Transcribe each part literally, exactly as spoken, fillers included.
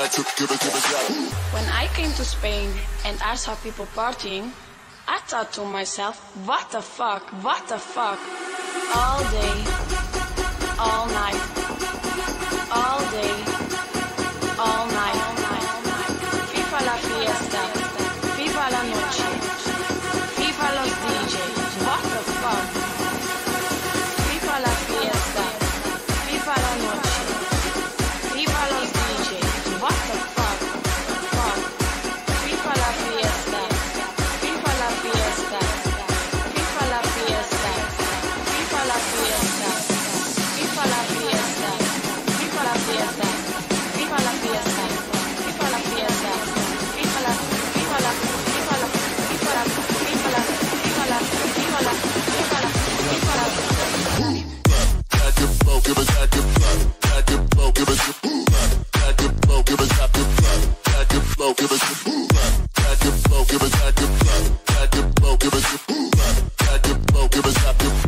When I came to Spain and I saw people partying, I thought to myself, what the fuck, what the fuck? All day, all night, all day, all night. Viva la fiesta, viva la noche, viva los D Js, what the fuck? Viva la fiesta, viva la noche, viva los D Js, what the fuck? Fuck. Viva la fiesta, viva la fiesta, viva la fiesta, viva la fiesta, viva la fiesta, viva la fiesta, viva la fiesta, viva la fiesta, viva la, viva la, viva la, viva la, viva la, viva la, viva la, viva la, viva la. Back it flow, give it back it flow, back it flow, give it back it flow, give it back it flow, back it flow, give it back it flow, give it back it flow, back it flow, give it back it flow, give it back it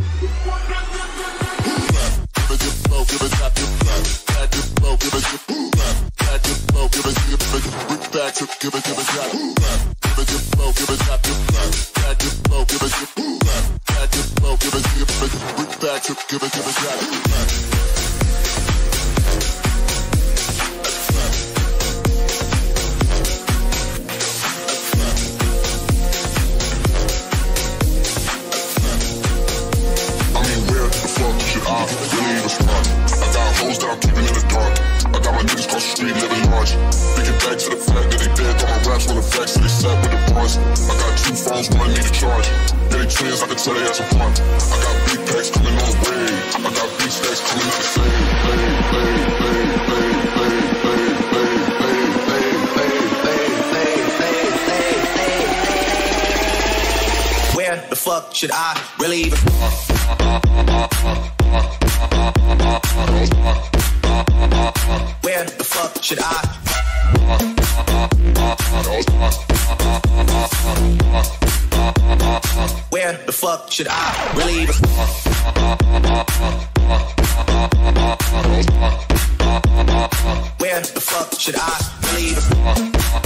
flow, give it back it flow, back it flow, give it back it flow, give it back to give it give it back, give it flow, give it back it flow, back it flow, give it back it flow, give it give it back to give it give it back. I really even start. I got hoes that I'm keeping in the dark. I got my niggas cross the street living large. Thinking back to the fact that they dead. Got my raps on the facts that they sat with the bars. I got two phones, one need to charge. Yeah, they twins, I can tell they ass apart. I got big packs coming on the way. I got big stacks coming out the same. Where the fuck should I really even start? Where the fuck should I? Where the fuck should I really even start? Where the fuck should I really even start?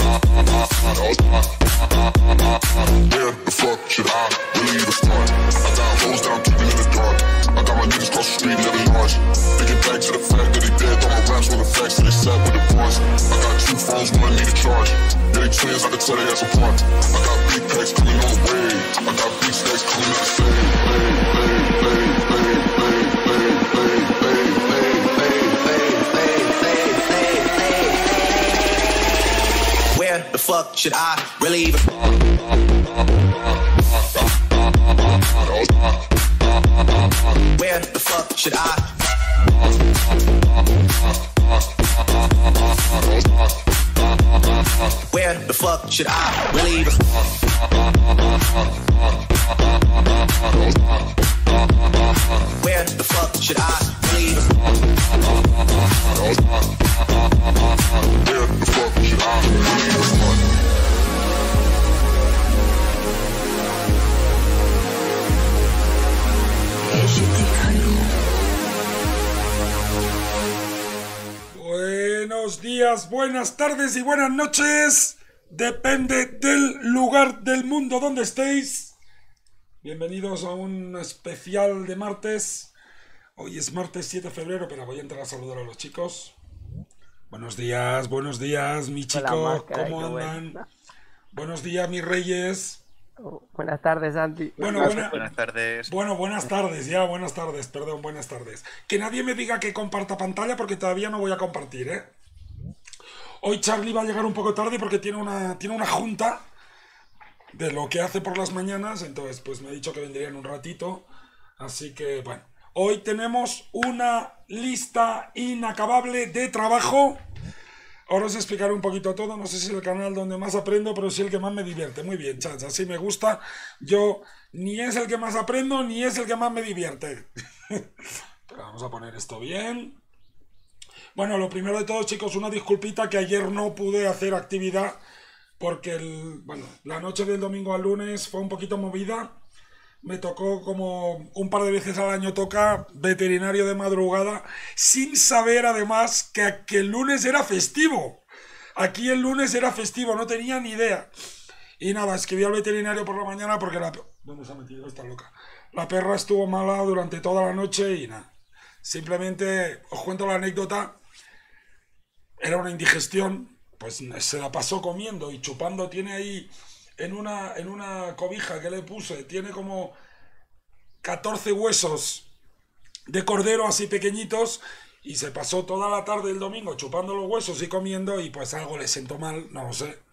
Where the fuck should I really even start? I got hoes that I'm keeping in the dark. I got my niggas cross the street living large. Thinking back to the fact that they dead. Got my raps on the facts that they sat with the bars. I got two phones, one need to charge. Yeah, they twins, I can tell they ass apart. I got big packs coming on the way. I got big stacks coming out the same. Where the fuck should I really even start? Where the fuck should I? Where the fuck should I really even start? Where the fuck should I really even start? Where the fuck should I really even start? Buenos días, buenas tardes y buenas noches. Depende del lugar del mundo donde estéis. Bienvenidos a un especial de martes. Hoy es martes siete de febrero, pero voy a entrar a saludar a los chicos. Buenos días, buenos días, mi chico. ¿Cómo andan? Buena. Buenos días, mis reyes. Oh, buenas tardes, Santi. Bueno, buena, buenas tardes. Bueno, buenas tardes, ya, buenas tardes, perdón, buenas tardes. Que nadie me diga que comparta pantalla porque todavía no voy a compartir, ¿eh? Hoy Charlie va a llegar un poco tarde porque tiene una, tiene una junta de lo que hace por las mañanas, entonces pues me ha dicho que vendría en un ratito, así que bueno. Hoy tenemos una lista inacabable de trabajo. Ahora os explicaré un poquito todo, no sé si es el canal donde más aprendo, pero sí el que más me divierte. Muy bien, chats, así me gusta. Yo ni es el que más aprendo, ni es el que más me divierte. Pero vamos a poner esto bien. Bueno, lo primero de todo, chicos, una disculpita que ayer no pude hacer actividad porque el, bueno, la noche del domingo al lunes fue un poquito movida. Me tocó, como un par de veces al año toca, veterinario de madrugada, sin saber además que, que el lunes era festivo. Aquí el lunes era festivo, no tenía ni idea. Y nada, escribí al veterinario por la mañana porque la... ¿Dónde se ha metido? Está loca. La perra estuvo mala durante toda la noche y nada. Simplemente os cuento la anécdota. Era una indigestión, pues se la pasó comiendo y chupando. Tiene ahí en una, en una cobija que le puse, tiene como catorce huesos de cordero así pequeñitos. Y se pasó toda la tarde el domingo chupando los huesos y comiendo y pues algo le sentó mal, no lo sé.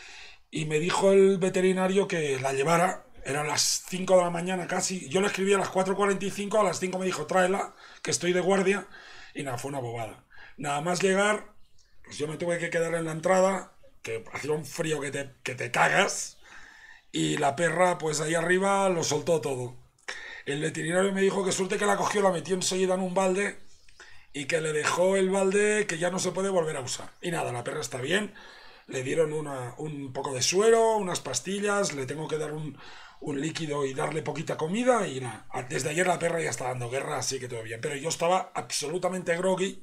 Y me dijo el veterinario que la llevara, eran las cinco de la mañana casi, yo le escribí a las cuatro cuarenta y cinco, a las cinco me dijo tráela, que estoy de guardia, y nada, fue una bobada. Nada más llegar, pues yo me tuve que quedar en la entrada, que hacía un frío que te, que te cagas, y la perra pues ahí arriba lo soltó todo. El veterinario me dijo que suerte que la cogió, la metió enseguida en un balde, y que le dejó el balde que ya no se puede volver a usar. Y nada, la perra está bien, le dieron una, un poco de suero, unas pastillas, le tengo que dar un, un líquido y darle poquita comida y nada. Desde ayer la perra ya está dando guerra, así que todo bien. Pero yo estaba absolutamente groggy.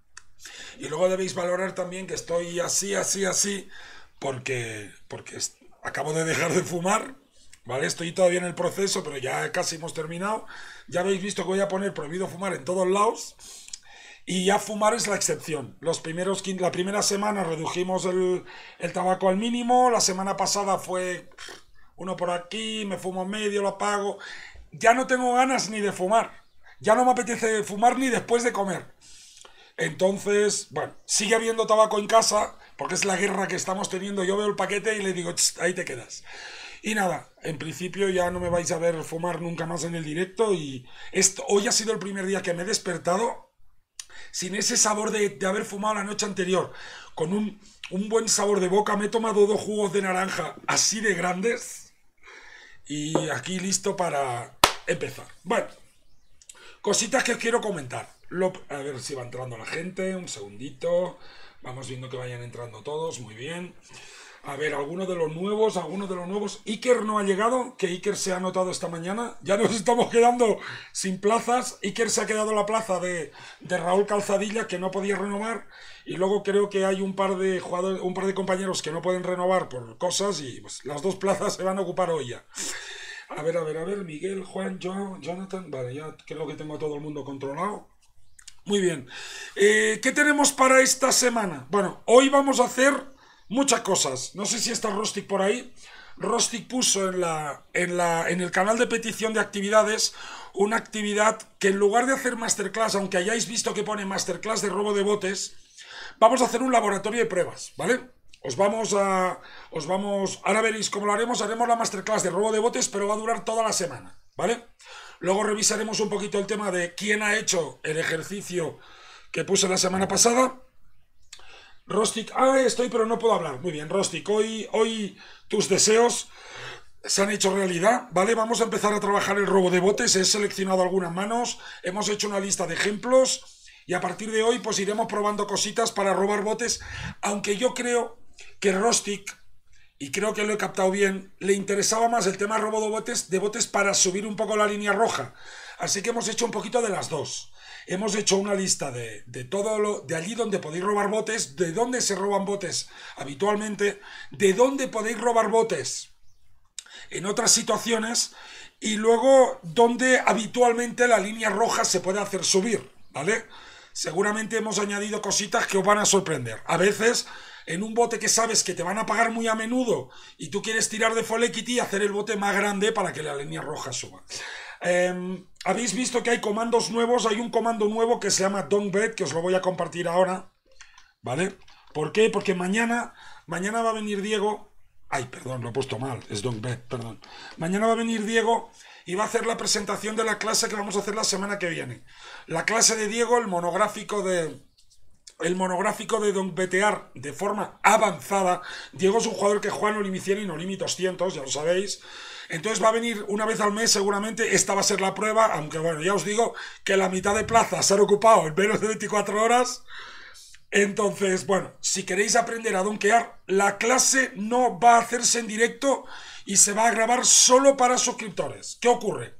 Y luego debéis valorar también que estoy así, así, así, porque, porque acabo de dejar de fumar, ¿vale? Estoy todavía en el proceso, pero ya casi hemos terminado. Ya habéis visto que voy a poner prohibido fumar en todos lados. Y ya fumar es la excepción. Los primeros, la primera semana redujimos el, el tabaco al mínimo. La semana pasada fue uno por aquí, me fumo medio, lo apago. Ya no tengo ganas ni de fumar. Ya no me apetece fumar ni después de comer. Entonces, bueno, sigue habiendo tabaco en casa, porque es la guerra que estamos teniendo. Yo veo el paquete y le digo, ahí te quedas. Y nada, en principio ya no me vais a ver fumar nunca más en el directo. Y esto, hoy ha sido el primer día que me he despertado sin ese sabor de, de haber fumado la noche anterior, con un, un buen sabor de boca. Me he tomado dos jugos de naranja así de grandes y aquí listo para empezar. Bueno, cositas que os quiero comentar. Lo, a ver si va entrando la gente, un segundito, vamos viendo que vayan entrando todos, muy bien. A ver, algunos de los nuevos, algunos de los nuevos. Iker no ha llegado, que Iker se ha anotado esta mañana. Ya nos estamos quedando sin plazas. Iker se ha quedado en la plaza de, de Raúl Calzadilla, que no podía renovar. Y luego creo que hay un par de jugadores, un par de compañeros que no pueden renovar por cosas. Y pues las dos plazas se van a ocupar hoy ya. A ver, a ver, a ver. Miguel, Juan, yo, Jonathan. Vale, ya creo que tengo a todo el mundo controlado. Muy bien. Eh, ¿Qué tenemos para esta semana? Bueno, hoy vamos a hacer muchas cosas. No sé si está Rostic por ahí. Rostic puso en, la, en, la, en el canal de petición de actividades una actividad que en lugar de hacer masterclass, aunque hayáis visto que pone masterclass de robo de botes, vamos a hacer un laboratorio de pruebas, ¿vale? Os vamos a... Os vamos... Ahora veréis cómo lo haremos. Haremos la masterclass de robo de botes, pero va a durar toda la semana, ¿vale? Luego revisaremos un poquito el tema de quién ha hecho el ejercicio que puse la semana pasada. Rostic, ah, estoy pero no puedo hablar. Muy bien, Rostic, hoy, hoy tus deseos se han hecho realidad, ¿vale? Vamos a empezar a trabajar el robo de botes. He seleccionado algunas manos, hemos hecho una lista de ejemplos y a partir de hoy pues iremos probando cositas para robar botes, aunque yo creo que Rostic, y creo que lo he captado bien, le interesaba más el tema de robo de botes, de botes para subir un poco la línea roja. Así que hemos hecho un poquito de las dos. Hemos hecho una lista de, de todo lo, de allí donde podéis robar botes, de dónde se roban botes habitualmente, de dónde podéis robar botes en otras situaciones y luego dónde habitualmente la línea roja se puede hacer subir, ¿vale? Seguramente hemos añadido cositas que os van a sorprender. A veces, en un bote que sabes que te van a pagar muy a menudo y tú quieres tirar de full equity y hacer el bote más grande para que la línea roja suba. Eh, Habéis visto que hay comandos nuevos. Hay un comando nuevo que se llama Don't Bet, que os lo voy a compartir ahora, ¿vale? ¿Por qué? Porque mañana, mañana va a venir Diego. Ay, perdón, lo he puesto mal, es Don't Bet, perdón. Mañana va a venir Diego y va a hacer la presentación de la clase que vamos a hacer la semana que viene. La clase de Diego, el monográfico de... El monográfico de Don't Betear de forma avanzada. Diego es un jugador que juega en Olimit cien y en Olimit doscientos, ya lo sabéis. Entonces va a venir una vez al mes seguramente. Esta va a ser la prueba, aunque bueno, ya os digo que la mitad de plazas se han ocupado en menos de veinticuatro horas. Entonces, bueno, si queréis aprender a donkear, la clase no va a hacerse en directo y se va a grabar solo para suscriptores. ¿Qué ocurre?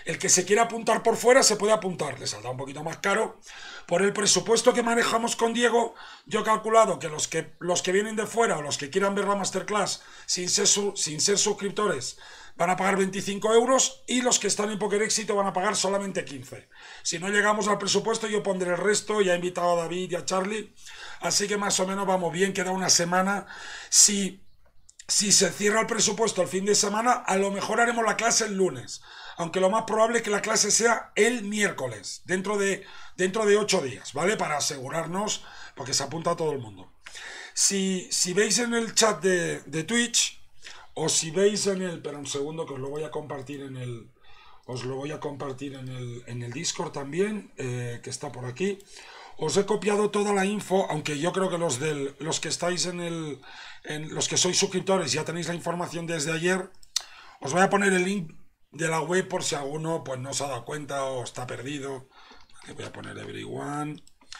El que se quiera apuntar por fuera se puede apuntar, le saldrá un poquito más caro. Por el presupuesto que manejamos con Diego, yo he calculado que los que, los que vienen de fuera o los que quieran ver la masterclass sin ser, su, sin ser suscriptores van a pagar veinticinco euros y los que están en Poker Éxito van a pagar solamente quince. Si no llegamos al presupuesto yo pondré el resto, ya he invitado a David y a Charlie, así que más o menos vamos bien, queda una semana. Si, si se cierra el presupuesto el fin de semana, a lo mejor haremos la clase el lunes, aunque lo más probable es que la clase sea el miércoles, dentro de, dentro de ocho días, ¿vale? Para asegurarnos, porque se apunta todo el mundo. Si, si veis en el chat de, de Twitch, o si veis en el... Espera un segundo que os lo voy a compartir en el... Os lo voy a compartir en el, en el Discord también, eh, que está por aquí. Os he copiado toda la info, aunque yo creo que los, del, los que estáis en el... En, los que sois suscriptores ya tenéis la información desde ayer. Os voy a poner el link de la web por si alguno pues no se ha dado cuenta o está perdido. Le voy a poner everyone,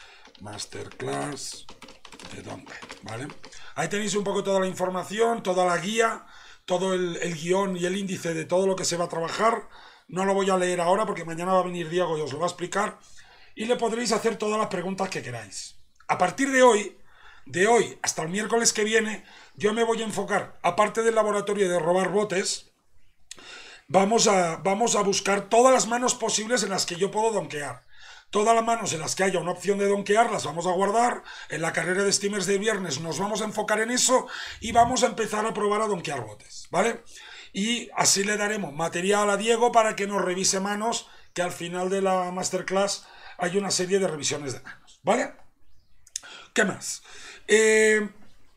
masterclass, de dónde, ¿vale? Ahí tenéis un poco toda la información, toda la guía, todo el, el guión y el índice de todo lo que se va a trabajar. No lo voy a leer ahora porque mañana va a venir Diego y os lo va a explicar. Y le podréis hacer todas las preguntas que queráis. A partir de hoy, de hoy hasta el miércoles que viene, yo me voy a enfocar, aparte del laboratorio de robar botes, vamos a, vamos a buscar todas las manos posibles en las que yo puedo donkear. Todas las manos en las que haya una opción de donkear las vamos a guardar. En la carrera de streamers de viernes nos vamos a enfocar en eso y vamos a empezar a probar a donkear botes, ¿vale? Y así le daremos material a Diego para que nos revise manos, que al final de la masterclass hay una serie de revisiones de manos, ¿vale? ¿Qué más? Eh,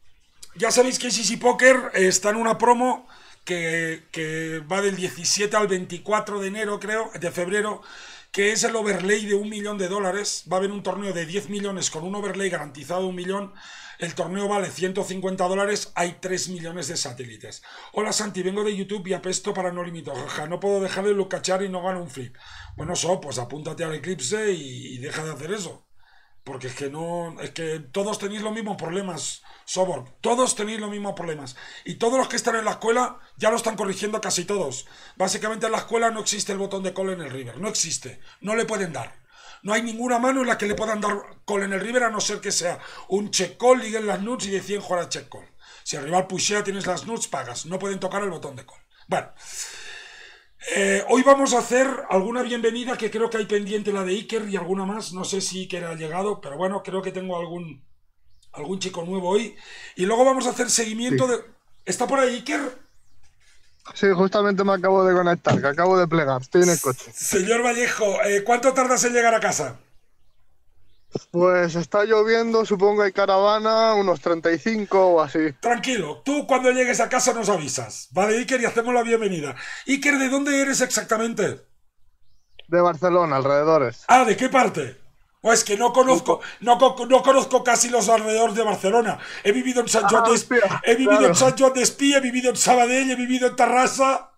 ya sabéis que Easy Poker está en una promo que, que va del diecisiete al veinticuatro de enero, creo, de febrero, que es el overlay de un millón de dólares. Va a haber un torneo de diez millones con un overlay garantizado de un millón. El torneo vale ciento cincuenta dólares, hay tres millones de satélites. Hola Santi, vengo de YouTube y apesto para no limito. Jaja, no puedo dejar de lucachar y no gano un flip. Bueno, so, pues apúntate al Eclipse y, y deja de hacer eso. Porque es que no, es que todos tenéis los mismos problemas, Sobor. Todos tenéis los mismos problemas. Y todos los que están en la escuela ya lo están corrigiendo casi todos. Básicamente en la escuela no existe el botón de call en el river. No existe. No le pueden dar. No hay ninguna mano en la que le puedan dar call en el river a no ser que sea un check call, liguen las nuts y deciden jugar a check call. Si el rival pushea, tienes las nuts, pagas. No pueden tocar el botón de call. Bueno. Eh, hoy vamos a hacer alguna bienvenida que creo que hay pendiente, la de Iker y alguna más. No sé si Iker ha llegado, pero bueno, creo que tengo algún algún chico nuevo hoy. Y luego vamos a hacer seguimiento sí. de... ¿Está por ahí Iker? Sí, justamente me acabo de conectar, que acabo de plegar, estoy en el coche. Señor Vallejo, eh, ¿cuánto tardas en llegar a casa? Pues está lloviendo, supongo que hay caravana, unos treinta y cinco o así. Tranquilo, tú cuando llegues a casa nos avisas, ¿vale, Iker? Y hacemos la bienvenida. Iker, ¿de dónde eres exactamente? De Barcelona, alrededores. Ah, ¿de qué parte? O es que no conozco, no, no conozco casi los alrededores de Barcelona. He vivido en Sant Joan ah, d'Espí, he vivido claro. en Sant Joan d'Espí, he vivido en Sabadell, he vivido en Terrassa.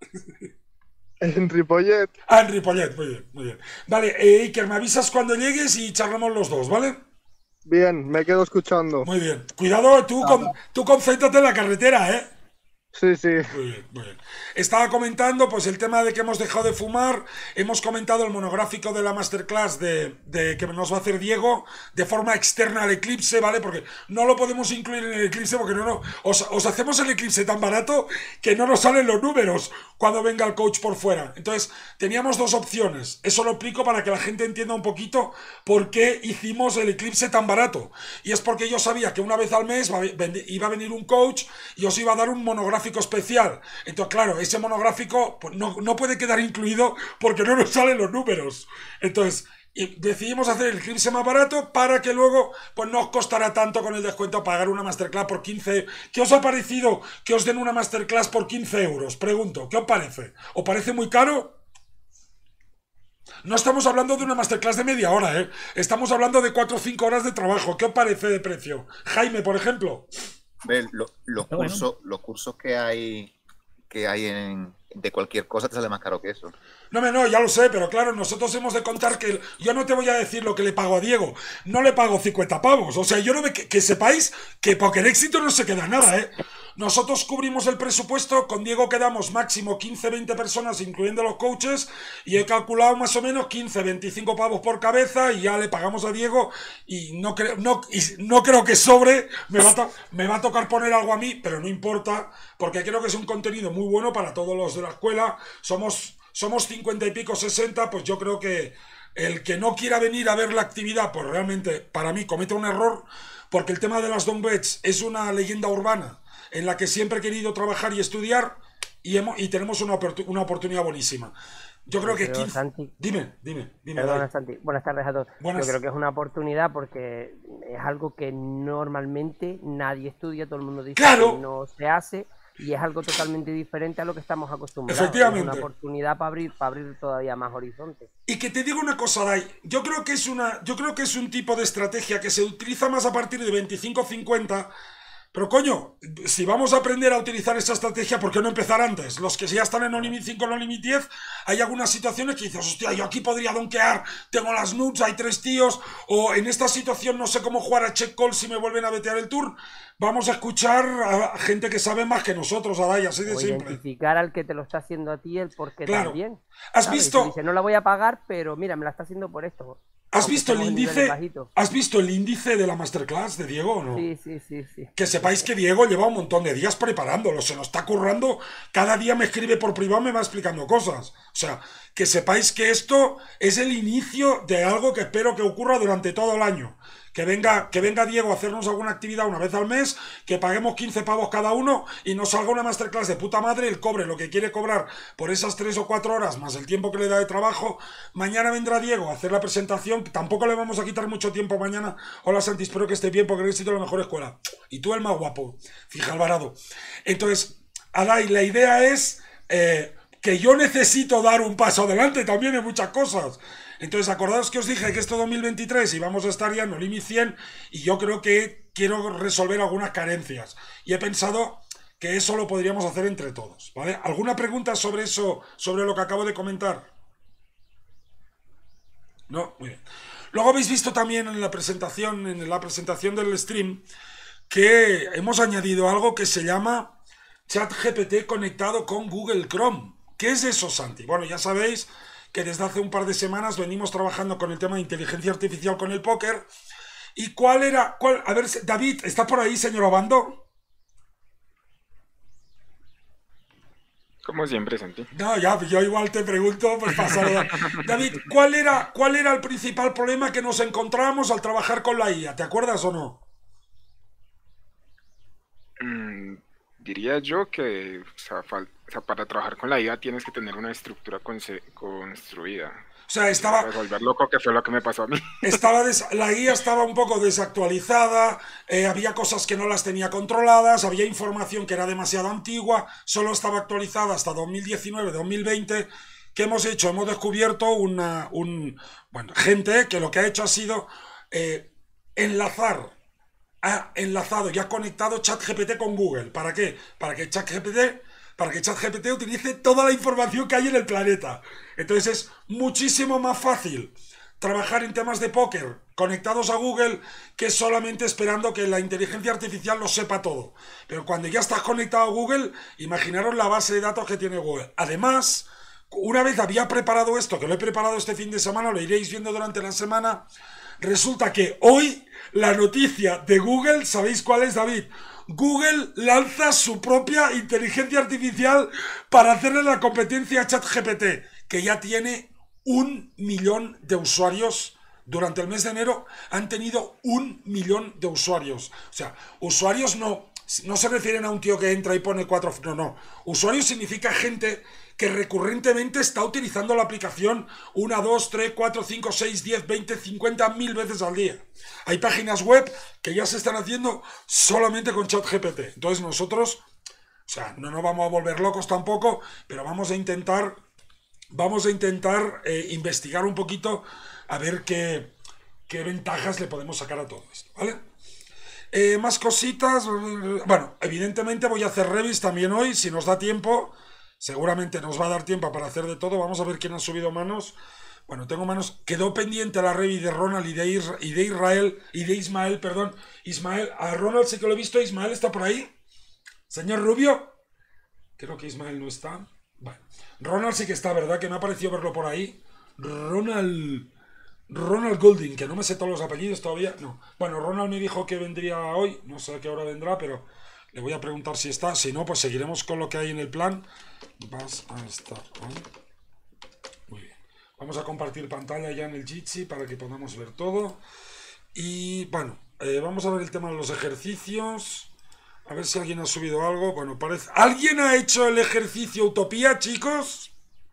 En Ripollet. Ah, en Ripollet, muy bien, muy bien. Vale, eh, Iker, me avisas cuando llegues y charlamos los dos, ¿vale? Bien, me quedo escuchando. Muy bien. Cuidado, tú, ah, con, tú concéntrate en la carretera, ¿eh? Sí, sí. Muy bien, muy bien. Estaba comentando pues el tema de que hemos dejado de fumar. Hemos comentado el monográfico de la masterclass de, de que nos va a hacer Diego de forma externa al Eclipse, ¿vale? Porque no lo podemos incluir en el Eclipse porque no, no os, os hacemos el Eclipse tan barato que no nos salen los números cuando venga el coach por fuera. Entonces teníamos dos opciones. Eso lo explico para que la gente entienda un poquito por qué hicimos el Eclipse tan barato. Y es porque yo sabía que una vez al mes iba a venir un coach y os iba a dar un monográfico especial. Entonces, claro, ese monográfico pues, no, no puede quedar incluido porque no nos salen los números. Entonces, y decidimos hacer el Eclipse más barato para que luego pues no os costará tanto con el descuento pagar una masterclass por quince. ¿Qué os ha parecido que os den una masterclass por quince euros? Pregunto, ¿qué os parece? ¿Os parece muy caro? No estamos hablando de una masterclass de media hora, ¿eh? Estamos hablando de cuatro o cinco horas de trabajo. ¿Qué os parece de precio? Jaime, por ejemplo. Ve, lo, los, cursos, bueno. los cursos que hay que hay en, de cualquier cosa te sale más caro que eso. No, no, ya lo sé, pero claro, nosotros hemos de contar que yo no te voy a decir lo que le pago a Diego. No le pago cincuenta pavos. O sea, yo no me, que, que sepáis que Poker Éxito no se queda nada, ¿eh? Nosotros cubrimos el presupuesto, con Diego quedamos máximo quince veinte personas, incluyendo los coaches, y he calculado más o menos quince veinticinco pavos por cabeza y ya le pagamos a Diego y no creo, no, y no creo que sobre, me va, a to- me va a tocar poner algo a mí, pero no importa, porque creo que es un contenido muy bueno para todos los de la escuela. Somos, somos cincuenta y pico, sesenta, pues yo creo que el que no quiera venir a ver la actividad, pues realmente para mí comete un error, porque el tema de las dumbbells es una leyenda urbana en la que siempre he querido trabajar y estudiar y, hemos, y tenemos una, oportu- una oportunidad buenísima. Yo creo que Pero, quince... Santi, Dime, dime, dime. perdona, Dai. Santi. Buenas tardes a todos. Buenas. Yo creo que es una oportunidad porque es algo que normalmente nadie estudia, todo el mundo dice ¡Claro! que no se hace y es algo totalmente diferente a lo que estamos acostumbrados. Efectivamente. Es una oportunidad para abrir, para abrir todavía más horizontes. Y que te digo una cosa, Dai, yo creo que es una, yo creo que es un tipo de estrategia que se utiliza más a partir de veinticinco cincuenta. Pero coño, si vamos a aprender a utilizar esa estrategia, ¿por qué no empezar antes? Los que ya están en No Limit cinco, No Limit diez, hay algunas situaciones que dices, hostia, yo aquí podría donkear, tengo las nuts, hay tres tíos, o en esta situación no sé cómo jugar a check call si me vuelven a vetear el tour. Vamos a escuchar a gente que sabe más que nosotros, Adai, así de O simple. identificar al que te lo está haciendo a ti el por qué Claro. también. ¿Has ¿sabes? visto? Y dice, no la voy a pagar, pero mira, me la está haciendo por esto. ¿Has Aunque visto el estemos en niveles índice? bajitos. ¿Has visto el índice de la masterclass de Diego o no? Sí, sí, sí, sí. Que sepáis que Diego lleva un montón de días preparándolo, se lo está currando, cada día me escribe por privado, me va explicando cosas. O sea, que sepáis que esto es el inicio de algo que espero que ocurra durante todo el año. Que venga, que venga Diego a hacernos alguna actividad una vez al mes, que paguemos quince pavos cada uno y nos salga una masterclass de puta madre, él cobre lo que quiere cobrar por esas tres o cuatro horas más el tiempo que le da de trabajo. Mañana vendrá Diego a hacer la presentación, tampoco le vamos a quitar mucho tiempo mañana. Hola Santi, espero que esté bien porque necesito la mejor escuela. Y tú el más guapo, fija Alvarado. Entonces, Adai, la idea es eh, que yo necesito dar un paso adelante también en muchas cosas. Entonces, acordaos que os dije que esto dos mil veintitrés y vamos a estar ya en No Limit cien y yo creo que quiero resolver algunas carencias. Y he pensado que eso lo podríamos hacer entre todos, ¿vale? ¿Alguna pregunta sobre eso, sobre lo que acabo de comentar? No, muy bien. Luego habéis visto también en la presentación, en la presentación del stream, que hemos añadido algo que se llama ChatGPT conectado con Google Chrome. ¿Qué es eso, Santi? Bueno, ya sabéis que desde hace un par de semanas venimos trabajando con el tema de inteligencia artificial con el póker. ¿Y cuál era? Cuál, a ver, David, ¿está por ahí, señor Obando? Como siempre, Santi. No, ya, yo igual te pregunto, pues para saludar. David, ¿cuál era, ¿cuál era el principal problema que nos encontramos al trabajar con la I A? ¿Te acuerdas o no? Mm, diría yo que o sea, fal- o sea, para trabajar con la I A tienes que tener una estructura conce- construida. O sea, estaba, Resolver loco, que fue lo que me pasó a mí. estaba des- la guía estaba un poco desactualizada, eh, había cosas que no las tenía controladas, había información que era demasiado antigua, solo estaba actualizada hasta dos mil diecinueve, dos mil veinte. ¿Qué hemos hecho? Hemos descubierto una, un, bueno, gente que lo que ha hecho ha sido eh, enlazar, ha enlazado y ha conectado ChatGPT con Google. ¿Para qué? Para que ChatGPT para que ChatGPT utilice toda la información que hay en el planeta. Entonces es muchísimo más fácil trabajar en temas de póker conectados a Google que solamente esperando que la inteligencia artificial lo sepa todo. Pero cuando ya estás conectado a Google, imaginaros la base de datos que tiene Google. Además, una vez había preparado esto, que lo he preparado este fin de semana, lo iréis viendo durante la semana, resulta que hoy la noticia de Google, ¿sabéis cuál es, David? Google lanza su propia inteligencia artificial para hacerle la competencia a ChatGPT, que ya tiene un millón de usuarios. Durante el mes de enero han tenido un millón de usuarios. O sea, usuarios no, no se refieren a un tío que entra y pone cuatro... No, no. Usuarios significa gente que recurrentemente está utilizando la aplicación una, dos, tres, cuatro, cinco, seis, diez, veinte, cincuenta mil veces al día. Hay páginas web que ya se están haciendo solamente con ChatGPT. Entonces nosotros, o sea, no nos vamos a volver locos tampoco, pero vamos a intentar, vamos a intentar eh, investigar un poquito a ver qué, qué ventajas le podemos sacar a todo esto, ¿vale? Eh, más cositas. Bueno, evidentemente voy a hacer revis también hoy, si nos da tiempo. Seguramente nos va a dar tiempo para hacer de todo. Vamos a ver quién ha subido manos. Bueno, tengo manos. Quedó pendiente la revi de Ronald y de, Isra y de Israel y de Ismael, perdón. Ismael, a Ronald sí que lo he visto. Ismael está por ahí. Señor Rubio, creo que Ismael no está. Vale. Ronald sí que está, ¿verdad? Que me ha parecido verlo por ahí. Ronald... Ronald Goulding, que no me sé todos los apellidos todavía. No. Bueno, Ronald me dijo que vendría hoy. No sé a qué hora vendrá, pero le voy a preguntar si está. Si no, pues seguiremos con lo que hay en el plan. Vas a estar hoy. Muy bien. Vamos a compartir pantalla ya en el Jitsi para que podamos ver todo. Y bueno, eh, vamos a ver el tema de los ejercicios. A ver si alguien ha subido algo. Bueno, parece... ¿Alguien ha hecho el ejercicio Utopía, chicos?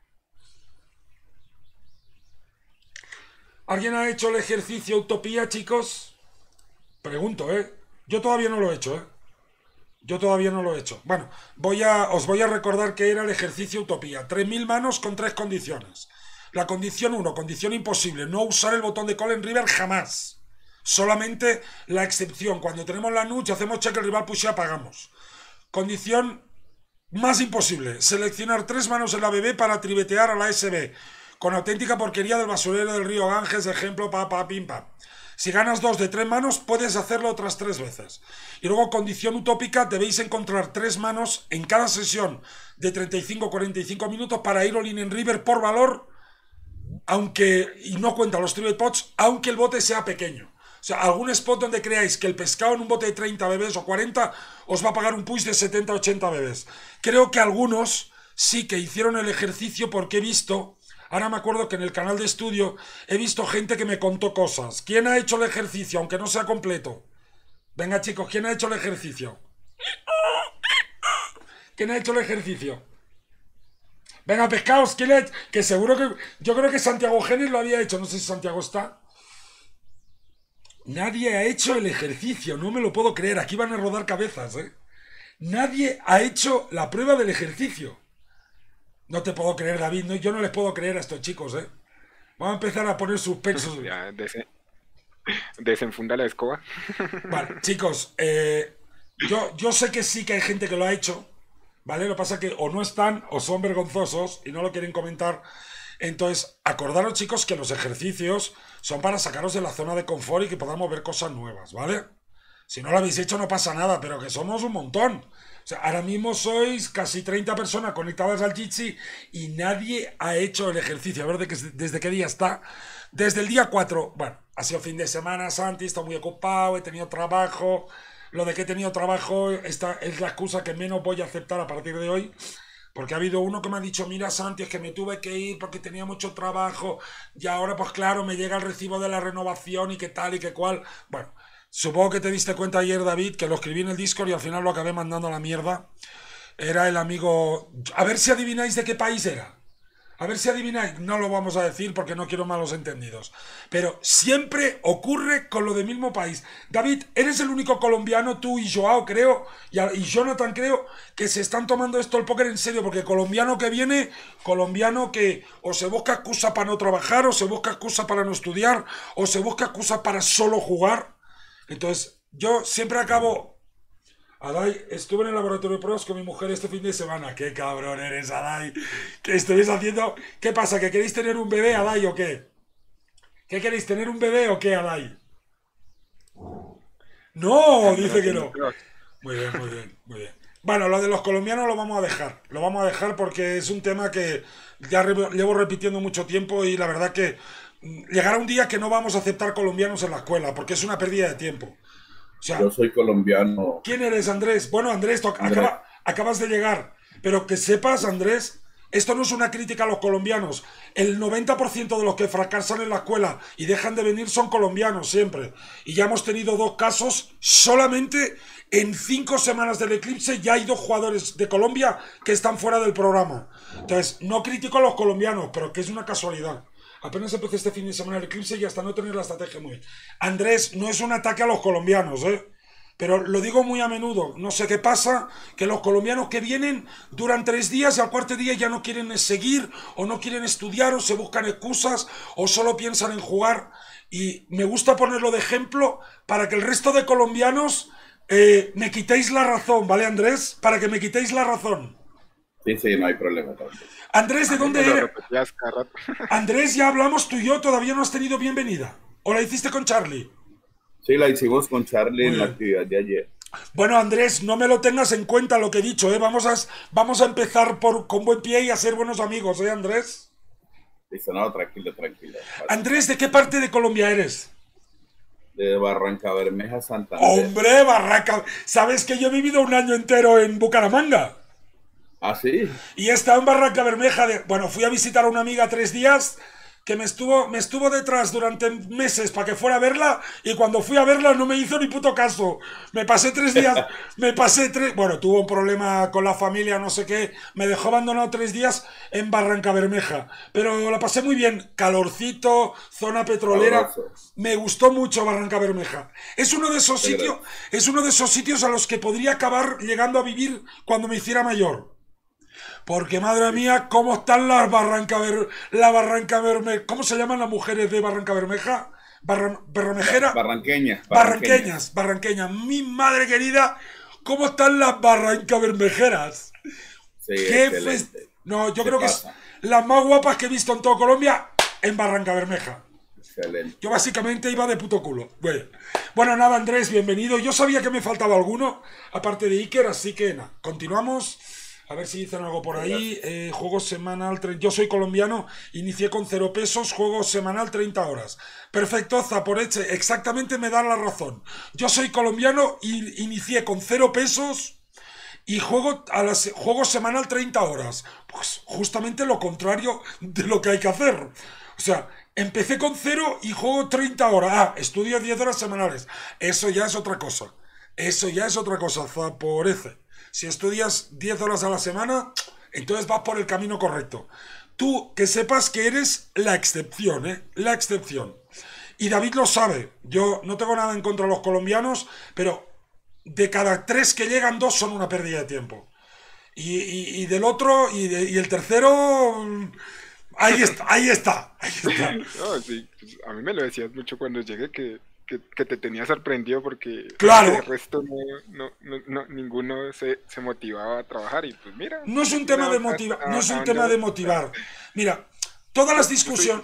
¿Alguien ha hecho el ejercicio Utopía, chicos? Pregunto, ¿eh? Yo todavía no lo he hecho, ¿eh? Yo todavía no lo he hecho. Bueno, voy a, os voy a recordar que era el ejercicio Utopía. tres mil manos con tres condiciones. La condición uno, condición imposible. No usar el botón de call en river jamás. Solamente la excepción. Cuando tenemos la nudge, hacemos check el rival push y apagamos. Condición más imposible. Seleccionar tres manos en la B B para tribetear a la S B. Con auténtica porquería del basurero del río Ganges, ejemplo, pa, pa, pim, pa. Si ganas dos de tres manos, puedes hacerlo otras tres veces. Y luego, condición utópica, debéis encontrar tres manos en cada sesión de treinta y cinco a cuarenta y cinco minutos para ir all-in en river por valor, aunque, y no cuenta los tribet pots, aunque el bote sea pequeño. O sea, algún spot donde creáis que el pescado en un bote de treinta bebés o cuarenta os va a pagar un push de setenta a ochenta bebés. Creo que algunos sí que hicieron el ejercicio porque he visto... Ahora me acuerdo que en el canal de estudio he visto gente que me contó cosas. ¿Quién ha hecho el ejercicio, aunque no sea completo? Venga, chicos, ¿quién ha hecho el ejercicio? ¿Quién ha hecho el ejercicio? Venga, pescados, ¿quién ha hecho? Que seguro que... Yo creo que Santiago Genes lo había hecho. No sé si Santiago está. Nadie ha hecho el ejercicio. No me lo puedo creer. Aquí van a rodar cabezas, ¿eh? Nadie ha hecho la prueba del ejercicio. No te puedo creer, David. No, yo no les puedo creer a estos chicos, ¿eh? Vamos a empezar a poner suspensos. Ya, desen... desenfunda la escoba. Vale, chicos, eh, yo, yo sé que sí que hay gente que lo ha hecho, ¿vale? Lo que pasa es que o no están o son vergonzosos y no lo quieren comentar. Entonces, acordaros, chicos, que los ejercicios son para sacaros de la zona de confort y que podamos ver cosas nuevas, ¿vale? Si no lo habéis hecho no pasa nada, pero que somos un montón. O sea, ahora mismo sois casi treinta personas conectadas al Jitsi y nadie ha hecho el ejercicio. A ver de qué, desde qué día está. Desde el día cuatro, bueno, ha sido fin de semana, Santi, está muy ocupado, he tenido trabajo. Lo de que he tenido trabajo esta es la excusa que menos voy a aceptar a partir de hoy. Porque ha habido uno que me ha dicho, mira, Santi, es que me tuve que ir porque tenía mucho trabajo y ahora, pues claro, me llega el recibo de la renovación y qué tal y qué cual. Bueno... Supongo que te diste cuenta ayer, David, que lo escribí en el Discord y al final lo acabé mandando a la mierda. Era el amigo... A ver si adivináis de qué país era. A ver si adivináis. No lo vamos a decir porque no quiero malos entendidos. Pero siempre ocurre con lo del mismo país. David, eres el único colombiano, tú y Joao, creo, y, y Jonathan, creo, que se están tomando esto el póker en serio. Porque colombiano que viene, colombiano que o se busca excusa para no trabajar, o se busca excusa para no estudiar, o se busca excusa para solo jugar. Entonces, yo siempre acabo... Adai, estuve en el laboratorio de pruebas con mi mujer este fin de semana. ¡Qué cabrón eres, Adai! ¿Qué estáis haciendo? ¿Qué pasa? ¿Que queréis tener un bebé, Adai, o qué? ¿Qué queréis, tener un bebé o qué, Adai? ¡No! Dice que no. Muy bien, muy bien, muy bien. Bueno, lo de los colombianos lo vamos a dejar. Lo vamos a dejar porque es un tema que ya llevo repitiendo mucho tiempo y la verdad que... Llegará un día que no vamos a aceptar colombianos en la escuela, porque es una pérdida de tiempo. O sea, yo soy colombiano. ¿Quién eres, Andrés? Bueno, Andrés, Andrés. Acaba, acabas de llegar. Pero que sepas, Andrés, esto no es una crítica a los colombianos. El noventa por ciento de los que fracasan en la escuela y dejan de venir son colombianos siempre. Y ya hemos tenido dos casos. Solamente en cinco semanas del eclipse ya hay dos jugadores de Colombia que están fuera del programa. Entonces, no critico a los colombianos, pero que es una casualidad. Apenas empecé este fin de semana el eclipse y hasta no tener la estrategia muy bien. Andrés, no es un ataque a los colombianos, ¿eh? Pero lo digo muy a menudo. No sé qué pasa, que los colombianos que vienen duran tres días y al cuarto día ya no quieren seguir, o no quieren estudiar, o se buscan excusas, o solo piensan en jugar. Y me gusta ponerlo de ejemplo para que el resto de colombianos eh, me quitéis la razón, ¿vale, Andrés? Para que me quitéis la razón. Sí, sí, no hay problema también. Andrés, ¿de dónde eres? Andrés, ya hablamos tú y yo, todavía no has tenido bienvenida. ¿O la hiciste con Charlie? Sí, la hicimos con Charlie en la actividad de ayer. Bueno, Andrés, no me lo tengas en cuenta lo que he dicho, ¿eh? Vamos a, vamos a empezar por, con buen pie y a ser buenos amigos, ¿eh, Andrés? Listo, no, tranquilo, tranquilo. Vale. Andrés, ¿de qué parte de Colombia eres? De Barranca Bermeja, Santander. ¡Hombre, Barranca! ¿Sabes que yo he vivido un año entero en Bucaramanga? ¿Ah, sí? Y he estado en Barranca Bermeja. De, bueno, fui a visitar a una amiga tres días que me estuvo, me estuvo detrás durante meses para que fuera a verla, y cuando fui a verla no me hizo ni puto caso. Me pasé tres días, me pasé tres... Bueno, tuvo un problema con la familia, no sé qué, me dejó abandonado tres días en Barranca Bermeja. Pero la pasé muy bien, calorcito, zona petrolera. Abrazo. Me gustó mucho Barranca Bermeja. Es uno de esos sitios, es uno de esos sitios a los que podría acabar llegando a vivir cuando me hiciera mayor. Porque, madre mía, ¿cómo están las Barranca Ber... la Barranca Bermeja? ¿Cómo se llaman las mujeres de Barranca Bermeja? Barra... ¿Berramejera? Barranqueñas, Barranqueñas. Barranqueñas. Mi madre querida, ¿cómo están las Barranca Bermejeras? Sí, ¿Qué excelente. fes... No, yo ¿Qué creo pasa? que es las más guapas que he visto en toda Colombia en Barranca Bermeja. Excelente. Yo básicamente iba de puto culo. Bueno, bueno, nada, Andrés, bienvenido. Yo sabía que me faltaba alguno, aparte de Iker, así que nada, continuamos. A ver si dicen algo por ahí. Eh, juego semanal. Yo soy colombiano. Inicié con cero pesos. Juego semanal treinta horas. Perfecto, Zaporeche. Exactamente me da la razón. Yo soy colombiano y inicié con cero pesos. Y juego, a las, juego semanal treinta horas. Pues justamente lo contrario de lo que hay que hacer. O sea, empecé con cero y juego treinta horas. Ah, estudio diez horas semanales. Eso ya es otra cosa. Eso ya es otra cosa, Zaporece. Si estudias diez horas a la semana, entonces vas por el camino correcto. Tú, que sepas que eres la excepción, ¿eh? La excepción. Y David lo sabe. Yo no tengo nada en contra de los colombianos, pero de cada tres que llegan, dos son una pérdida de tiempo. Y, y, y del otro, y, de, y el tercero... Ahí está, ahí está, ahí está. No, sí, pues a mí me lo decías mucho cuando llegué que... Que, que te tenía sorprendido porque claro. El resto no, no, no, no ninguno se, se motivaba a trabajar y pues mira. No es un tema de motivar, no es un tema de motivar. Mira, todas las discusiones,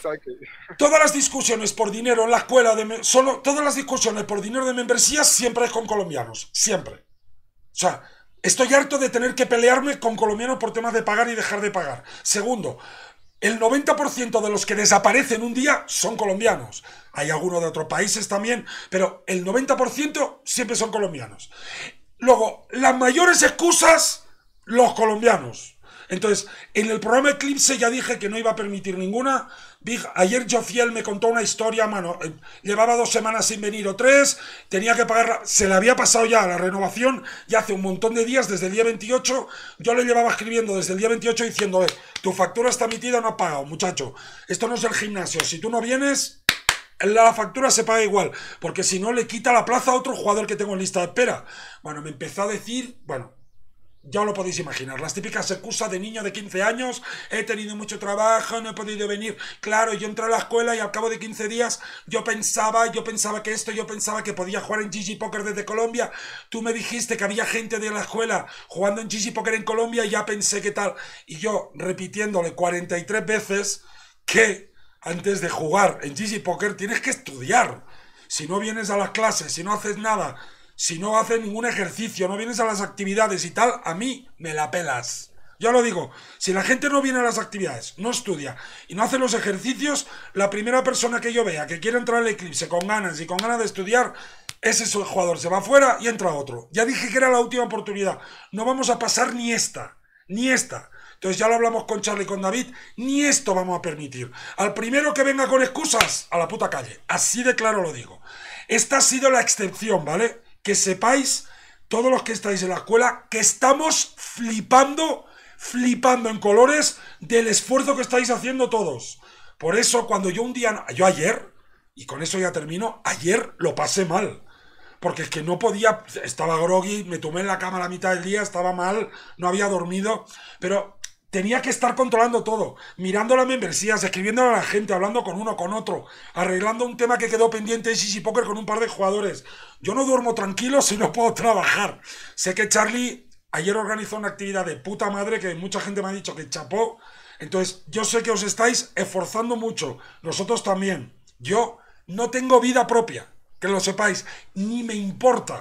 todas las discusiones por dinero en la escuela, de, solo, todas las discusiones por dinero de membresías siempre es con colombianos, siempre. O sea, estoy harto de tener que pelearme con colombianos por temas de pagar y dejar de pagar. Segundo, el noventa por ciento de los que desaparecen un día son colombianos. Hay algunos de otros países también, pero el noventa por ciento siempre son colombianos. Luego, las mayores excusas, los colombianos. Entonces, en el programa Eclipse ya dije que no iba a permitir ninguna. Ayer Jofiel me contó una historia, mano, eh, llevaba dos semanas sin venir o tres, tenía que pagarla, se le había pasado ya la renovación, ya hace un montón de días, desde el día veintiocho, yo le llevaba escribiendo desde el día veintiocho diciendo, eh, tu factura está emitida, no ha pagado, muchacho, esto no es el gimnasio, si tú no vienes, la factura se paga igual, porque si no le quita la plaza a otro jugador que tengo en lista de espera. Bueno, me empezó a decir, bueno... Ya lo podéis imaginar, las típicas excusas de niño de quince años, he tenido mucho trabajo, no he podido venir. Claro, yo entré a la escuela y al cabo de quince días yo pensaba, yo pensaba que esto, yo pensaba que podía jugar en G G Poker desde Colombia. Tú me dijiste que había gente de la escuela jugando en G G Poker en Colombia y ya pensé que tal. Y yo repitiéndole cuarenta y tres veces que antes de jugar en G G Poker tienes que estudiar. Si no vienes a las clases, si no haces nada... Si no haces ningún ejercicio, no vienes a las actividades y tal, a mí me la pelas. Yo lo digo, si la gente no viene a las actividades, no estudia y no hace los ejercicios, la primera persona que yo vea que quiere entrar al Eclipse con ganas y con ganas de estudiar, ese es el jugador, se va afuera y entra otro. Ya dije que era la última oportunidad, no vamos a pasar ni esta, ni esta. Entonces ya lo hablamos con Charlie y con David, ni esto vamos a permitir. Al primero que venga con excusas, a la puta calle. Así de claro lo digo. Esta ha sido la excepción, ¿vale? Que sepáis, todos los que estáis en la escuela, que estamos flipando, flipando en colores del esfuerzo que estáis haciendo todos. Por eso, cuando yo un día, yo ayer, y con eso ya termino, ayer lo pasé mal. Porque es que no podía, estaba groggy, me tomé en la cama a la mitad del día, estaba mal, no había dormido, pero... Tenía que estar controlando todo, mirando las membresías, escribiéndole a la gente, hablando con uno, con otro, arreglando un tema que quedó pendiente en G G Poker con un par de jugadores. Yo no duermo tranquilo si no puedo trabajar. Sé que Charlie ayer organizó una actividad de puta madre que mucha gente me ha dicho que chapó. Entonces, yo sé que os estáis esforzando mucho, nosotros también. Yo no tengo vida propia, que lo sepáis, ni me importa.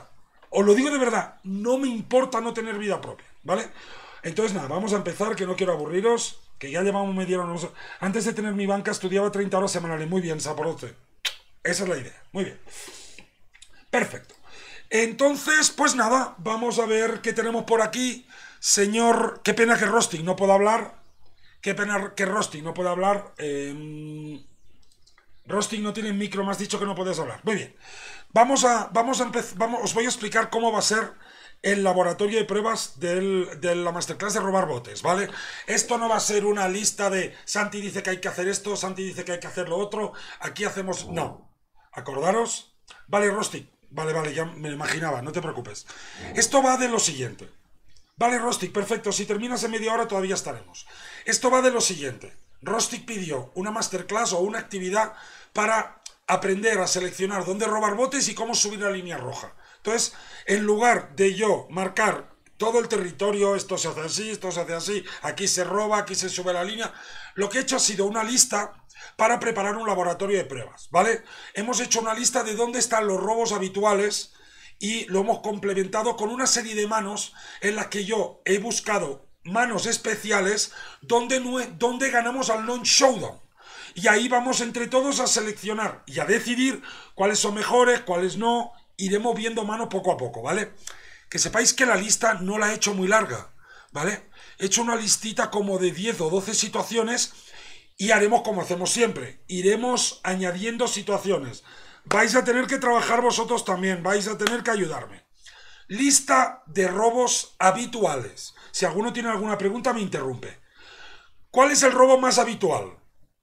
Os lo digo de verdad, no me importa no tener vida propia, ¿vale? Entonces nada, vamos a empezar, que no quiero aburriros, que ya llevamos media hora. No, antes de tener mi banca estudiaba treinta horas semanales. Muy bien, Saporote. Esa es la idea. Muy bien. Perfecto. Entonces, pues nada, vamos a ver qué tenemos por aquí. Señor, qué pena que Rosting no pueda hablar. Qué pena que Rosting no pueda hablar. Eh... Rosting no tiene micro, me has dicho que no puedes hablar. Muy bien. Vamos a, vamos a empezar, vamos, os voy a explicar cómo va a ser el laboratorio de pruebas del, de la masterclass de robar botes, ¿vale? Esto no va a ser una lista de Santi dice que hay que hacer esto, Santi dice que hay que hacer lo otro. Aquí hacemos... No. Acordaros. Vale, Rosting. Vale, vale, ya me lo imaginaba, no te preocupes. Esto va de lo siguiente. Vale, Rostic, perfecto. Si terminas en media hora todavía estaremos. Esto va de lo siguiente. Rostic pidió una masterclass o una actividad para aprender a seleccionar dónde robar botes y cómo subir la línea roja. Entonces, en lugar de yo marcar todo el territorio, esto se hace así, esto se hace así, aquí se roba, aquí se sube la línea, lo que he hecho ha sido una lista para preparar un laboratorio de pruebas, ¿vale? Hemos hecho una lista de dónde están los robos habituales y lo hemos complementado con una serie de manos en las que yo he buscado manos especiales donde, donde ganamos al non-showdown. Y ahí vamos entre todos a seleccionar y a decidir cuáles son mejores, cuáles no. Iremos viendo mano poco a poco, ¿vale? Que sepáis que la lista no la he hecho muy larga, ¿vale? He hecho una listita como de diez o doce situaciones y haremos como hacemos siempre. Iremos añadiendo situaciones. Vais a tener que trabajar vosotros también, vais a tener que ayudarme. Lista de robos habituales. Si alguno tiene alguna pregunta me interrumpe. ¿Cuál es el robo más habitual?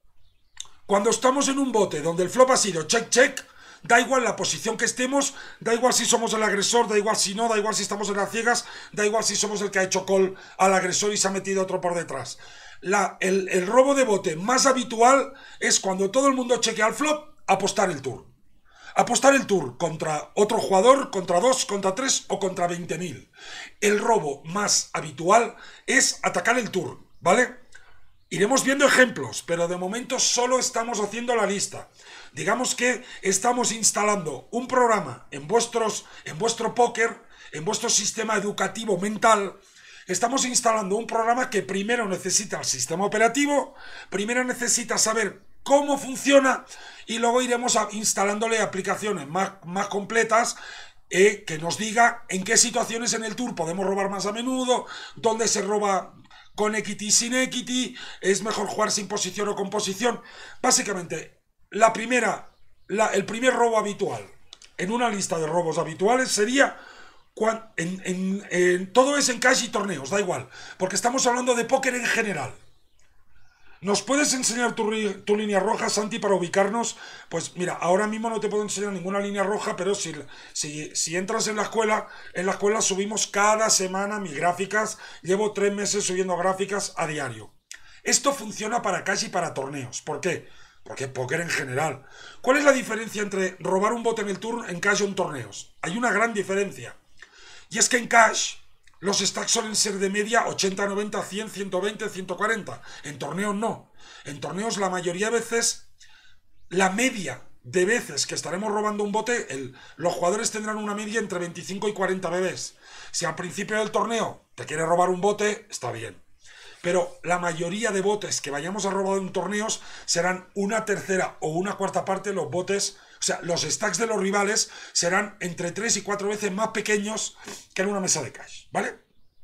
Cuando estamos en un bote donde el flop ha sido check check, da igual la posición que estemos, da igual si somos el agresor, da igual si no, da igual si estamos en las ciegas, da igual si somos el que ha hecho call al agresor y se ha metido otro por detrás. La, el, el robo de bote más habitual es cuando todo el mundo chequea al flop, apostar el tour. Apostar el tour contra otro jugador, contra dos, contra tres o contra veinte mil. El robo más habitual es atacar el tour, ¿vale? Iremos viendo ejemplos, pero de momento solo estamos haciendo la lista. Digamos que estamos instalando un programa en, vuestros, en vuestro póker, en vuestro sistema educativo mental. Estamos instalando un programa que primero necesita el sistema operativo, primero necesita saber cómo funciona y luego iremos a, instalándole aplicaciones más, más completas eh, que nos diga en qué situaciones en el tour podemos robar más a menudo, dónde se roba con equity, sin equity, es mejor jugar sin posición o con posición. Básicamente, la primera, la, el primer robo habitual en una lista de robos habituales sería, cuando, en, en, en, todo es en cash y torneos, da igual, porque estamos hablando de póker en general. ¿Nos puedes enseñar tu, tu línea roja, Santi, para ubicarnos? Pues mira, ahora mismo no te puedo enseñar ninguna línea roja, pero si, si, si entras en la escuela, en la escuela subimos cada semana mis gráficas. Llevo tres meses subiendo gráficas a diario. Esto funciona para cash y para torneos. ¿Por qué? Porque póker en general. ¿Cuál es la diferencia entre robar un bote en el turno, en cash o en torneos? Hay una gran diferencia. Y es que en cash los stacks suelen ser de media ochenta, noventa, cien, ciento veinte, ciento cuarenta. En torneos no. En torneos la mayoría de veces, la media de veces que estaremos robando un bote, el, los jugadores tendrán una media entre veinticinco y cuarenta bebés. Si al principio del torneo te quiere robar un bote, está bien. Pero la mayoría de botes que vayamos a robar en torneos serán una tercera o una cuarta parte de los botes. O sea, los stacks de los rivales serán entre tres y cuatro veces más pequeños que en una mesa de cash, ¿vale?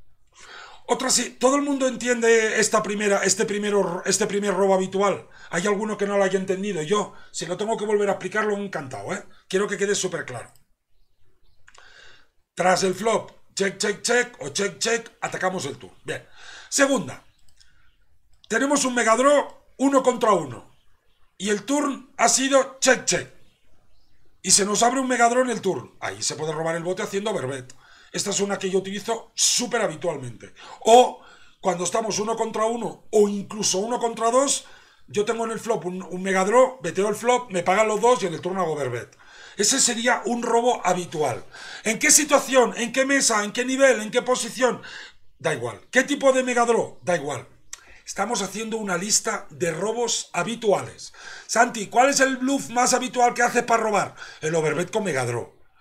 Otra sí, todo el mundo entiende esta primera, este, primero, este primer robo habitual. Hay alguno que no lo haya entendido. Yo, si lo tengo que volver a explicar, lo he encantado, ¿eh? Quiero que quede súper claro. Tras el flop, check, check, check o check, check, atacamos el tour. Bien. Segunda, tenemos un megadraw uno contra uno y el turn ha sido check, check. Y se nos abre un megadraw en el turn. Ahí se puede robar el bote haciendo overbet. Esta es una que yo utilizo súper habitualmente. O cuando estamos uno contra uno o incluso uno contra dos, yo tengo en el flop un, un megadraw, beteo el flop, me pagan los dos y en el turno hago overbet. Ese sería un robo habitual. ¿En qué situación? ¿En qué mesa? ¿En qué nivel? ¿En qué posición? Da igual. ¿Qué tipo de megadraw? Da igual. Estamos haciendo una lista de robos habituales. Santi, ¿cuál es el bluff más habitual que haces para robar? El overbet con megadraw.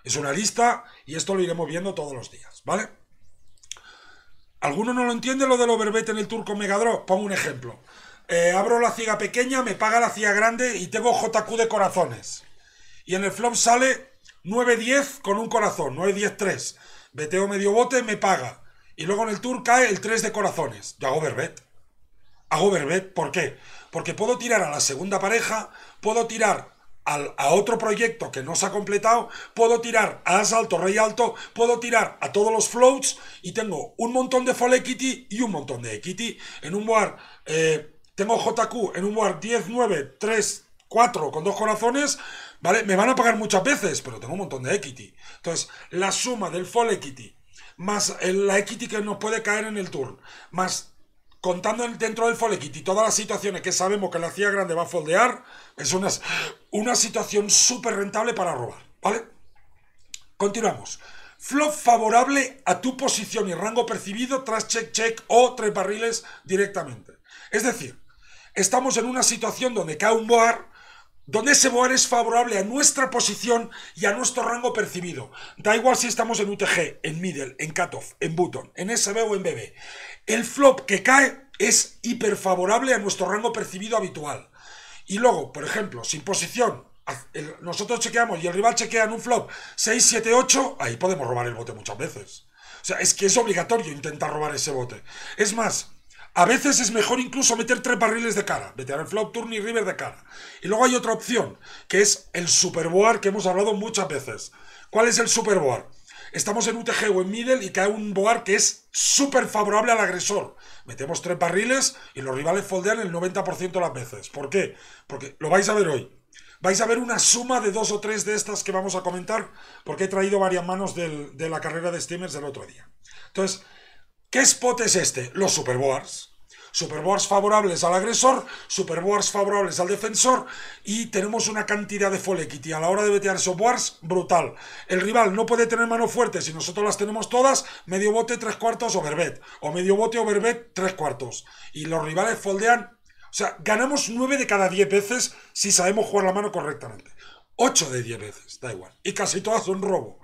Es una lista y esto lo iremos viendo todos los días, ¿vale? ¿Alguno no lo entiende lo del overbet en el tour con Megadraw? Pongo un ejemplo. Eh, abro la ciega pequeña, me paga la ciega grande y tengo J Q de corazones. Y en el flop sale nueve diez con un corazón, nueve diez tres. Beteo medio bote, me paga. Y luego en el tour cae el tres de corazones. Yo hago overbet. Hago overbet, ¿por qué? Porque puedo tirar a la segunda pareja, puedo tirar al, a otro proyecto que no se ha completado, puedo tirar a as alto, rey alto, puedo tirar a todos los floats y tengo un montón de full equity y un montón de equity. En un board eh, tengo J Q, en un board diez, nueve, tres, cuatro con dos corazones, ¿vale? Me van a pagar muchas veces, pero tengo un montón de equity. Entonces, la suma del full equity más el, la equity que nos puede caer en el turn, más contando dentro del full equity todas las situaciones que sabemos que la ciega grande va a foldear, es una, una situación súper rentable para robar, ¿vale? Continuamos. Flop favorable a tu posición y rango percibido tras check, check o tres barriles directamente. Es decir, estamos en una situación donde cae un board, donde ese board es favorable a nuestra posición y a nuestro rango percibido. Da igual si estamos en U T G, en middle, en cutoff, en button, en S B o en B B. El flop que cae es hiper favorable a nuestro rango percibido habitual. Y luego, por ejemplo, sin posición, el, nosotros chequeamos y el rival chequea en un flop seis, siete, ocho, ahí podemos robar el bote muchas veces. O sea, es que es obligatorio intentar robar ese bote. Es más, a veces es mejor incluso meter tres barriles de cara, meter el flop, turn y river de cara. Y luego hay otra opción, que es el superboard que hemos hablado muchas veces. ¿Cuál es el superboard? Estamos en U T G o en middle y cae un board que es súper favorable al agresor. Metemos tres barriles y los rivales foldean el noventa por ciento de las veces. ¿Por qué? Porque lo vais a ver hoy. Vais a ver una suma de dos o tres de estas que vamos a comentar, porque he traído varias manos del, de la carrera de streamers del otro día. Entonces, ¿qué spot es este? Los superboards. Superboards favorables al agresor, superboards favorables al defensor y tenemos una cantidad de full equity a la hora de betear esos boards brutal. El rival no puede tener mano fuerte si nosotros las tenemos todas, medio bote, tres cuartos, overbet. O medio bote, overbet, tres cuartos. Y los rivales foldean, o sea, ganamos nueve de cada diez veces si sabemos jugar la mano correctamente. ocho de diez veces, da igual. Y casi todas son robo.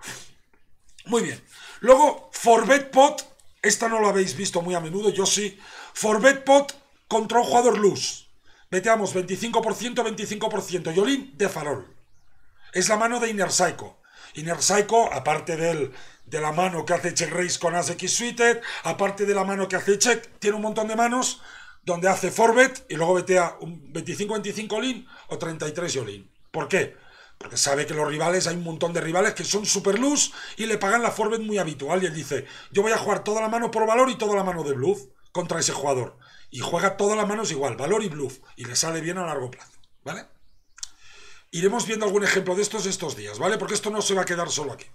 Muy bien. Luego, forbet pot. Esta no lo habéis visto muy a menudo, yo sí. Forbet pot contra un jugador loose. Veteamos veinticinco por ciento, veinticinco por ciento. Y all-in de farol. Es la mano de Inner Psycho. Inner Psycho, aparte del, de la mano que hace check raise con as X suited, aparte de la mano que hace check, tiene un montón de manos donde hace forbet y luego vetea un veinticinco veinticinco all-in o treinta y tres y all-in. ¿Por qué? Porque sabe que los rivales, hay un montón de rivales que son super loose y le pagan la forbet muy habitual. Y él dice, yo voy a jugar toda la mano por valor y toda la mano de bluff contra ese jugador. Y juega todas las manos igual, valor y bluff. Y le sale bien a largo plazo, ¿vale? Iremos viendo algún ejemplo de estos estos días, ¿vale? Porque esto no se va a quedar solo aquí.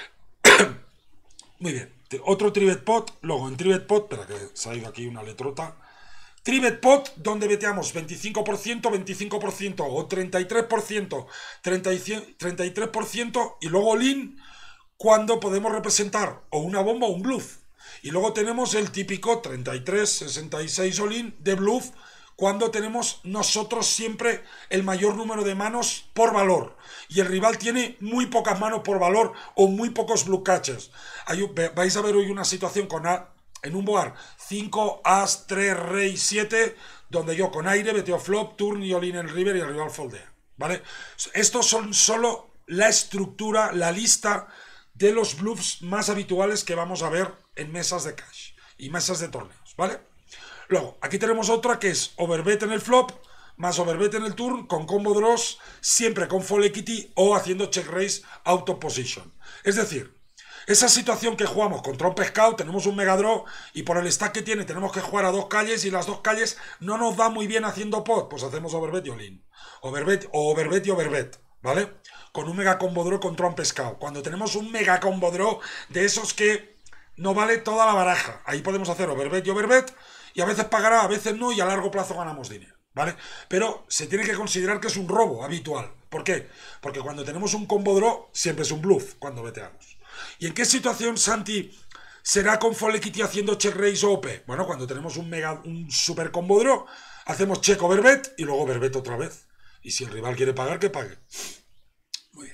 Muy bien. Otro tribet pot. Luego en tribet pot, espera que se ha ido aquí una letrota. Tribet pot, donde veteamos veinticinco por ciento, veinticinco por ciento o treinta y tres por ciento, treinta y tres por ciento y luego all-in cuando podemos representar o una bomba o un bluff. Y luego tenemos el típico treinta y tres, sesenta y seis all-in de bluff cuando tenemos nosotros siempre el mayor número de manos por valor y el rival tiene muy pocas manos por valor o muy pocos blue catches. Hay, vais a ver hoy una situación con A en un board cinco, as, tres, rey, siete, donde yo con aire beteo flop, turn y all-in en el river y el rival foldea, ¿vale? Estos son solo la estructura, la lista de los bluffs más habituales que vamos a ver en mesas de cash y mesas de torneos, ¿vale? Luego, aquí tenemos otra que es overbet en el flop, más overbet en el turn, con combo draws, siempre con full equity o haciendo check raise out of position. Es decir, esa situación que jugamos contra un pescado, tenemos un mega draw y por el stack que tiene tenemos que jugar a dos calles y las dos calles no nos da muy bien haciendo pot, pues hacemos overbet y all-in. Overbet o overbet y overbet, ¿vale? Con un mega combo draw contra un pescado. Cuando tenemos un mega combo draw de esos que no vale toda la baraja, ahí podemos hacer overbet y overbet y a veces pagará, a veces no y a largo plazo ganamos dinero, ¿vale? Pero se tiene que considerar que es un robo habitual. ¿Por qué? Porque cuando tenemos un combo draw siempre es un bluff cuando veteamos. ¿Y en qué situación, Santi, será con full equity haciendo check raise o O P? Bueno, cuando tenemos un mega, un super combo draw, hacemos check overbet y luego overbet otra vez. Y si el rival quiere pagar, que pague. Muy bien.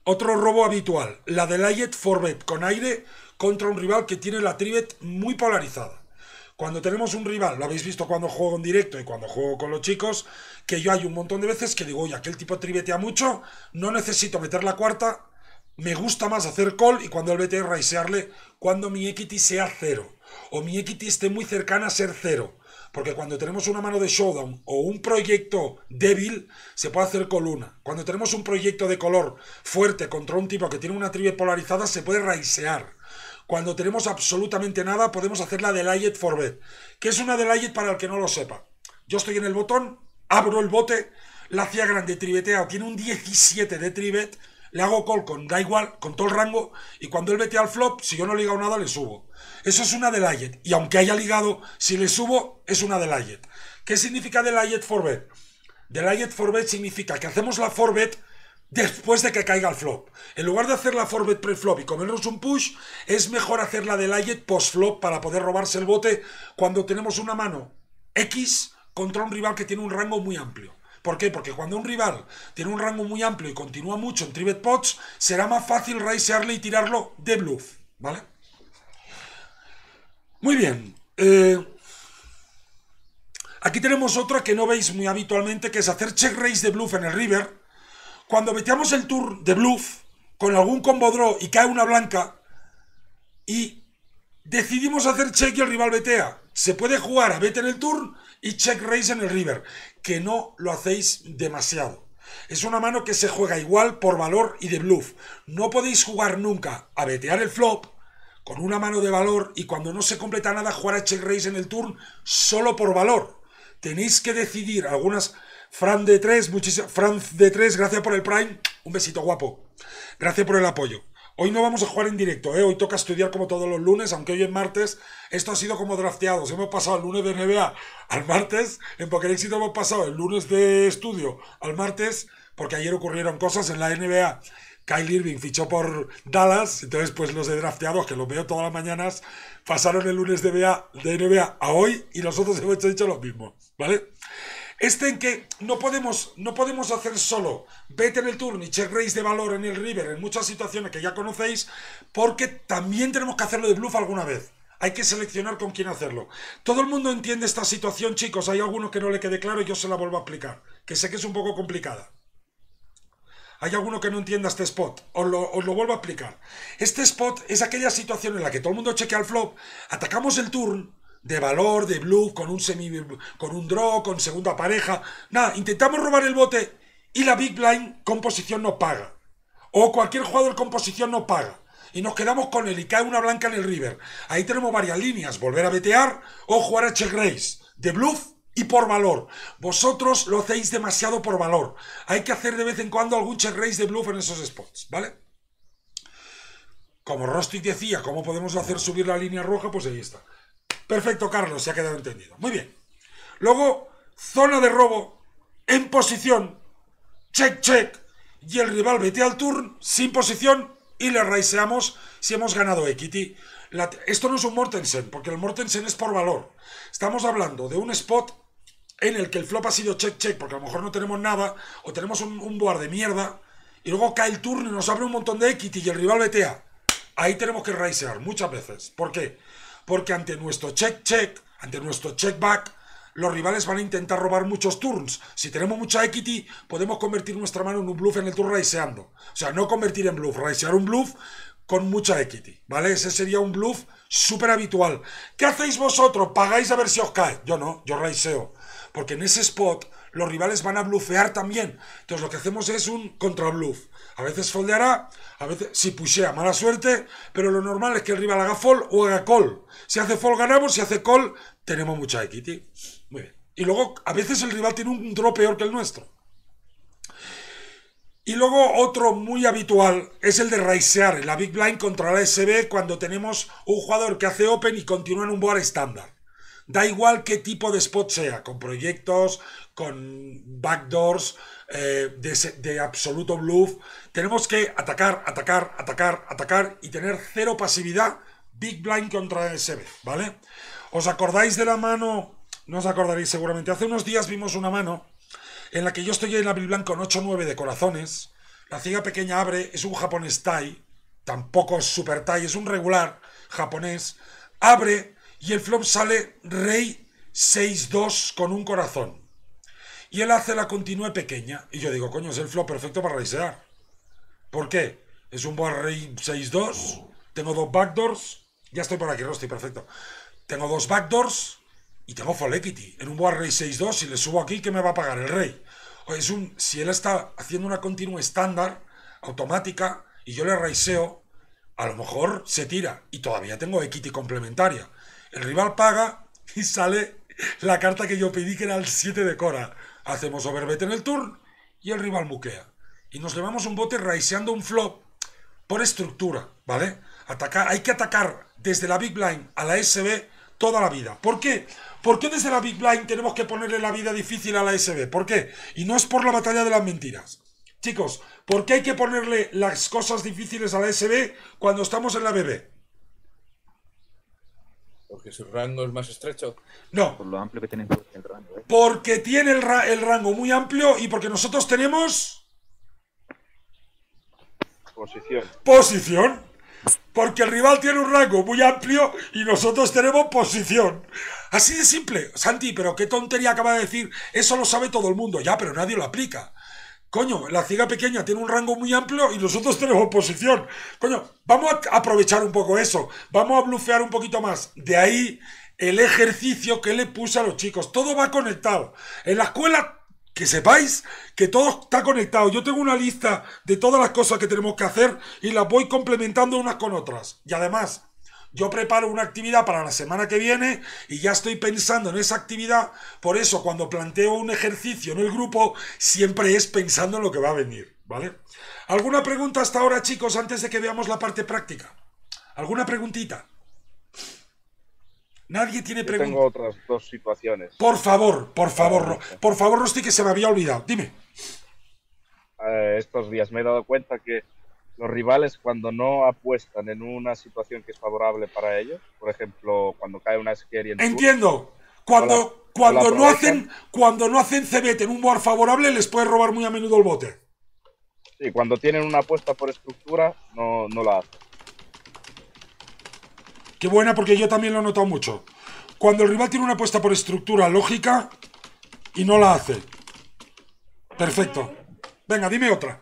Otro robo habitual, la de Layet four bet con aire contra un rival que tiene la tribet muy polarizada. Cuando tenemos un rival, lo habéis visto cuando juego en directo y cuando juego con los chicos, que yo hay un montón de veces que digo, oye, aquel tipo tribetea mucho, no necesito meter la cuarta, me gusta más hacer call y cuando él vete raisearle cuando mi equity sea cero o mi equity esté muy cercana a ser cero. Porque cuando tenemos una mano de showdown o un proyecto débil, se puede hacer con una. Cuando tenemos un proyecto de color fuerte contra un tipo que tiene una tribe polarizada, se puede raisear. Cuando tenemos absolutamente nada, podemos hacer la de Layet four bet. ¿Qué es una de Layet para el que no lo sepa? Yo estoy en el botón, abro el bote, la hacía grande tribetea, tiene un diecisiete de tribet, le hago call con da igual, con todo el rango, y cuando él vete al flop, si yo no he ligado nada, le subo. Eso es una de Layet. Y aunque haya ligado, si le subo, es una de Layet. ¿Qué significa de Layet four bet? De Layet four bet significa que hacemos la four bet después de que caiga el flop. En lugar de hacer la four bet pre-flop y comernos un push, es mejor hacer la de Layet post-flop para poder robarse el bote cuando tenemos una mano X contra un rival que tiene un rango muy amplio. ¿Por qué? Porque cuando un rival tiene un rango muy amplio y continúa mucho en three bet pots, será más fácil raisearle y tirarlo de bluff, ¿vale? Muy bien. Eh, aquí tenemos otra que no veis muy habitualmente, que es hacer check raise de bluff en el river. Cuando veteamos el turn de bluff con algún combo draw y cae una blanca y decidimos hacer check y el rival vetea, se puede jugar a bet en el turn y check raise en el river, que no lo hacéis demasiado. Es una mano que se juega igual por valor y de bluff. No podéis jugar nunca a betear el flop con una mano de valor y cuando no se completa nada jugar a check raise en el turn solo por valor. Tenéis que decidir algunas... Fran de tres, muchísimas... Fran de tres, gracias por el Prime. Un besito guapo. Gracias por el apoyo. Hoy no vamos a jugar en directo, ¿eh? Hoy toca estudiar como todos los lunes, aunque hoy es martes. Esto ha sido como drafteados. Hemos pasado el lunes de N B A al martes. En Poker Éxito hemos pasado el lunes de estudio al martes, porque ayer ocurrieron cosas en la N B A. Kyle Irving fichó por Dallas, entonces pues los de drafteados, que los veo todas las mañanas, pasaron el lunes de N B A, de N B A a hoy y nosotros hemos hecho lo mismo, ¿vale? Este en que no podemos, no podemos hacer solo bet en el turn y check raise de valor en el river en muchas situaciones que ya conocéis, porque también tenemos que hacerlo de bluff alguna vez. Hay que seleccionar con quién hacerlo. Todo el mundo entiende esta situación, chicos. Hay alguno que no le quede claro y yo se la vuelvo a explicar, que sé que es un poco complicada. Hay alguno que no entienda este spot, os lo, os lo vuelvo a explicar. Este spot es aquella situación en la que todo el mundo chequea el flop, atacamos el turn de valor, de bluff, con un semi, con un draw, con segunda pareja. Nada, intentamos robar el bote y la big blind con posición no paga. O cualquier jugador con posición no paga. Y nos quedamos con él y cae una blanca en el river. Ahí tenemos varias líneas, volver a betear o jugar a check raise, de bluff y por valor. Vosotros lo hacéis demasiado por valor. Hay que hacer de vez en cuando algún check raise de bluff en esos spots, ¿vale? Como Rostic decía, ¿cómo podemos hacer subir la línea roja? Pues ahí está. Perfecto, Carlos, se ha quedado entendido. Muy bien. Luego, zona de robo, en posición, check, check, y el rival vete al turn, sin posición, y le raiseamos si hemos ganado equity. La, esto no es un Mortensen, porque el Mortensen es por valor. Estamos hablando de un spot en el que el flop ha sido check, check, porque a lo mejor no tenemos nada, o tenemos un, un board de mierda, y luego cae el turn y nos abre un montón de equity y el rival vetea. Ahí tenemos que raisear muchas veces. ¿Por qué? Porque ante nuestro check-check, ante nuestro check-back, los rivales van a intentar robar muchos turns. Si tenemos mucha equity, podemos convertir nuestra mano en un bluff en el turn raiseando. O sea, no convertir en bluff, raisear un bluff con mucha equity, ¿vale? Ese sería un bluff súper habitual. ¿Qué hacéis vosotros? ¿Pagáis a ver si os cae? Yo no, yo raiseo. Porque en ese spot los rivales van a bluffear también. Entonces lo que hacemos es un contrabluff. A veces foldeará, a veces si pushea, mala suerte, pero lo normal es que el rival haga fold o haga call. Si hace fold ganamos, si hace call tenemos mucha equity. Muy bien. Y luego a veces el rival tiene un draw peor que el nuestro. Y luego otro muy habitual es el de raisear en la big blind contra la S B cuando tenemos un jugador que hace open y continúa en un board estándar. Da igual qué tipo de spot sea, con proyectos, con backdoors, eh, de, de absoluto bluff. Tenemos que atacar, atacar, atacar, atacar y tener cero pasividad big blind contra S B, ¿vale? ¿Os acordáis de la mano? No os acordaréis seguramente. Hace unos días vimos una mano en la que yo estoy en la big blind con ocho nueve de corazones, La ciega pequeña abre, es un japonés Tai, tampoco es super Tai, es un regular japonés. Abre y el flop sale rey seis dos con un corazón. Y él hace la continúe pequeña. Y yo digo, coño, es el flop perfecto para raisear. ¿Por qué? Es un board rey seis dos. Tengo dos backdoors. Ya estoy por aquí, Rosti, perfecto. Tengo dos backdoors y tengo full equity. En un board rey seis dos, si le subo aquí, ¿qué me va a pagar el rey? Es un, si él está haciendo una continua estándar, automática, y yo le raiseo, a lo mejor se tira. Y todavía tengo equity complementaria. El rival paga y sale la carta que yo pedí, que era el siete de Cora. Hacemos overbet en el turn y el rival muquea. Y nos llevamos un bote raiseando un flop por estructura, ¿vale? Atacar, hay que atacar desde la Big Blind a la S B toda la vida. ¿Por qué? ¿Por qué desde la Big Blind tenemos que ponerle la vida difícil a la S B? ¿Por qué? Y no es por la batalla de las mentiras. Chicos, ¿por qué hay que ponerle las cosas difíciles a la S B cuando estamos en la B B? Porque su rango es más estrecho. No. Por lo amplio que tiene el rango. ¿eh? Porque tiene el, ra el rango muy amplio y porque nosotros tenemos... Posición. Posición. Porque el rival tiene un rango muy amplio y nosotros tenemos posición. Así de simple. Santi, pero qué tontería acaba de decir. Eso lo sabe todo el mundo. Ya, pero nadie lo aplica. Coño, la ciega pequeña tiene un rango muy amplio y nosotros tenemos posición. Coño, vamos a aprovechar un poco eso. Vamos a blufear un poquito más. De ahí el ejercicio que le puse a los chicos. Todo va conectado. En la escuela, que sepáis que todo está conectado. Yo tengo una lista de todas las cosas que tenemos que hacer y las voy complementando unas con otras. Y además, yo preparo una actividad para la semana que viene y ya estoy pensando en esa actividad. Por eso, cuando planteo un ejercicio en el grupo, siempre es pensando en lo que va a venir, ¿vale? ¿Alguna pregunta hasta ahora, chicos, antes de que veamos la parte práctica? ¿Alguna preguntita? Nadie tiene preguntas. Tengo otras dos situaciones. Por favor, por favor, por favor, Rosti, que se me había olvidado. Dime. Eh, estos días me he dado cuenta que los rivales, cuando no apuestan en una situación que es favorable para ellos, por ejemplo, cuando cae una scary en Entiendo. Cuando, no la, cuando, no no hacen, cuando no hacen C B T en un board favorable, les puede robar muy a menudo el bote. Sí, cuando tienen una apuesta por estructura, no, no la hacen. Qué buena, porque yo también lo he notado mucho. Cuando el rival tiene una apuesta por estructura lógica y no la hace. Perfecto. Venga, dime otra.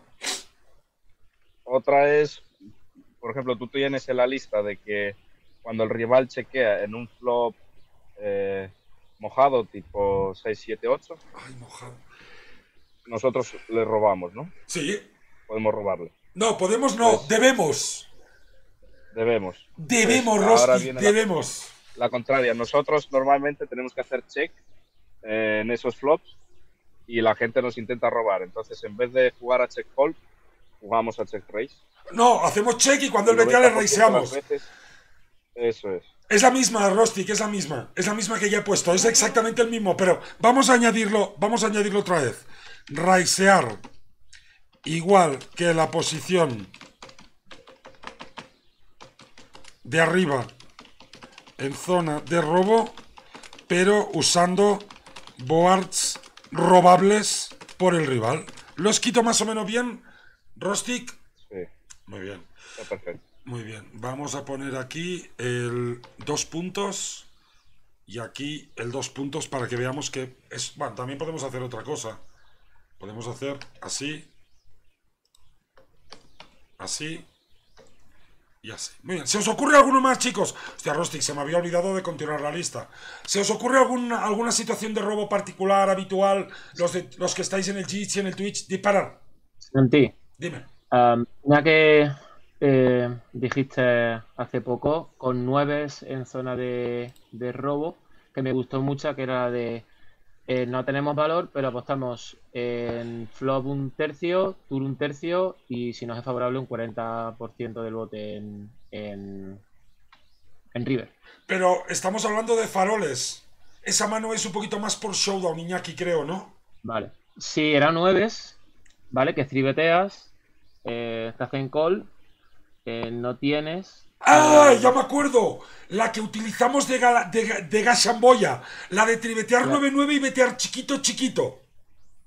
Otra es, por ejemplo, tú tienes en la lista de que cuando el rival chequea en un flop eh, mojado, tipo seis, siete, ocho, Ay, mojado. nosotros le robamos, ¿no? Sí. Podemos robarle. No, podemos no, Pues, debemos. Debemos. Debemos, Pues, ahora Rosti, viene debemos. La, la contraria. Nosotros normalmente tenemos que hacer check eh, en esos flops y la gente nos intenta robar. Entonces, en vez de jugar a check call, jugamos a check raise. No, hacemos check y cuando él vetea le raiseamos. Veces, eso es. Es la misma, Rosti, que es la misma. Es la misma que ya he puesto. Es exactamente el mismo, pero vamos a añadirlo, vamos a añadirlo otra vez. Raisear igual que la posición de arriba en zona de robo, pero usando boards robables por el rival. ¿Los quito más o menos bien, Rostic? Sí. Muy bien. Está perfecto. Muy bien. Vamos a poner aquí el dos puntos y aquí el dos puntos para que veamos que es... Bueno, también podemos hacer otra cosa. Podemos hacer así, así y así. Muy bien. ¿Se os ocurre alguno más, chicos? Hostia, Rostic, se me había olvidado de continuar la lista. ¿Se os ocurre alguna, alguna situación de robo particular, habitual? Los, de, los que estáis en el Twitch y en el Twitch, disparar. Santi. Dime. Um, una que eh, dijiste hace poco, con nueves en zona de, de robo, que me gustó mucho, que era de eh, no tenemos valor, pero apostamos en flop un tercio, tour un tercio y si nos es favorable un cuarenta por ciento del bote en, en, en river. Pero estamos hablando de faroles. Esa mano es un poquito más por showdown, Iñaki, creo, ¿no? Vale. Si era nueves, ¿vale? Que tribeteas, eh, te hacen call, eh, no tienes... ¡Ah! Ya me acuerdo. La que utilizamos de, gala, de, de Gashamboya. La de tribetear Claro. nueve nueve y betear chiquito, chiquito.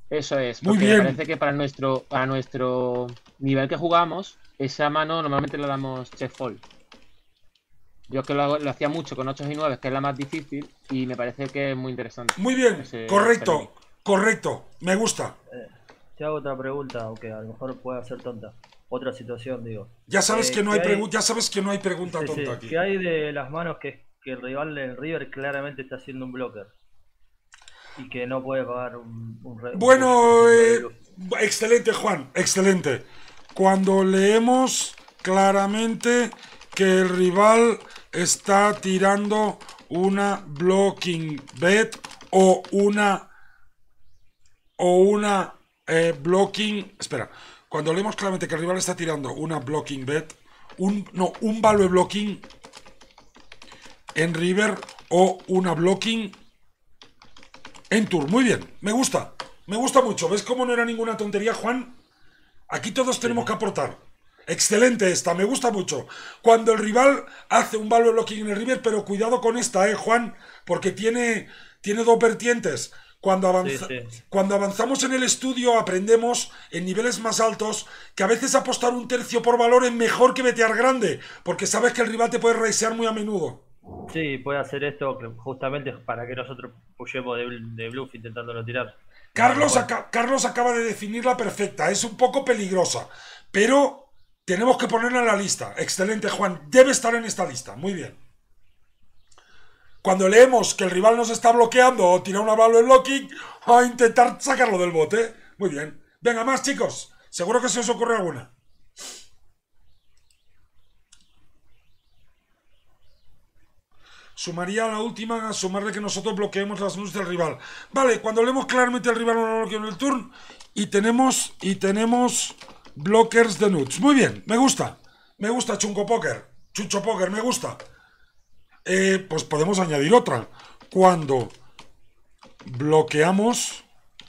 Eso es, Muy porque bien. me parece que para nuestro, para nuestro nivel que jugamos, esa mano normalmente le damos check fold. Yo es que lo, hago- lo hacía mucho con ocho y nueve, que es la más difícil, y me parece que es muy interesante. Muy bien, ese correcto, premio. correcto, me gusta. Eh, te hago otra pregunta, aunque a lo mejor pueda ser tonta. Otra situación, digo. Ya sabes Eh, que no ¿qué hay pregunta, ya sabes que no hay pregunta sí, sí, tonta aquí. ¿qué hay de las manos que, que el rival del River claramente está haciendo un blocker? Y que no puede pagar un, un re- un Bueno, push de eh, bluff. excelente, Juan, excelente. Cuando leemos claramente que el rival está tirando una blocking bet o una o una eh, blocking, espera, cuando leemos claramente que el rival está tirando una blocking bet, un no, un value blocking en river o una blocking en tour. Muy bien, me gusta, me gusta mucho. ¿Ves cómo no era ninguna tontería, Juan? Aquí todos tenemos que aportar. Excelente esta, me gusta mucho. Cuando el rival hace un value blocking en el river, pero cuidado con esta, eh, Juan, porque tiene, tiene dos vertientes. Cuando, avanza- Sí, sí. cuando avanzamos en el estudio aprendemos en niveles más altos que a veces apostar un tercio por valor es mejor que betear grande, porque sabes que el rival te puede raisear muy a menudo. Sí, puede hacer esto que justamente para que nosotros pushemos de, de bluff intentándolo tirar. Carlos, Bueno, aca- Carlos acaba de definirla perfecta, es un poco peligrosa, pero tenemos que ponerla en la lista. Excelente, Juan, debe estar en esta lista, muy bien. Cuando leemos que el rival nos está bloqueando o tira una value blocking, a intentar sacarlo del bote. Muy bien. Venga, más chicos, seguro que se os ocurre alguna. Sumaría a la última a sumarle que nosotros bloqueemos las nudes del rival. Vale, cuando leemos claramente el rival no lo bloquea en el turn y tenemos y tenemos blockers de nudes. Muy bien, me gusta. Me gusta Chunco Poker. Chucho Poker, me gusta. Eh, pues podemos añadir otra. Cuando bloqueamos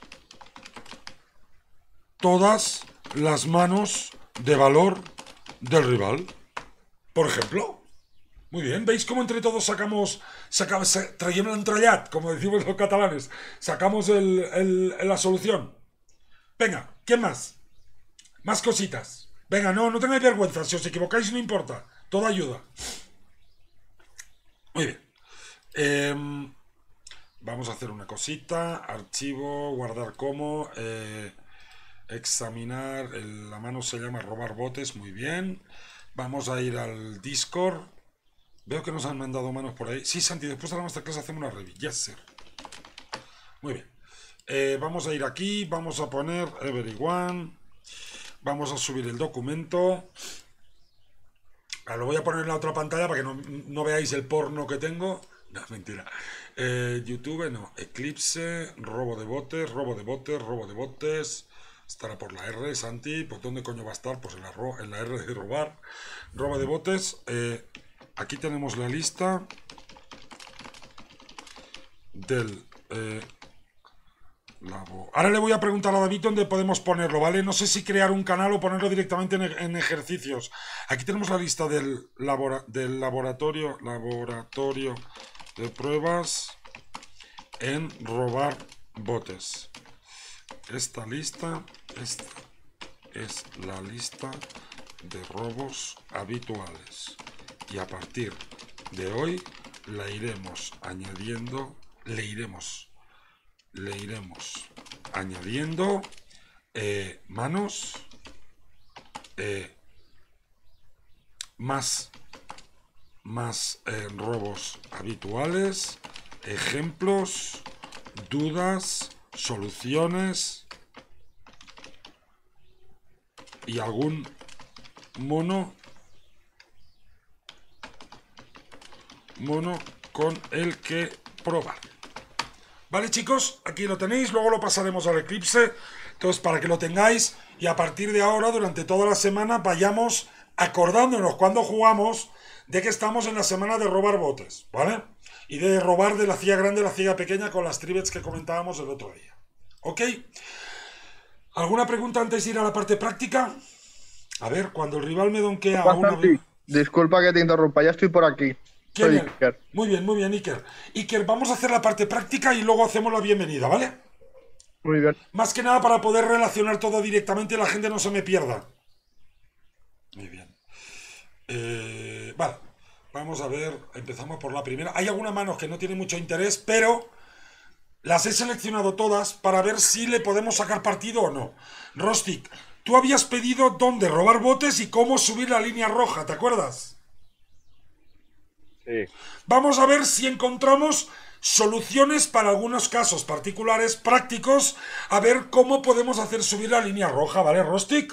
todas las manos de valor del rival. Por ejemplo. Muy bien, ¿veis cómo entre todos sacamos, sacamos traiem l'entrellat, como decimos los catalanes? Sacamos el, el- la solución. Venga, ¿quién más? Más cositas. Venga, no, no tengáis vergüenza, si os equivocáis no importa, todo ayuda. Muy bien. Em, vamos a hacer una cosita, archivo, guardar como, eh, examinar, el- la mano se llama robar botes, muy bien. Vamos a ir al Discord. Veo que nos han mandado manos por ahí. Sí, Santi, después de la masterclass hacemos una review. Yes, sir. Muy bien. Eh, vamos a ir aquí. Vamos a poner everyone. Vamos a subir el documento. Ah, lo voy a poner en la otra pantalla para que no, no veáis el porno que tengo. No, mentira. Eh, YouTube, no. Eclipse, robo de botes, robo de botes, robo de botes. Estará por la R, Santi. ¿Por dónde coño va a estar? Pues en la, ro- en la R de robar. Robo de botes. Eh, aquí tenemos la lista del... eh, labo- Ahora le voy a preguntar a David dónde podemos ponerlo, ¿vale? No sé si crear un canal o ponerlo directamente en, en ejercicios. Aquí tenemos la lista del, labora- del laboratorio, laboratorio de pruebas en robar botes. Esta lista, esta es la lista de robos habituales. Y a partir de hoy la iremos añadiendo, le iremos, le iremos añadiendo eh, manos, eh, más, más eh, robos habituales, ejemplos, dudas, soluciones y algún mono mono con el que probar. Vale, chicos, aquí lo tenéis, luego lo pasaremos al Eclipse, entonces para que lo tengáis y a partir de ahora durante toda la semana vayamos acordándonos cuando jugamos de que estamos en la semana de robar botes, ¿vale? Y de robar de la cía grande a la cía pequeña con las tribets que comentábamos el otro día. ¿Ok? ¿Alguna pregunta antes de ir a la parte práctica? A ver, cuando el rival me donkea a una... Santi, disculpa que te interrumpa, ya estoy por aquí. Soy Genial. Iker. Muy bien, muy bien, Iker. Iker, vamos a hacer la parte práctica y luego hacemos la bienvenida, ¿vale? Muy bien. Más que nada para poder relacionar todo directamente y la gente no se me pierda. Muy bien. Eh, vale. Vamos a ver. Empezamos por la primera. Hay algunas manos que no tienen mucho interés, pero las he seleccionado todas para ver si le podemos sacar partido o no. Rostic, tú habías pedido dónde robar botes y cómo subir la línea roja, ¿te acuerdas? Sí. Vamos a ver si encontramos soluciones para algunos casos particulares prácticos, a ver cómo podemos hacer subir la línea roja, ¿vale, Rostic?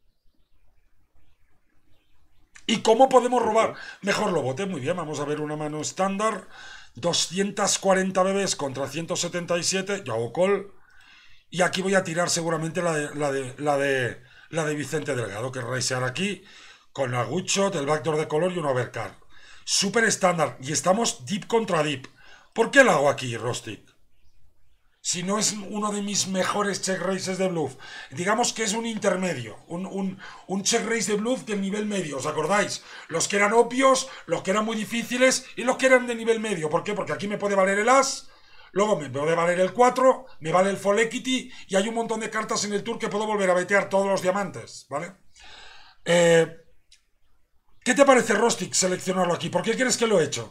Y cómo podemos robar mejor los botes. Muy bien, vamos a ver una mano estándar. doscientos cuarenta bebés contra ciento setenta y siete. Yo hago call. Y aquí voy a tirar seguramente la de, la de, la de, la de Vicente Delgado, que es raisear aquí con la good shot, el backdoor de color y un overcard. Súper estándar. Y estamos deep contra deep. ¿Por qué la hago aquí, Rostic? Si no es uno de mis mejores check raises de bluff. Digamos que es un intermedio. Un, un, un check raise de bluff del nivel medio. ¿Os acordáis? Los que eran obvios, los que eran muy difíciles y los que eran de nivel medio. ¿Por qué? Porque aquí me puede valer el as, luego me puede valer el cuatro, me vale el full equity y hay un montón de cartas en el tour que puedo volver a betear todos los diamantes. ¿Vale? Eh, ¿Qué te parece, Rostic, seleccionarlo aquí? ¿Por qué crees que lo he hecho?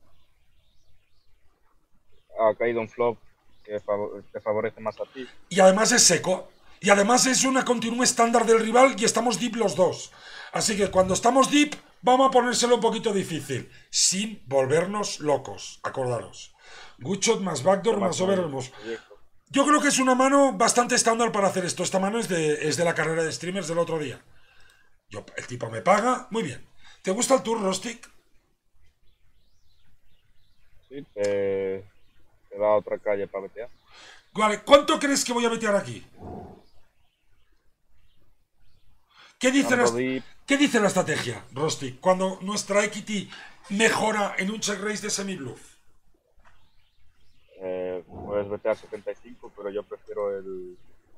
Ha caído un flop que te favorece más a ti. Y además es seco. Y además es una continua estándar del rival y estamos deep los dos. Así que cuando estamos deep, vamos a ponérselo un poquito difícil. Sin volvernos locos. Acordaros. Good shot más backdoor más overmost. Yo creo que es una mano bastante estándar para hacer esto. Esta mano es de, es de la carrera de streamers del otro día. Yo, el tipo me paga. Muy bien. ¿Te gusta el tour, Rostic? Sí, te, te da otra calle para betear. Vale, ¿cuánto crees que voy a betear aquí? ¿Qué dice, la, ¿Qué dice la estrategia, Rostic, cuando nuestra equity mejora en un check raise de semi-bluff? Eh, puedes betear setenta y cinco, pero yo prefiero el...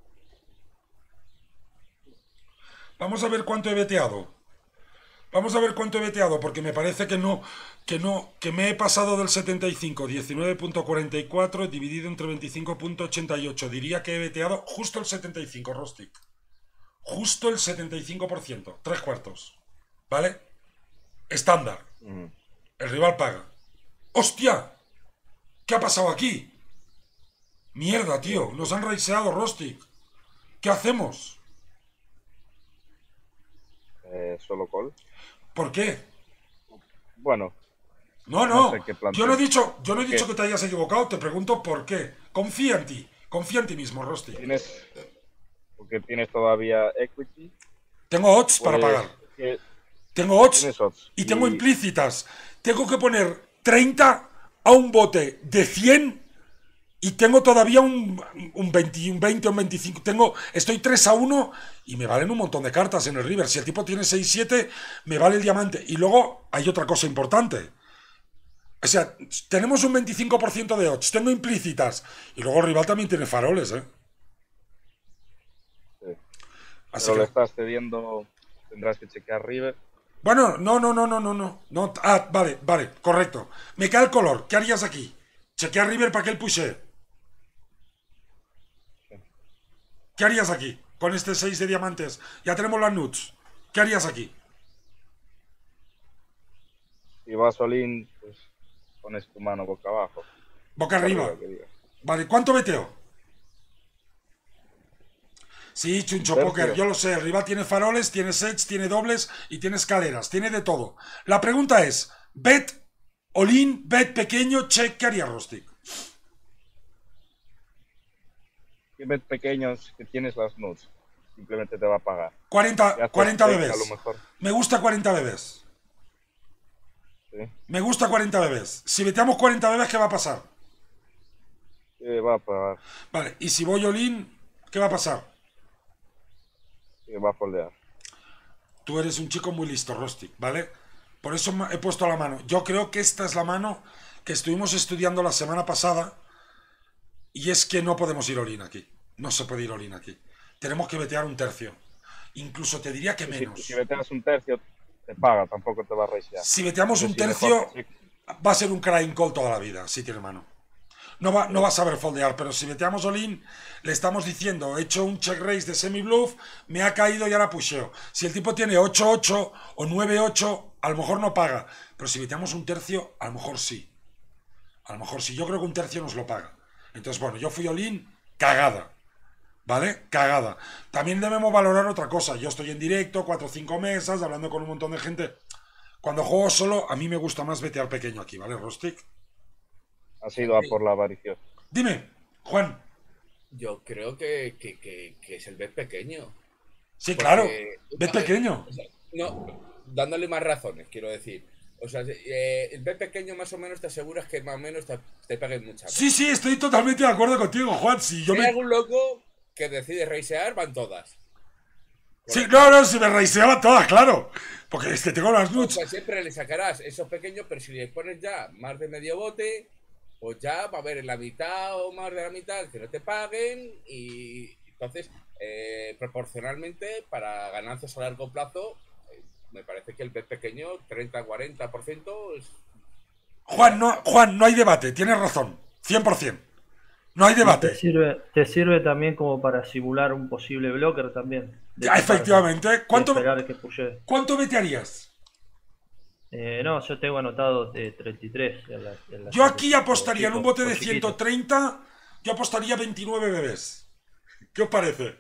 Vamos a ver cuánto he beteado. Vamos a ver cuánto he beteado, porque me parece que no, que no, que me he pasado del setenta y cinco, diecinueve punto cuarenta y cuatro dividido entre veinticinco punto ochenta y ocho. Diría que he beteado justo el setenta y cinco, Rostic. Justo el setenta y cinco por ciento, tres cuartos. ¿Vale? Estándar. Mm. El rival paga. ¡Hostia! ¿Qué ha pasado aquí? Mierda, tío. Nos han raiseado, Rostic. ¿Qué hacemos? Eh, solo call. ¿Por qué? Bueno. No, no. no sé qué yo no he dicho, yo no he dicho ¿Qué? que te hayas equivocado. Te pregunto por qué. Confía en ti. Confía en ti mismo, Rostic. Tienes... Porque tienes todavía equity. Tengo odds para Pues, pagar. que- Tengo odds, tienes odds. y tengo Y- implícitas. Tengo que poner treinta a un bote de cien y tengo todavía un, un veinte, un veinte, un veinticinco. Tengo, estoy tres a uno y me valen un montón de cartas en el river. Si el tipo tiene seis siete, me vale el diamante. Y luego hay otra cosa importante. O sea, tenemos un veinticinco por ciento de odds. Tengo implícitas. Y luego el rival también tiene faroles, ¿eh? Sí. Así Pero que- le estás cediendo, tendrás que chequear river. Bueno, no, no, no, no, no, no, no. Ah, vale, vale, correcto. Me cae el color. ¿Qué harías aquí? Chequea River para que él pushe. ¿Qué harías aquí? Con este seis de diamantes. Ya tenemos las nuts. ¿Qué harías aquí? Si vas all-in, pues pones tu mano boca abajo. Boca arriba. que diga. Vale, ¿cuánto beteo? Sí, Chuncho Tercio. Poker, yo lo sé. El rival tiene faroles, tiene sets, tiene dobles y tiene escaleras. Tiene de todo. La pregunta es, bet, all-in, bet pequeño, check, ¿qué haría Rostic? Si ves pequeños que tienes las nuts, simplemente te va a pagar. cuarenta, Si haces cuarenta check, bebés. A lo mejor. Me gusta cuarenta bebés. Sí. Me gusta cuarenta bebés. Si beteamos cuarenta bebés, ¿qué va a pasar? Sí, va a pagar. Vale, y si voy all-in, ¿qué va a pasar? Sí, va a foldear. Tú eres un chico muy listo, Rostic, ¿vale? Por eso me- he puesto la mano. Yo creo que esta es la mano que estuvimos estudiando la semana pasada. Y es que no podemos ir all-in aquí. No se puede ir all-in aquí. Tenemos que betear un tercio. Incluso te diría que Si, menos. si beteas un tercio, te paga, tampoco te va a raisear. Si beteamos un Entonces, sí, tercio, mejor que sí. va a ser un crying call toda la vida, si tiene mano. no va, no va a saber foldear, pero si veteamos all-in, le estamos diciendo, he hecho un check raise de semi-bluff, me ha caído y ahora pusheo. Si el tipo tiene ocho ocho o nueve ocho, a lo mejor no paga, pero si veteamos un tercio, a lo mejor sí. A lo mejor sí, yo creo que un tercio nos lo paga. Entonces, bueno, yo fui all-in, cagada. ¿Vale? Cagada. También debemos valorar otra cosa. Yo estoy en directo, cuatro o cinco mesas, hablando con un montón de gente. Cuando juego solo, a mí me gusta más vetear pequeño aquí, ¿vale, Rostic? Ha sido a por la avaricia. Dime, Juan. Yo creo que, que, que, que es el bet pequeño. Sí, Porque, claro, bet pequeño. O sea, no, dándole más razones, quiero decir. O sea, eh, el bet pequeño más o menos te aseguras que más o menos te, te paguen mucha. Sí, sí, estoy totalmente de acuerdo contigo, Juan. Si yo si me... hay algún loco que decide reisear, van todas. Sí, no, no, si me reiseaban todas, claro. Porque es que tengo las nuts. O sea, siempre le sacarás esos pequeños, pero si le pones ya más de medio bote, pues ya va a haber en la mitad o más de la mitad que no te paguen. Y entonces, eh, proporcionalmente, para ganancias a largo plazo, eh, me parece que el bet pequeño, treinta a cuarenta por ciento es... Juan, no, Juan, no hay debate, tienes razón, cien por ciento. No hay debate. Te sirve, te sirve también como para simular un posible blocker también. Ya, efectivamente. ¿Cuánto, esperar que pushee. ¿Cuánto vetearías? Eh, no, yo tengo anotado de treinta y tres. En la, en la yo aquí apostaría en un bote de chiquito. ciento treinta, yo apostaría veintinueve bebés. ¿Qué os parece?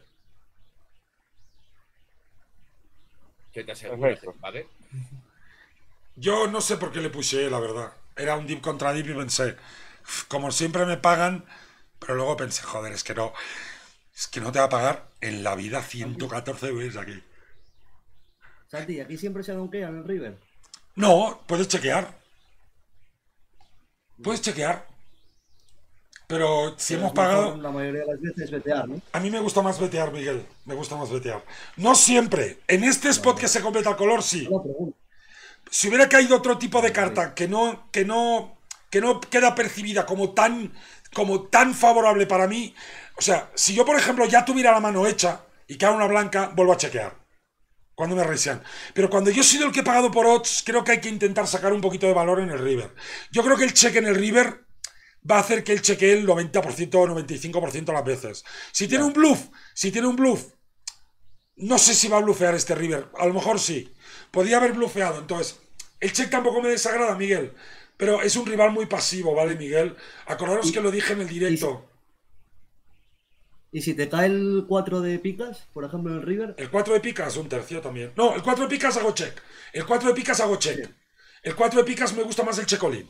¿Qué te aseguras, ¿vale? Yo no sé por qué le puse, la verdad. Era un dip contra dip y pensé, como siempre me pagan, pero luego pensé, joder, es que no, es que no te va a pagar en la vida ciento catorce bebés aquí. Santi, ¿aquí siempre se donkea en el River? No, puedes chequear. Puedes chequear. Pero si Pero hemos es mejor pagado... La mayoría de las veces vetear, ¿no? A mí me gusta más vetear, Miguel. Me gusta más vetear. No siempre. En este spot que se completa el color, sí. Si hubiera caído otro tipo de carta que no, que no, que no queda percibida como tan, como tan favorable para mí. O sea, si yo, por ejemplo, ya tuviera la mano hecha y cae una blanca, vuelvo a chequear. Cuando me reisean. Pero cuando yo he sido el que he pagado por odds, creo que hay que intentar sacar un poquito de valor en el river. Yo creo que el cheque en el river va a hacer que él chequee el noventa por ciento o noventa y cinco por ciento las veces. Si tiene un bluff, si tiene un bluff, no sé si va a blufear este river. A lo mejor sí. Podría haber blufeado. Entonces, el check tampoco me desagrada, Miguel. Pero es un rival muy pasivo, ¿vale, Miguel? Acordaros que lo dije en el directo. ¿Y si te cae el cuatro de picas, por ejemplo, en el river? El cuatro de picas, un tercio también. No, el cuatro de picas hago check. El cuatro de picas hago check. El cuatro de picas me gusta más el checolín.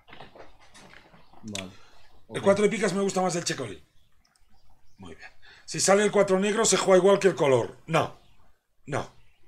Vale. Okay. El cuatro de picas me gusta más el checolín. Muy bien. Si sale el cuatro negro se juega igual que el color. No. No.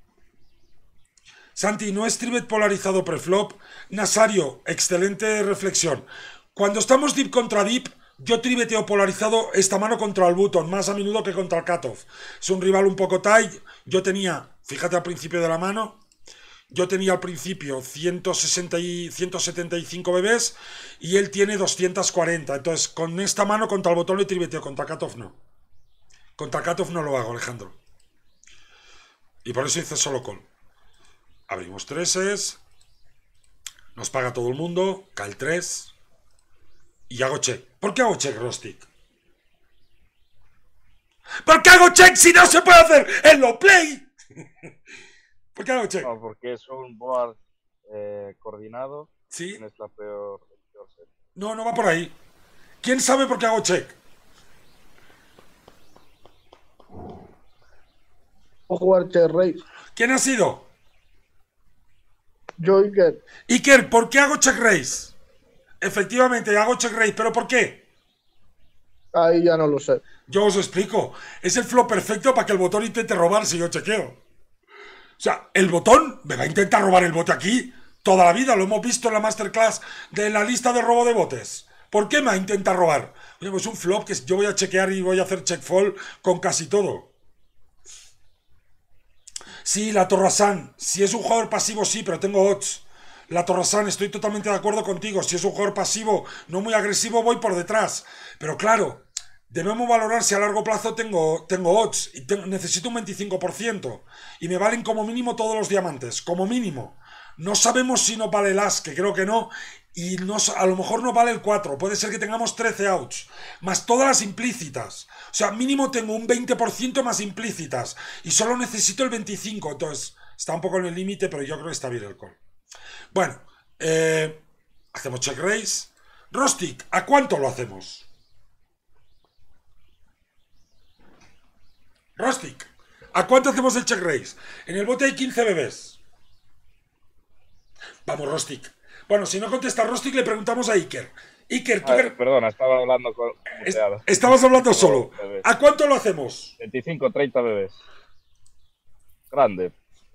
Santi, no es tribet polarizado preflop. Nasario, excelente reflexión. Cuando estamos deep contra deep, yo tribeteo polarizado esta mano contra el button, más a menudo que contra el cutoff. Es un rival un poco tight. Yo tenía, fíjate al principio de la mano, yo tenía al principio ciento sesenta y ciento setenta y cinco bebés y él tiene doscientos cuarenta. Entonces, con esta mano contra el botón le tribeteo, contra cutoff no. Contra cutoff no lo hago, Alejandro. Y por eso hice solo call. Abrimos treses. Nos paga todo el mundo. Cae el tres. Y hago check. ¿Por qué hago check, Rostic? ¿Por qué hago check si no se puede hacer en lo play? ¿Por qué hago check? No, porque es un board eh, coordinado. Sí. Tienes la peor, peor set. No, no va por ahí. ¿Quién sabe por qué hago check? O jugar check raise. ¿Quién ha sido? Yo, Iker. Iker, ¿por qué hago check raise? Efectivamente, hago check raise, ¿pero por qué? Ahí ya no lo sé. Yo os explico. Es el flop perfecto para que el botón intente robar si yo chequeo. O sea, el botón me va a intentar robar el bote aquí toda la vida. Lo hemos visto en la masterclass de la lista de robo de botes. ¿Por qué me va a intentar robar? Oye, pues un flop que yo voy a chequear y voy a hacer check fall con casi todo. Sí, la Torrasan. Si es un jugador pasivo, sí, pero tengo odds. La Torrasan, estoy totalmente de acuerdo contigo. Si es un jugador pasivo, no muy agresivo, voy por detrás. Pero claro, debemos valorar si a largo plazo tengo, tengo odds. Y tengo, necesito un veinticinco por ciento. Y me valen como mínimo todos los diamantes. Como mínimo. No sabemos si nos vale el as, que creo que no. y no, a lo mejor no vale el cuatro, puede ser que tengamos trece outs, más todas las implícitas. O sea, mínimo tengo un veinte por ciento más implícitas y solo necesito el veinticinco por ciento, entonces está un poco en el límite, pero yo creo que está bien el call. Bueno, eh, hacemos check raise. Rostic, ¿a cuánto lo hacemos? Rostic, ¿a cuánto hacemos el check raise? En el bote hay quince bebés. Vamos, Rostic. Bueno, si no contesta Rostic, le preguntamos a Iker. Iker, tú... Ah, perdona, estaba hablando con... Es, estabas hablando solo. ¿A cuánto lo hacemos? veinticinco, treinta bebés. Grande.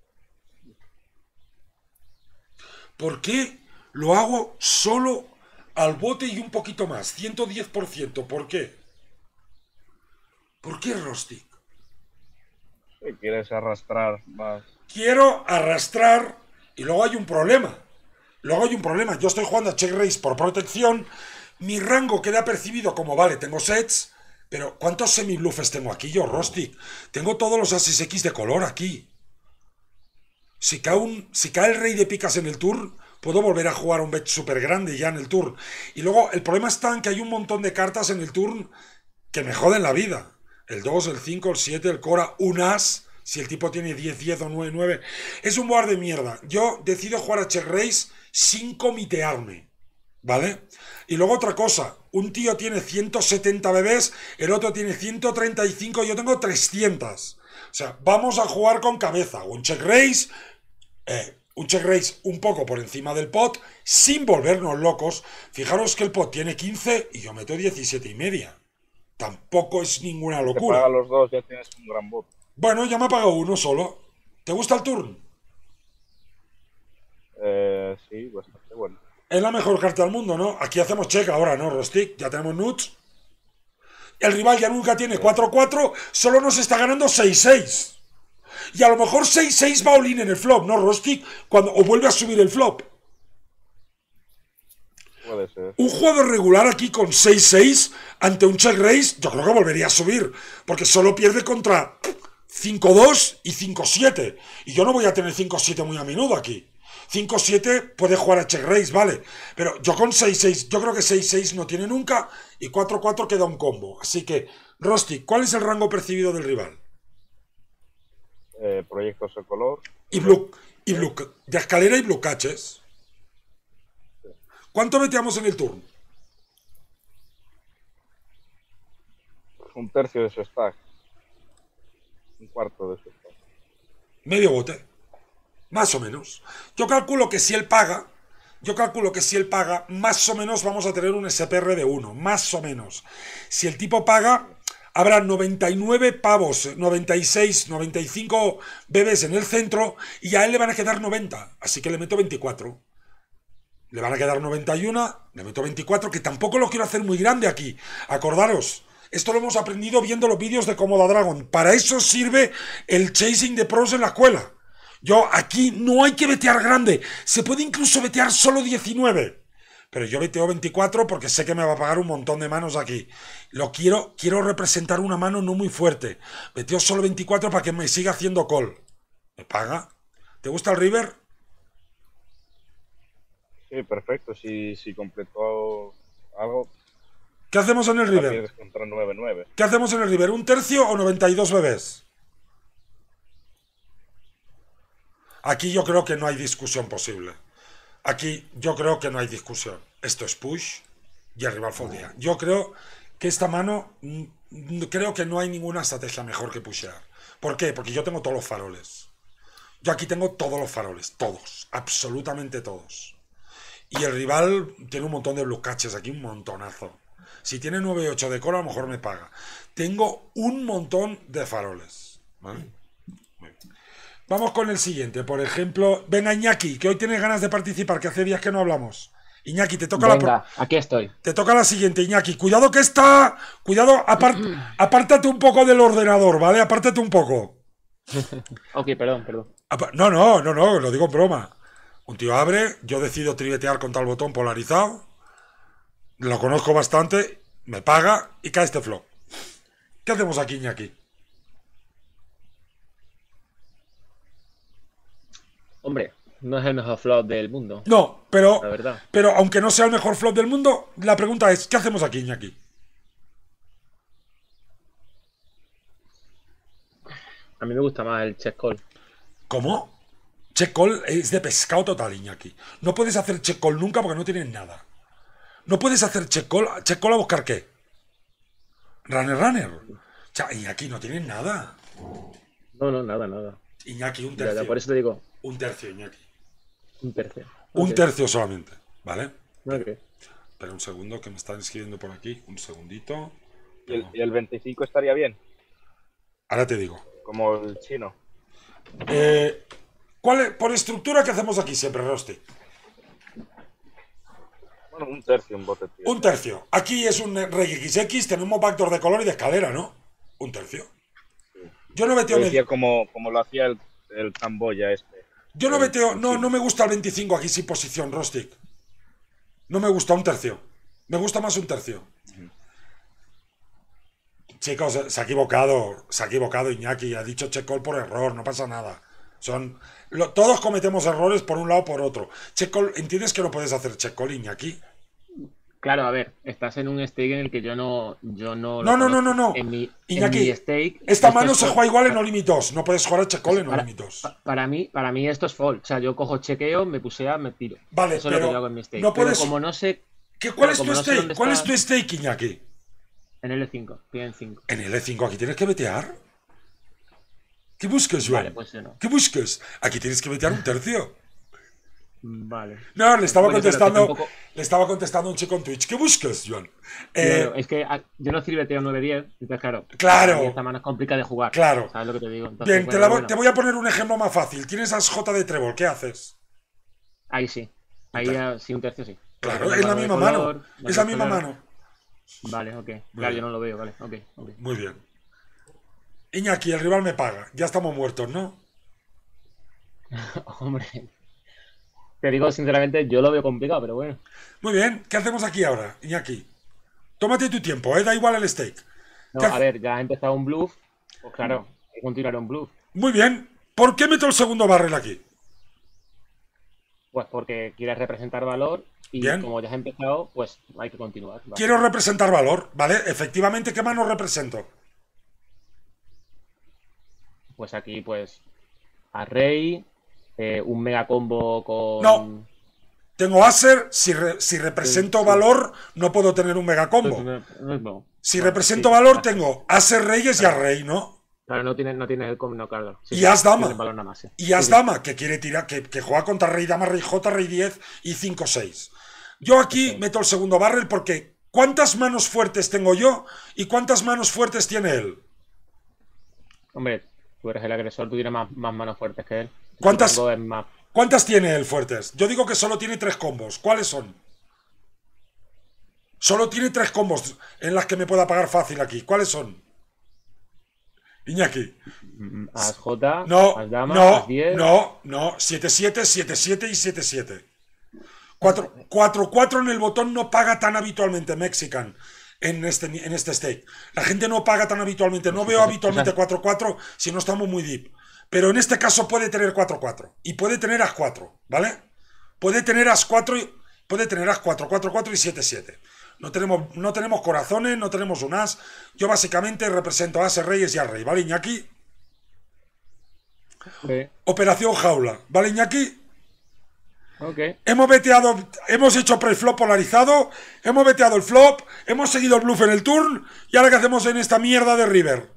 ¿Por qué lo hago solo al bote y un poquito más? ciento diez por ciento. ¿Por qué? ¿Por qué, Rostic? Si quieres arrastrar más... Quiero arrastrar y luego hay un problema. Luego hay un problema. Yo estoy jugando a check raise por protección. Mi rango queda percibido como, vale, tengo sets, pero ¿cuántos semi-bluffs tengo aquí yo, Rostic? Tengo todos los ases X de color aquí. Si cae, un, si cae el rey de picas en el turn, puedo volver a jugar un bet súper grande ya en el turn. Y luego el problema está en que hay un montón de cartas en el turn que me joden la vida. El dos, el cinco, el siete, el Cora, un as, si el tipo tiene diez diez o nueve nueve. Es un board de mierda. Yo decido jugar a check raise sin comitearme, ¿vale? Y luego otra cosa, un tío tiene ciento setenta bebés, el otro tiene ciento treinta y cinco, yo tengo trescientos. O sea, vamos a jugar con cabeza. Un check raise, eh, un check raise un poco por encima del pot, sin volvernos locos. Fijaros que el pot tiene quince y yo meto diecisiete y media. Tampoco es ninguna locura. Te pagan los dos, ya tienes un gran bot. Bueno, ya me ha pagado uno solo. ¿Te gusta el turn? Eh, sí, bastante bueno. Es la mejor carta del mundo, ¿no? Aquí hacemos check ahora, ¿no, Rostic? Ya tenemos nuts. El rival ya nunca tiene cuatro cuatro, solo nos está ganando seis seis. Y a lo mejor seis seis va all-in en el flop, ¿no, Rostic? Cuando, o vuelve a subir el flop. Puede ser. Un jugador regular aquí con seis seis ante un check raise, yo creo que volvería a subir. Porque solo pierde contra cinco dos y cinco siete. Y yo no voy a tener cinco siete muy a menudo aquí. cinco siete puede jugar a check raise, vale. Pero yo con seis seis, yo creo que seis seis no tiene nunca. Y cuatro cuatro queda un combo. Así que, Rostic, ¿cuál es el rango percibido del rival? Eh, proyectos de color. Y blue, y blue, de escalera y blue catches. ¿Cuánto meteamos en el turno? Un tercio de su stack. Un cuarto de su stack. Medio bote. Más o menos. Yo calculo que si él paga, yo calculo que si él paga, más o menos vamos a tener un S P R de uno. Más o menos. Si el tipo paga, habrá noventa y nueve pavos, noventa y seis, noventa y cinco bebés en el centro y a él le van a quedar noventa. Así que le meto veinticuatro. Le van a quedar noventa y uno, le meto veinticuatro, que tampoco lo quiero hacer muy grande aquí. Acordaros, esto lo hemos aprendido viendo los vídeos de Komodo Dragon. Para eso sirve el chasing de pros en la escuela. Yo aquí no hay que vetear grande. Se puede incluso vetear solo diecinueve. Pero yo veteo veinticuatro porque sé que me va a pagar un montón de manos aquí. Lo quiero, quiero representar una mano no muy fuerte. Veteo solo veinticuatro para que me siga haciendo call. ¿Me paga? ¿Te gusta el river? Sí, perfecto. Si, si completó algo... ¿Qué hacemos en el river? Contra nueve nueve. ¿Qué hacemos en el river? ¿Un tercio o noventa y dos bebés? Aquí yo creo que no hay discusión posible. Aquí yo creo que no hay discusión. Esto es push y el rival foldea. Yo creo que esta mano, creo que no hay ninguna estrategia mejor que pushear. ¿Por qué? Porque yo tengo todos los faroles. Yo aquí tengo todos los faroles. Todos. Absolutamente todos. Y el rival tiene un montón de blue catches aquí, un montonazo. Si tiene nueve ocho de cola, a lo mejor me paga. Tengo un montón de faroles. ¿Vale? Muy bien. Vamos con el siguiente. Por ejemplo, venga Iñaki, que hoy tienes ganas de participar, que hace días que no hablamos. Iñaki, te toca venga, la... aquí estoy. Te toca la siguiente, Iñaki. Cuidado que está... Cuidado, apart... apártate un poco del ordenador, ¿vale? Apártate un poco. Ok, perdón, perdón. No, no, no, no, lo digo en broma. Un tío abre, yo decido tribetear con tal botón polarizado, lo conozco bastante, me paga y cae este flop. ¿Qué hacemos aquí, Iñaki? Hombre, no es el mejor flop del mundo. No, pero, la verdad. pero aunque no sea el mejor flop del mundo, la pregunta es, ¿qué hacemos aquí, Iñaki? A mí me gusta más el check call. ¿Cómo? Check call es de pescado total, Iñaki. No puedes hacer check call nunca porque no tienes nada. No puedes hacer check call. ¿Check call a buscar qué? Runner, runner. O sea, Iñaki, no tienes nada. No, no, nada, nada. Iñaki, un Ya, tercio. ya, por eso te digo. Un tercio, Iñaki. Un tercio. Un Ok. tercio solamente, ¿vale? Ok. Espera un segundo que me están escribiendo por aquí. Un segundito. ¿Y el, y el veinticinco estaría bien? Ahora te digo. Como el chino. Eh, ¿cuál es, por estructura, ¿qué hacemos aquí siempre, Rosti? Bueno, un tercio, un bote, tío. Un tercio. Aquí es un rey equis equis, tenemos backdoor de color y de escalera, ¿no? Un tercio. Yo no Yo veteo... decía como, como lo hacía el, el Camboya este. Yo no El- veteo... el No, chino. no me gusta el veinticinco aquí sin posición, Rostic. No me gusta un tercio. Me gusta más un tercio. Chicos, se ha equivocado. Se ha equivocado Iñaki. Ha dicho check call por error. No pasa nada. Son... lo- todos cometemos errores por un lado o por otro. Check call... ¿Entiendes que no puedes hacer check call, Iñaki? Claro, a ver, estás en un stake en el que yo no... Yo no, No, lo no, no, no, conozco. no. En mi, en Iñaki, mi stake... esta esto mano es se fold. juega igual en no limit dos. No puedes jugar a check call en no Para- limit dos. Para mí, para mí esto es fold. O sea, yo cojo chequeo, me pusea, me tiro. Vale, Eso es lo pero que yo hago en mi stake. no puedes- Pero como no sé... ¿Qué, ¿Cuál pero es tu como no sé stake? dónde ¿Cuál es está- tu stake, Iñaki? En L cinco, pie en cinco. En el E cinco aquí tienes que vetear. ¿Qué buscas, Joan? Vale, pues yo no. ¿Qué buscas? Aquí tienes que vetear un tercio. Vale. No, le estaba Oye, pero que contestando. tampoco- Le estaba contestando a un chico en Twitch. ¿Qué buscas, Joan? Eh, Claro, es que ah, yo no sirveteo nueve diez, entonces claro. Claro. para mí esta mano es complicada de jugar. Claro. ¿Sabes lo que te digo? Entonces, bien, te, bueno, la voy- bueno, te voy a poner un ejemplo más fácil. Tienes as J de trébol. ¿Qué haces? Ahí sí. Ahí ya, sí, un tercio sí. Claro, Porque es la de misma color, mano. valor Es la de misma color. mano. Vale, ok. Muy Claro, bien. yo no lo veo, vale. Ok, ok. Muy bien. Iñaki, el rival me paga. Ya estamos muertos, ¿no? Hombre. Te digo sinceramente, yo lo veo complicado, pero bueno. Muy bien. ¿Qué hacemos aquí ahora, Iñaki? Tómate tu tiempo, ¿eh? Da igual el stake. No, ¿Qué a hace- ver, ya ha empezado un bluff. Pues claro, hay que continuar un bluff. Muy bien. ¿Por qué meto el segundo barrel aquí? Pues porque quieres representar valor y Bien. como ya has empezado, pues hay que continuar. ¿vale? Quiero representar valor, ¿vale? Efectivamente, ¿qué mano represento? Pues aquí, pues, array, eh, un mega combo con... No. Tengo Acer, si, re- si represento Sí, sí. valor, no puedo tener un mega combo. No. Si Bueno, represento sí, valor, claro. tengo Acer Reyes y a Rey, ¿no? Claro, no tienes no tiene el combo, no, claro. Sí, Y sí, As Dama. tienes valor nada más, sí. Y As Sí, sí. Dama, que quiere tirar, que, que juega contra Rey Dama, Rey J, Rey diez y cinco seis. Yo aquí meto el segundo barrel porque ¿cuántas manos fuertes tengo yo y cuántas manos fuertes tiene él? Hombre, tú eres el agresor, tú tienes más, más manos fuertes que él. ¿Cuántas- Supongo es más... ¿Cuántas tiene él fuertes? Yo digo que solo tiene tres combos. ¿Cuáles son? Solo tiene tres combos en las que me pueda pagar fácil aquí. ¿Cuáles son? Iñaki. As J, No, As Dama, no, As diez... no, no. siete siete, siete siete y siete siete. cuatro cuatro en el botón no paga tan habitualmente Mexican en este, en este stake. La gente no paga tan habitualmente. No veo habitualmente cuatro cuatro si no estamos muy deep. Pero en este caso puede tener cuatro cuatro. Y puede tener As cuatro, ¿vale? Puede tener As cuatro y puede tener As cuatro, cuatro cuatro y siete siete. No tenemos, no tenemos corazones, no tenemos un As. Yo básicamente represento a As, Reyes y al Rey, ¿vale, Iñaki? Sí. Operación jaula, ¿vale, Iñaki? Ok. Hemos veteado, hemos hecho pre-flop polarizado, hemos veteado el flop, hemos seguido el bluff en el turn, y ahora ¿qué hacemos en esta mierda de river?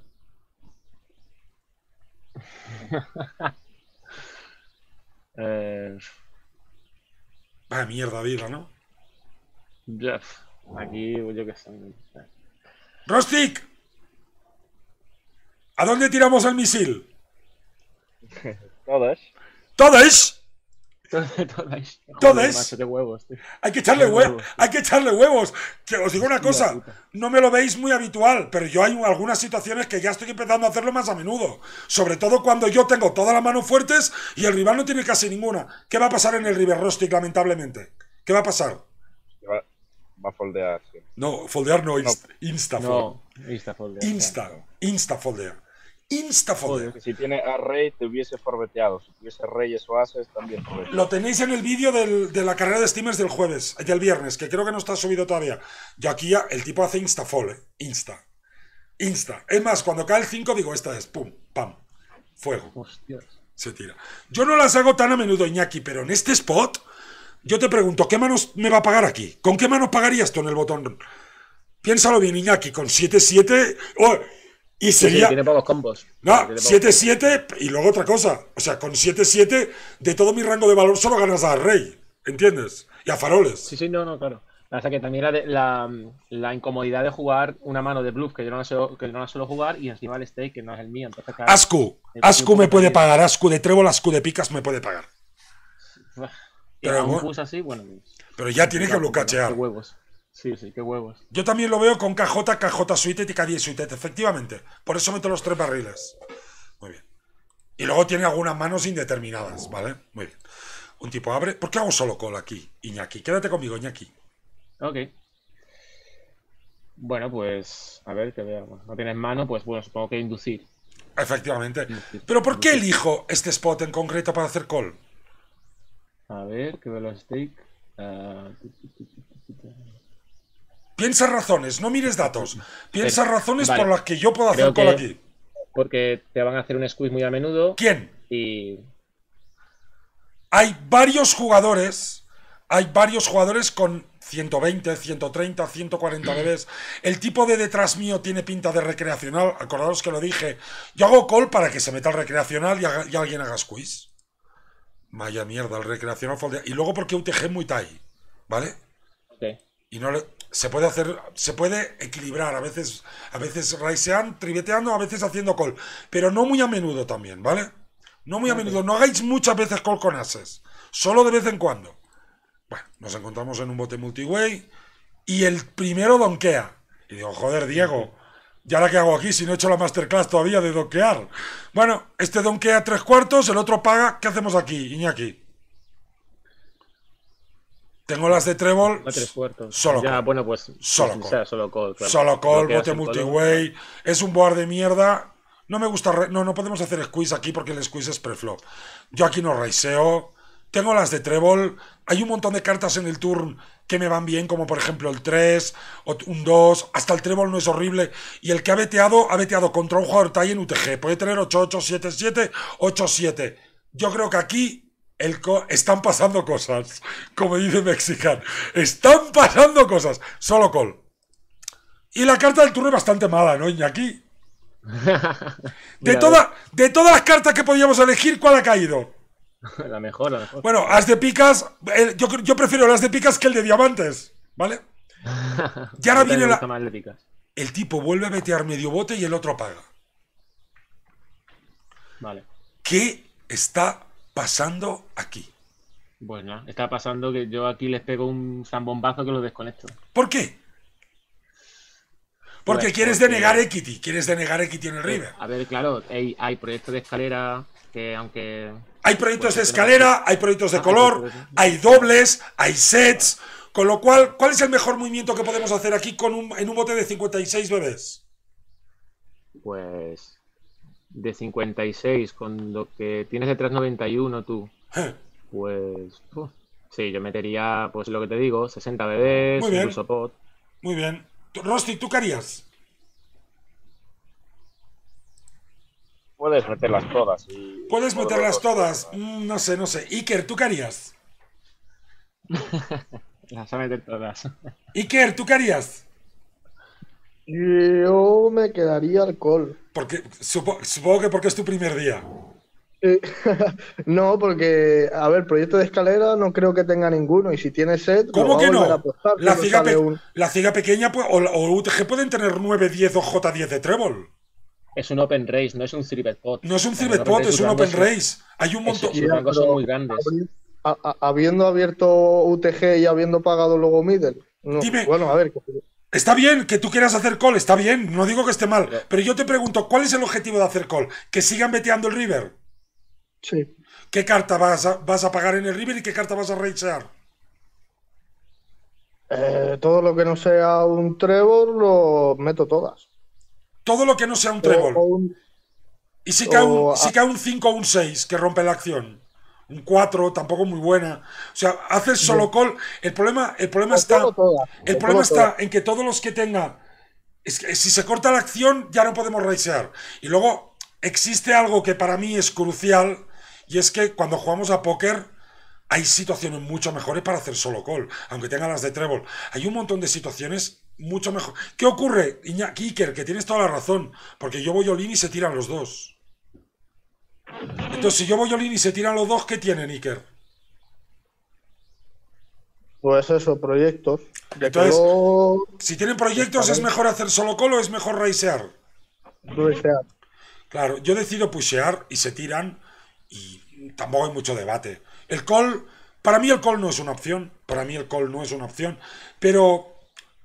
eh, Vaya mierda vida, ¿no? ya, aquí yo qué sé. Rostic, ¿a dónde tiramos el misil? Todas. ¿Todas? Todas. Todas. Macho, qué huevos, tío. Hay que echarle Qué huevos, huevos. hay que echarle huevos. Que os digo una Hostia cosa, puta. no me lo veis muy habitual, pero yo hay algunas situaciones que ya estoy empezando a hacerlo más a menudo. Sobre todo cuando yo tengo todas las manos fuertes y el rival no tiene casi ninguna. ¿Qué va a pasar en el River Rostic, lamentablemente? ¿Qué va a pasar? Va, va a foldear, sí. No, foldear no, insta, insta No, insta foldear. Insta, insta foldear. Insta foldeo. Joder, que si tiene a rey te hubiese forbeteado. Si tuviese reyes o ases también forbeteado. Lo tenéis en el vídeo del- de la carrera de steamers del jueves, del viernes, que creo que no está subido todavía. Yo aquí ya, el tipo hace insta fall, ¿eh? Insta. Insta. Es más, cuando cae el cinco digo, esta es, pum, pam, fuego. Hostias. Se tira. Yo no las hago tan a menudo, Iñaki, pero en este spot, yo te pregunto, ¿qué manos me va a pagar aquí? ¿Con qué manos pagarías tú en el botón? Piénsalo bien, Iñaki, con siete siete... Oh, y Sí, sí, sería... tiene pocos combos. No, Tiene pocos siete siete y luego otra cosa. O sea, con siete siete de todo mi rango de valor solo ganas a Rey. ¿Entiendes? Y a Faroles. Sí, sí, no, no, claro. O sea, que también la, de- la, la incomodidad de jugar una mano de bluff que yo no la suelo, que yo no la suelo jugar y encima el stake que no es el mío. Entonces, claro, Ascu. me- Ascu me puede me- pagar. Ascu de trébol, Ascu de picas me puede pagar. Y Pero a un bueno, push así, bueno. pero ya tiene que claro, blocachear. Qué huevos. Sí, sí, qué huevos. Yo también lo veo con K J, K J suited y K diez suited, efectivamente. Por eso meto los tres barriles. Muy bien. Y luego tiene algunas manos indeterminadas, ¿vale? Muy bien. Un tipo abre. ¿Por qué hago solo call aquí, Iñaki? Quédate conmigo, Iñaki. Ok. Bueno, pues, a ver, que veamos. No tienes mano, pues bueno, supongo que inducir. Efectivamente. Pero ¿por qué elijo este spot en concreto para hacer call? A ver, que veo los stake. Ah, Piensa razones, no mires datos. Piensa Pero, razones vale. por las que yo puedo hacer Creo call que- aquí. Porque te van a hacer un squeeze muy a menudo. ¿Quién? Y Hay varios jugadores, hay varios jugadores con ciento veinte, ciento treinta, ciento cuarenta bebés. El tipo de detrás mío tiene pinta de recreacional. Acordaos que lo dije. Yo hago call para que se meta el recreacional y, haga- y alguien haga squeeze. Vaya mierda, el recreacional foldea. Y luego porque U T G es muy tight, ¿vale? Ok. Y no le- se puede hacer, se puede equilibrar, a veces, a veces raisean, triveteando, a veces haciendo call, pero no muy a menudo también, ¿vale? No muy a menudo, no hagáis muchas veces call con ases, solo de vez en cuando. Bueno, nos encontramos en un bote multiway y el primero donquea. Y digo, joder, Diego, ¿ya la que hago aquí si no he hecho la masterclass todavía de donkear? Bueno, este donquea tres cuartos, el otro paga, ¿qué hacemos aquí, Iñaki? Tengo las de trébol, a tres cuartos. solo Ya, call. bueno, pues. Solo pues, call. sea, solo call. Claro. Solo call, Bloqueas bote el color. multiway. Es un board de mierda. No me gusta. re- No, no podemos hacer squeeze aquí porque el squeeze es preflop. Yo aquí no raiseo. Tengo las de trébol. Hay un montón de cartas en el turn que me van bien, como por ejemplo el tres, o un dos. Hasta el trébol no es horrible. Y el que ha veteado, ha veteado contra un jugador tie en U T G. Puede tener ocho ocho, siete siete, ocho siete. Yo creo que aquí. El co- están pasando cosas, como dice Mexican. Están pasando cosas. Solo call. Y la carta del turno es bastante mala, ¿no, Iñaki? De, Mira, toda, de todas las cartas que podíamos elegir, ¿cuál ha caído? La mejor, la mejor. Bueno, as de picas, eh, yo, yo prefiero las de picas que el de diamantes, ¿vale? Y ahora A mí también viene me la... gusta más el de picas. El tipo vuelve a vetear medio bote y el otro paga. Vale. ¿Qué está pasando aquí? Pues nada, está pasando que yo aquí les pego un zambombazo que los desconecto. ¿Por qué? Porque Pues quieres porque- denegar equity, quieres denegar equity en el River. A ver, claro, hay, hay proyectos de escalera que aunque... Hay proyectos de Pues, escalera, hay proyectos de Ah, color, hay proyectos. hay dobles, hay sets. Con lo cual, ¿cuál es el mejor movimiento que podemos hacer aquí con un, en un bote de cincuenta y seis bebés? Pues de cincuenta y seis con lo que tienes de tres noventa y uno tú, Eh, pues uf, sí, yo metería, pues lo que te digo, sesenta bebés, Muy bien. incluso pot. Muy bien. Tú- Rosti, ¿tú qué harías? Puedes meterlas todas. Y Puedes uno de meterlas los dos. todas. Mm, no sé, no sé. Iker, ¿tú qué harías? Las va a meter todas. Iker, ¿tú qué harías? Yo me quedaría al call. Porque, supo- supongo que porque es tu primer día. Eh, no, porque, a ver, proyecto de escalera no creo que tenga ninguno. Y si tiene set, lo ¿Cómo va que a volver a no? apostar, La si no ciga, sale pe- un- la ciga pequeña pues, o, la- o U T G pueden tener nueve, diez o J diez de trébol. Es un open race, no es un three bet pot. No es un O sea, three bet pot, normalmente es sus un open rangos son- race. Hay un Eso, montón. sus rangos son muy grandes. a- a- habiendo abierto U T G y habiendo pagado luego middle. No, Dime. Bueno, a ver. Está bien que tú quieras hacer call, está bien, no digo que esté mal. Pero yo te pregunto, ¿cuál es el objetivo de hacer call? ¿Que sigan veteando el River? Sí. ¿Qué carta vas a, vas a pagar en el River y qué carta vas a ratear? Eh, todo lo que no sea un Trevor lo meto todas. Todo lo que no sea un O, trébol. o un, Y si cae un, O- si cae un cinco o un seis que rompe la acción. Un cuatro, tampoco muy buena. O sea, haces solo call. El problema, el problema está. Todo, todas. El Todo, problema todas. está en que todos los que tengan. Es que si se corta la acción, ya no podemos raisear. Y luego existe algo que para mí es crucial. Y es que cuando jugamos a póker, hay situaciones mucho mejores para hacer solo call. Aunque tengan las de trébol. Hay un montón de situaciones mucho mejor. ¿Qué ocurre, Iñaki, Iker? Que tienes toda la razón. Porque yo voy all-in y se tiran los dos. Entonces, si yo voy all-in y se tiran los dos, ¿qué tienen, Iker? Pues eso, proyectos. De Entonces, color si tienen proyectos, ¿es mejor hacer solo call o es mejor raisear? ruisear. Claro, yo decido pushear y se tiran y tampoco hay mucho debate. El call, para mí el call no es una opción, para mí el call no es una opción, pero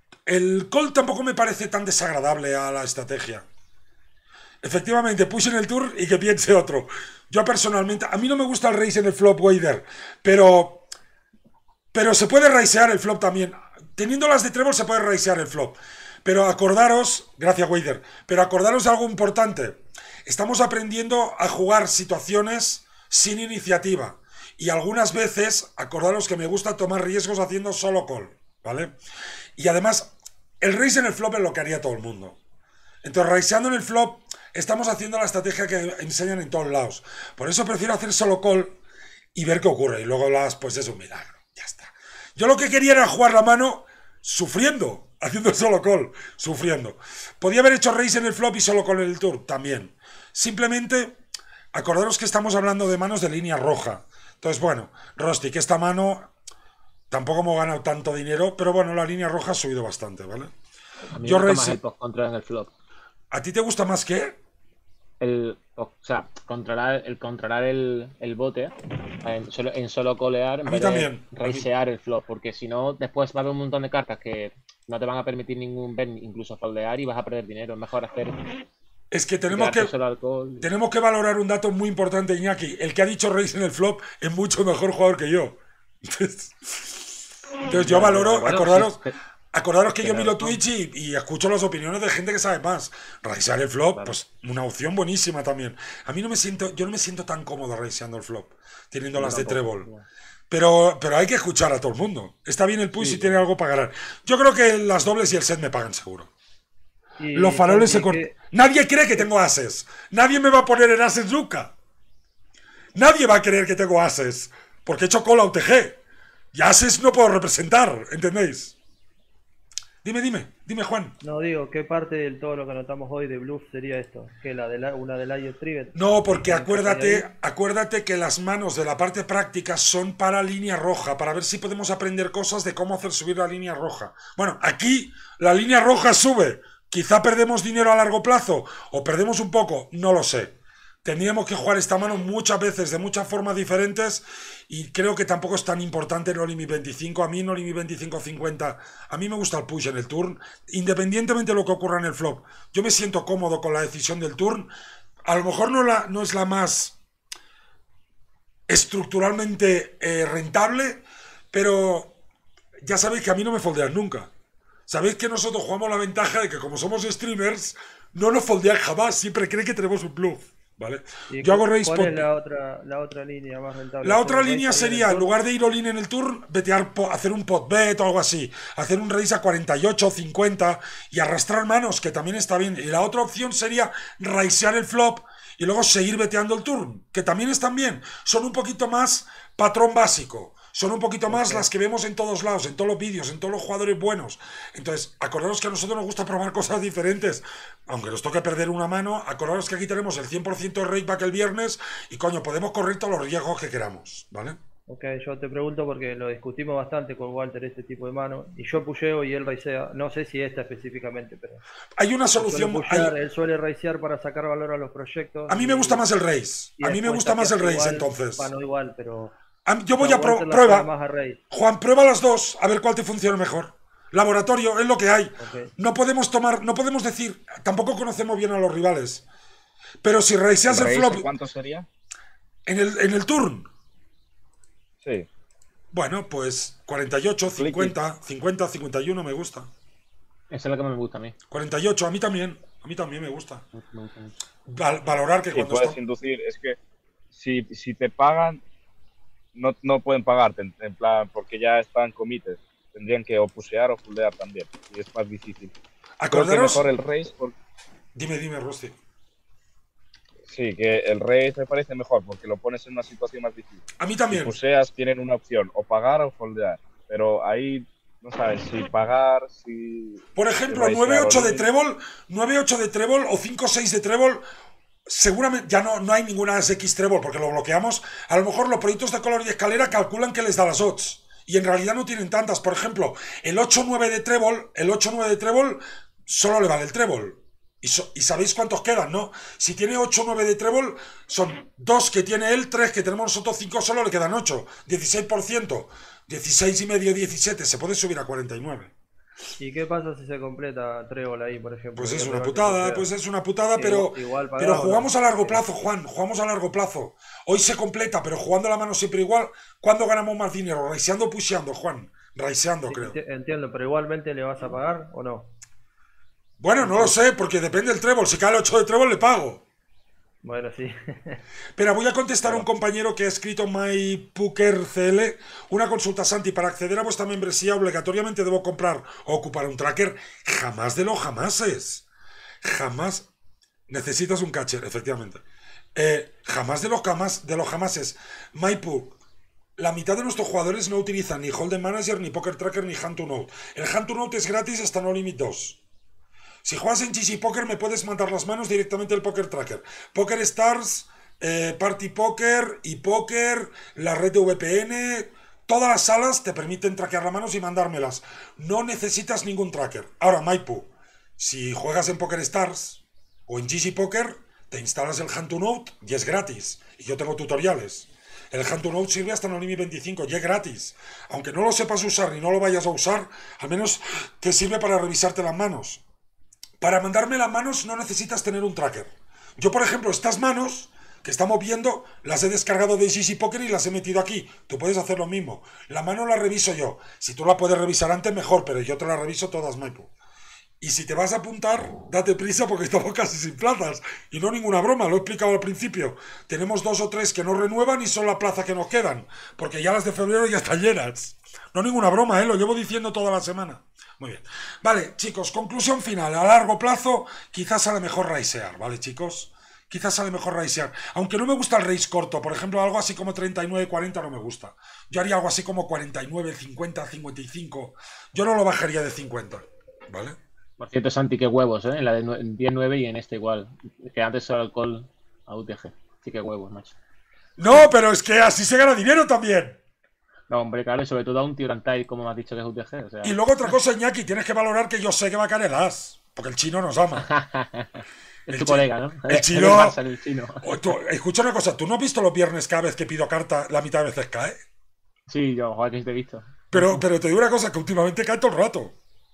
el call tampoco me parece tan desagradable a la estrategia. Efectivamente, push en el turn y que piense otro. Yo personalmente, a mí no me gusta el raise en el flop wader, pero pero se puede raisear el flop también. Teniendo las de trébol se puede raisear el flop. Pero acordaros, gracias Wader, pero acordaros de algo importante. Estamos aprendiendo a jugar situaciones sin iniciativa. Y algunas veces, acordaros que me gusta tomar riesgos haciendo solo call, ¿vale? Y además, el raise en el flop es lo que haría todo el mundo. Entonces, raiseando en el flop, estamos haciendo la estrategia que enseñan en todos lados. Por eso prefiero hacer solo call y ver qué ocurre. Y luego las, pues es un milagro. Ya está. Yo lo que quería era jugar la mano sufriendo, haciendo solo call, sufriendo. Podía haber hecho raise en el flop y solo call en el turn, también. Simplemente, acordaros que estamos hablando de manos de línea roja. Entonces, bueno, Rosti, que esta mano tampoco hemos ganado tanto dinero, pero bueno, la línea roja ha subido bastante, ¿vale? A mí Yo me gusta más raise- el post-control en el flop. ¿A ti te gusta más qué? El, o sea, controlar el controlar el, el bote en solo, en solo colear en A mí vez de también. raisear el flop, porque si no, después va a haber un montón de cartas que no te van a permitir ningún bet, incluso foldear, y vas a perder dinero. Es mejor hacer. Es que tenemos quedarte que, solo alcohol. tenemos que valorar un dato muy importante, Iñaki. El que ha dicho raise en el flop es mucho mejor jugador que yo. Entonces, entonces yo valoro, Bueno, acordaros, sí, acordaros que yo Tienes miro razón. Twitch y, y escucho las opiniones de gente que sabe más. Raisear el flop, pues una opción buenísima también. A mí no me siento, yo no me siento tan cómodo raiseando el flop, teniendo Yo las de tampoco, trébol. no. Pero, pero hay que escuchar a todo el mundo. Está bien el push Sí. si tiene algo para ganar. Yo creo que las dobles y el set me pagan seguro. Y, Los faroles se Santi, cortan. ¿qué- Nadie cree que tengo ases. Nadie me va a poner en ases nunca. Nadie va a creer que tengo ases. Porque he hecho cola O T G. Y ases no puedo representar. ¿Entendéis? Dime, dime. Dime, Juan. No digo, ¿qué parte del todo lo que notamos hoy de bluff sería esto? ¿Que la de la, una de Lion Trivet? No, porque ¿Hay ahí? acuérdate, acuérdate que las manos de la parte práctica son para línea roja, para ver si podemos aprender cosas de cómo hacer subir la línea roja. Bueno, aquí la línea roja sube. Quizá perdemos dinero a largo plazo o perdemos un poco, no lo sé. Tendríamos que jugar esta mano muchas veces, de muchas formas diferentes, y creo que tampoco es tan importante no limit veinticinco. A mí no limit veinticinco cincuenta. A mí me gusta el push en el turn, independientemente de lo que ocurra en el flop. Yo me siento cómodo con la decisión del turn. A lo mejor no, la, no es la más estructuralmente eh, rentable, pero ya sabéis que a mí no me foldean nunca. Sabéis que nosotros jugamos la ventaja de que como somos streamers, no nos foldean jamás, siempre creen que tenemos un bluff, ¿vale? ¿Y Yo hago cu- raise ¿Cuál pot. es la otra, la otra línea más rentable? La otra ¿Hacer un línea raise ahí en el sería, en turn? lugar de ir all-in en el turn, vetear, po- hacer un pot bet o algo así. Hacer un raise a cuarenta y ocho o cincuenta y arrastrar manos, que también está bien. Y la otra opción sería raisear el flop y luego seguir veteando el turn, que también están bien. Son un poquito más patrón básico. Son un poquito más las que vemos en todos lados, en todos los vídeos, en todos los jugadores buenos. Entonces, acordaros que a nosotros nos gusta probar cosas diferentes. Aunque nos toque perder una mano, acordaros que aquí tenemos el cien por ciento de rakeback el viernes y, coño, podemos correr todos los riesgos que queramos, ¿vale? Ok, yo te pregunto porque lo discutimos bastante con Walter este tipo de mano. Y yo pusheo y él raisea. No sé si esta específicamente, pero. Hay una Él suele solución. pushear, hay- él suele raisear para sacar valor a los proyectos. A mí me gusta más el raise. y A mí me después gusta más el tapear raise, igual, entonces. Bueno, igual, pero. A mí- Yo voy No, a probar. Walter la Prueba. juega más a raise. Juan, prueba las dos, a ver cuál te funciona mejor. Laboratorio, es lo que hay. Ok. No podemos tomar, no podemos decir, tampoco conocemos bien a los rivales. Pero si raiseas el raise, flop ¿cuánto sería? en el, en el turn, Sí. bueno, pues cuarenta y ocho, cincuenta, cincuenta, cincuenta y uno me gusta. Esa es la que más me gusta a mí. cuarenta y ocho, a mí también. A mí también me gusta. Val valorar que sí, cuando puedes está... inducir, es que si, si te pagan, no, no pueden pagarte, en, en plan, porque ya están committed. Tendrían que o pusear o fuldear también, y es más difícil. Acordaros... Creo que mejor el race... Por... Dime, dime, Rusty. Sí, que el race me parece mejor, porque lo pones en una situación más difícil. A mí también. Si puseas, tienen una opción, o pagar o foldear, pero ahí... No sabes si pagar, si... Por ejemplo, nueve ocho de trébol, nueve ocho de trébol o cinco seis de trébol, seguramente ya no, no hay ninguna X trébol porque lo bloqueamos. A lo mejor los proyectos de color y escalera calculan que les da las odds y en realidad no tienen tantas. Por ejemplo, el ocho nueve de trébol, el ocho nueve de trébol solo le vale el trébol. Y, so, y sabéis cuántos quedan, ¿no? Si tiene ocho nueve de trébol, son dos que tiene él, tres que tenemos nosotros, cinco solo le quedan ocho. dieciséis por ciento. dieciséis y medio, diecisiete, se puede subir a cuarenta y nueve. ¿Y qué pasa si se completa trébol ahí, por ejemplo? Pues es una putada, pues es una putada, pero, igual pero jugamos a largo plazo, Juan, jugamos a largo plazo. Hoy se completa, pero jugando la mano siempre igual. ¿Cuándo ganamos más dinero? Raiseando o pusheando, Juan. Raiseando, creo. Entiendo, pero igualmente le vas a pagar o no. Bueno, no lo sé, porque depende del trébol. Si cae el ocho de trébol, le pago. Bueno, sí. Pero voy a contestar a un compañero que ha escrito MyPokerCL. Una consulta, Santi. Para acceder a vuestra membresía, obligatoriamente debo comprar o ocupar un tracker. Jamás de los jamases. Jamás. Necesitas un catcher, efectivamente. Eh, jamás de los, jamás, de los jamases. MyPook. La mitad de nuestros jugadores no utilizan ni Hold'em Manager, ni Poker Tracker, ni Hand to Note. El Hand to Note es gratis hasta No Limit dos. Si juegas en G G Poker me puedes mandar las manos directamente del Poker Tracker. Poker Stars, eh, Party Poker, ePoker, la red de V P N, todas las salas te permiten traquear las manos y mandármelas. No necesitas ningún tracker. Ahora, Maipu, si juegas en Poker Stars o en G G Poker, te instalas el Hand to Note y es gratis. Y yo tengo tutoriales. El Hand to Note sirve hasta No Limit veinticinco y es gratis. Aunque no lo sepas usar ni no lo vayas a usar, al menos te sirve para revisarte las manos. Para mandarme las manos no necesitas tener un tracker. Yo, por ejemplo, estas manos que estamos viendo, las he descargado de G G Poker y las he metido aquí. Tú puedes hacer lo mismo. La mano la reviso yo. Si tú la puedes revisar antes, mejor, pero yo te la reviso todas, Maipo. Y si te vas a apuntar, date prisa porque estamos casi sin plazas. Y no ninguna broma, lo he explicado al principio. Tenemos dos o tres que no renuevan y son la plaza que nos quedan. Porque ya las de febrero ya están llenas. No ninguna broma, ¿eh? Lo llevo diciendo toda la semana. Muy bien. Vale, chicos, conclusión final. A largo plazo, quizás sale mejor raisear, ¿vale, chicos? Quizás sale mejor raisear. Aunque no me gusta el raise corto. Por ejemplo, algo así como treinta y nueve cuarenta no me gusta. Yo haría algo así como cuarenta y nueve, cincuenta, cincuenta y cinco. Yo no lo bajaría de cincuenta, ¿vale? Por cierto, Santi, qué huevos, ¿eh? En la de diez nueve y en este igual. Que antes solo alcohol a U T G. Sí, qué huevos, macho. No, pero es que así se gana dinero también. No, hombre, claro, y sobre todo a un Tirantai, como me has dicho que es U T G. O sea... Y luego otra cosa, Iñaki, tienes que valorar que yo sé que va a caer el as, porque el chino nos ama. Es el tu chi... colega, ¿no? El chino... El Barça, el chino. O tú, escucha una cosa, ¿tú no has visto los viernes cada vez que pido carta, la mitad de veces cae? Sí, yo, joder, que te he visto. Pero, pero te digo una cosa, que últimamente cae todo el rato.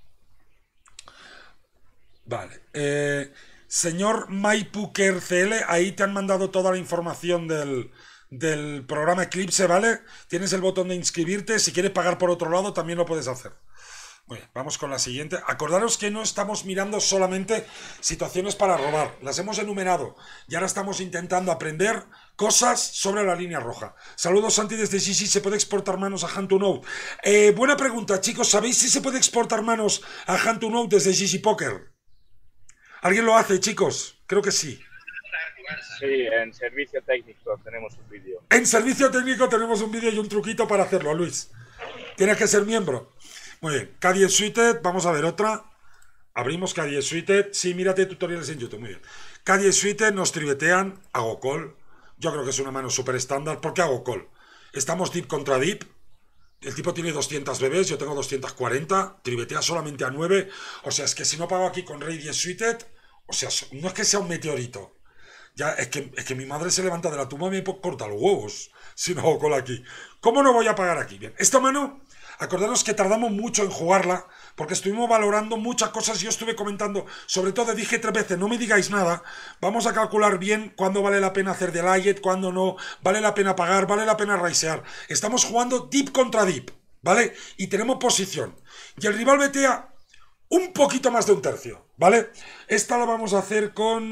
Vale. Eh, señor MyPokerCL, ahí te han mandado toda la información del... del programa Eclipse, ¿vale? Tienes el botón de inscribirte, si quieres pagar por otro lado también lo puedes hacer. Muy bien, vamos con la siguiente. Acordaros que no estamos mirando solamente situaciones para robar, las hemos enumerado y ahora estamos intentando aprender cosas sobre la línea roja. Saludos, Santi, desde G G. ¿Se puede exportar manos a Hand to Note? Eh, buena pregunta, chicos. ¿Sabéis si se puede exportar manos a Hand to Note desde G G Poker? ¿Alguien lo hace, chicos? Creo que sí. Sí, en servicio técnico tenemos un vídeo. En servicio técnico tenemos un vídeo y un truquito para hacerlo, Luis. Tienes que ser miembro. Muy bien, K diez Suited, vamos a ver otra. Abrimos K diez Suited. Sí, mírate tutoriales en YouTube, muy bien. K diez Suited, nos tribetean, hago call. Yo creo que es una mano súper estándar. ¿Por qué hago call? Estamos deep contra deep. El tipo tiene doscientas bebés, yo tengo doscientas cuarenta. Tribetea solamente a nueve. O sea, es que si no pago aquí con Rey diez Suited, o sea, no es que sea un meteorito. Ya, es que, es que mi madre se levanta de la tumba y me corta los huevos si no hago cola aquí. ¿Cómo no voy a pagar aquí? Bien, esta mano, acordaros que tardamos mucho en jugarla porque estuvimos valorando muchas cosas. Yo estuve comentando, sobre todo dije tres veces, no me digáis nada. Vamos a calcular bien cuándo vale la pena hacer delayet, cuándo no, vale la pena pagar, vale la pena raisear. Estamos jugando deep contra deep, ¿vale? Y tenemos posición. Y el rival vetea un poquito más de un tercio, ¿vale? Esta la vamos a hacer con...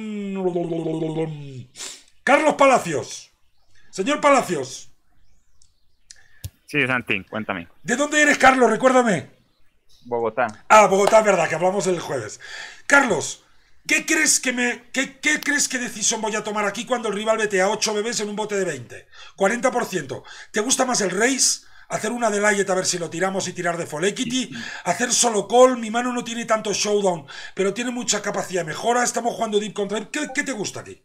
Carlos Palacios. Señor Palacios. Sí, Santi, cuéntame. ¿De dónde eres, Carlos? Recuérdame. Bogotá. Ah, Bogotá, es verdad, que hablamos el jueves. Carlos, ¿qué crees que me... ¿Qué, qué crees que decisión voy a tomar aquí cuando el rival vete a ocho bebés en un bote de veinte? cuarenta por ciento. ¿Te gusta más el race? Hacer una de Layet a ver si lo tiramos y tirar de full equity. Hacer solo call. Mi mano no tiene tanto showdown, pero tiene mucha capacidad de mejora. Estamos jugando deep contra deep. ¿Qué, qué te gusta aquí?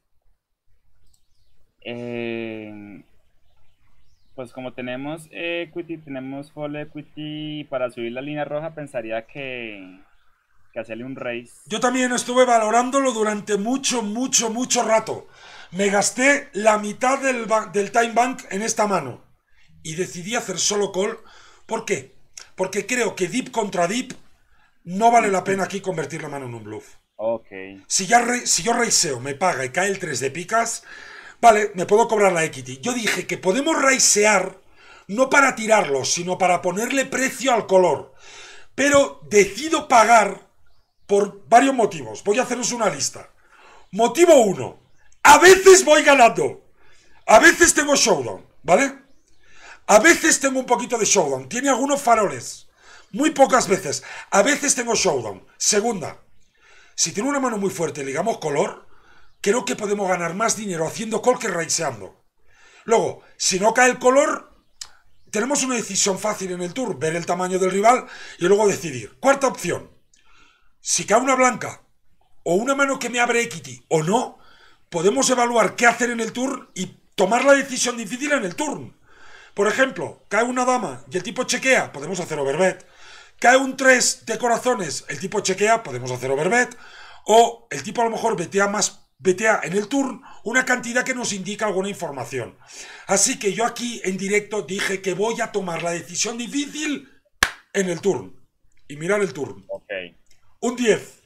Eh, pues como tenemos equity, tenemos full equity para subir la línea roja, pensaría que, que hacerle un raise. Yo también estuve valorándolo durante mucho, mucho, mucho rato. Me gasté la mitad del, del time bank en esta mano. Y decidí hacer solo call. ¿Por qué? Porque creo que deep contra deep no vale la pena aquí convertir la mano en un bluff. Ok. Si, ya re, si yo raiseo, me paga y cae el tres de picas, vale, me puedo cobrar la equity. Yo dije que podemos raisear no para tirarlo, sino para ponerle precio al color. Pero decido pagar por varios motivos. Voy a haceros una lista. Motivo uno. A veces voy ganando. A veces tengo showdown, ¿vale? A veces tengo un poquito de showdown. Tiene algunos faroles. Muy pocas veces. A veces tengo showdown. Segunda. Si tiene una mano muy fuerte, digamos color, creo que podemos ganar más dinero haciendo call que raiseando. Luego, si no cae el color, tenemos una decisión fácil en el tour. Ver el tamaño del rival y luego decidir. Cuarta opción. Si cae una blanca o una mano que me abre equity o no, podemos evaluar qué hacer en el tour y tomar la decisión difícil en el turn. Por ejemplo, cae una dama y el tipo chequea, podemos hacer overbet. Cae un tres de corazones, el tipo chequea, podemos hacer overbet. O el tipo a lo mejor betea más, betea en el turn una cantidad que nos indica alguna información. Así que yo aquí en directo dije que voy a tomar la decisión difícil en el turn. Y mirar el turn. Ok. Un diez.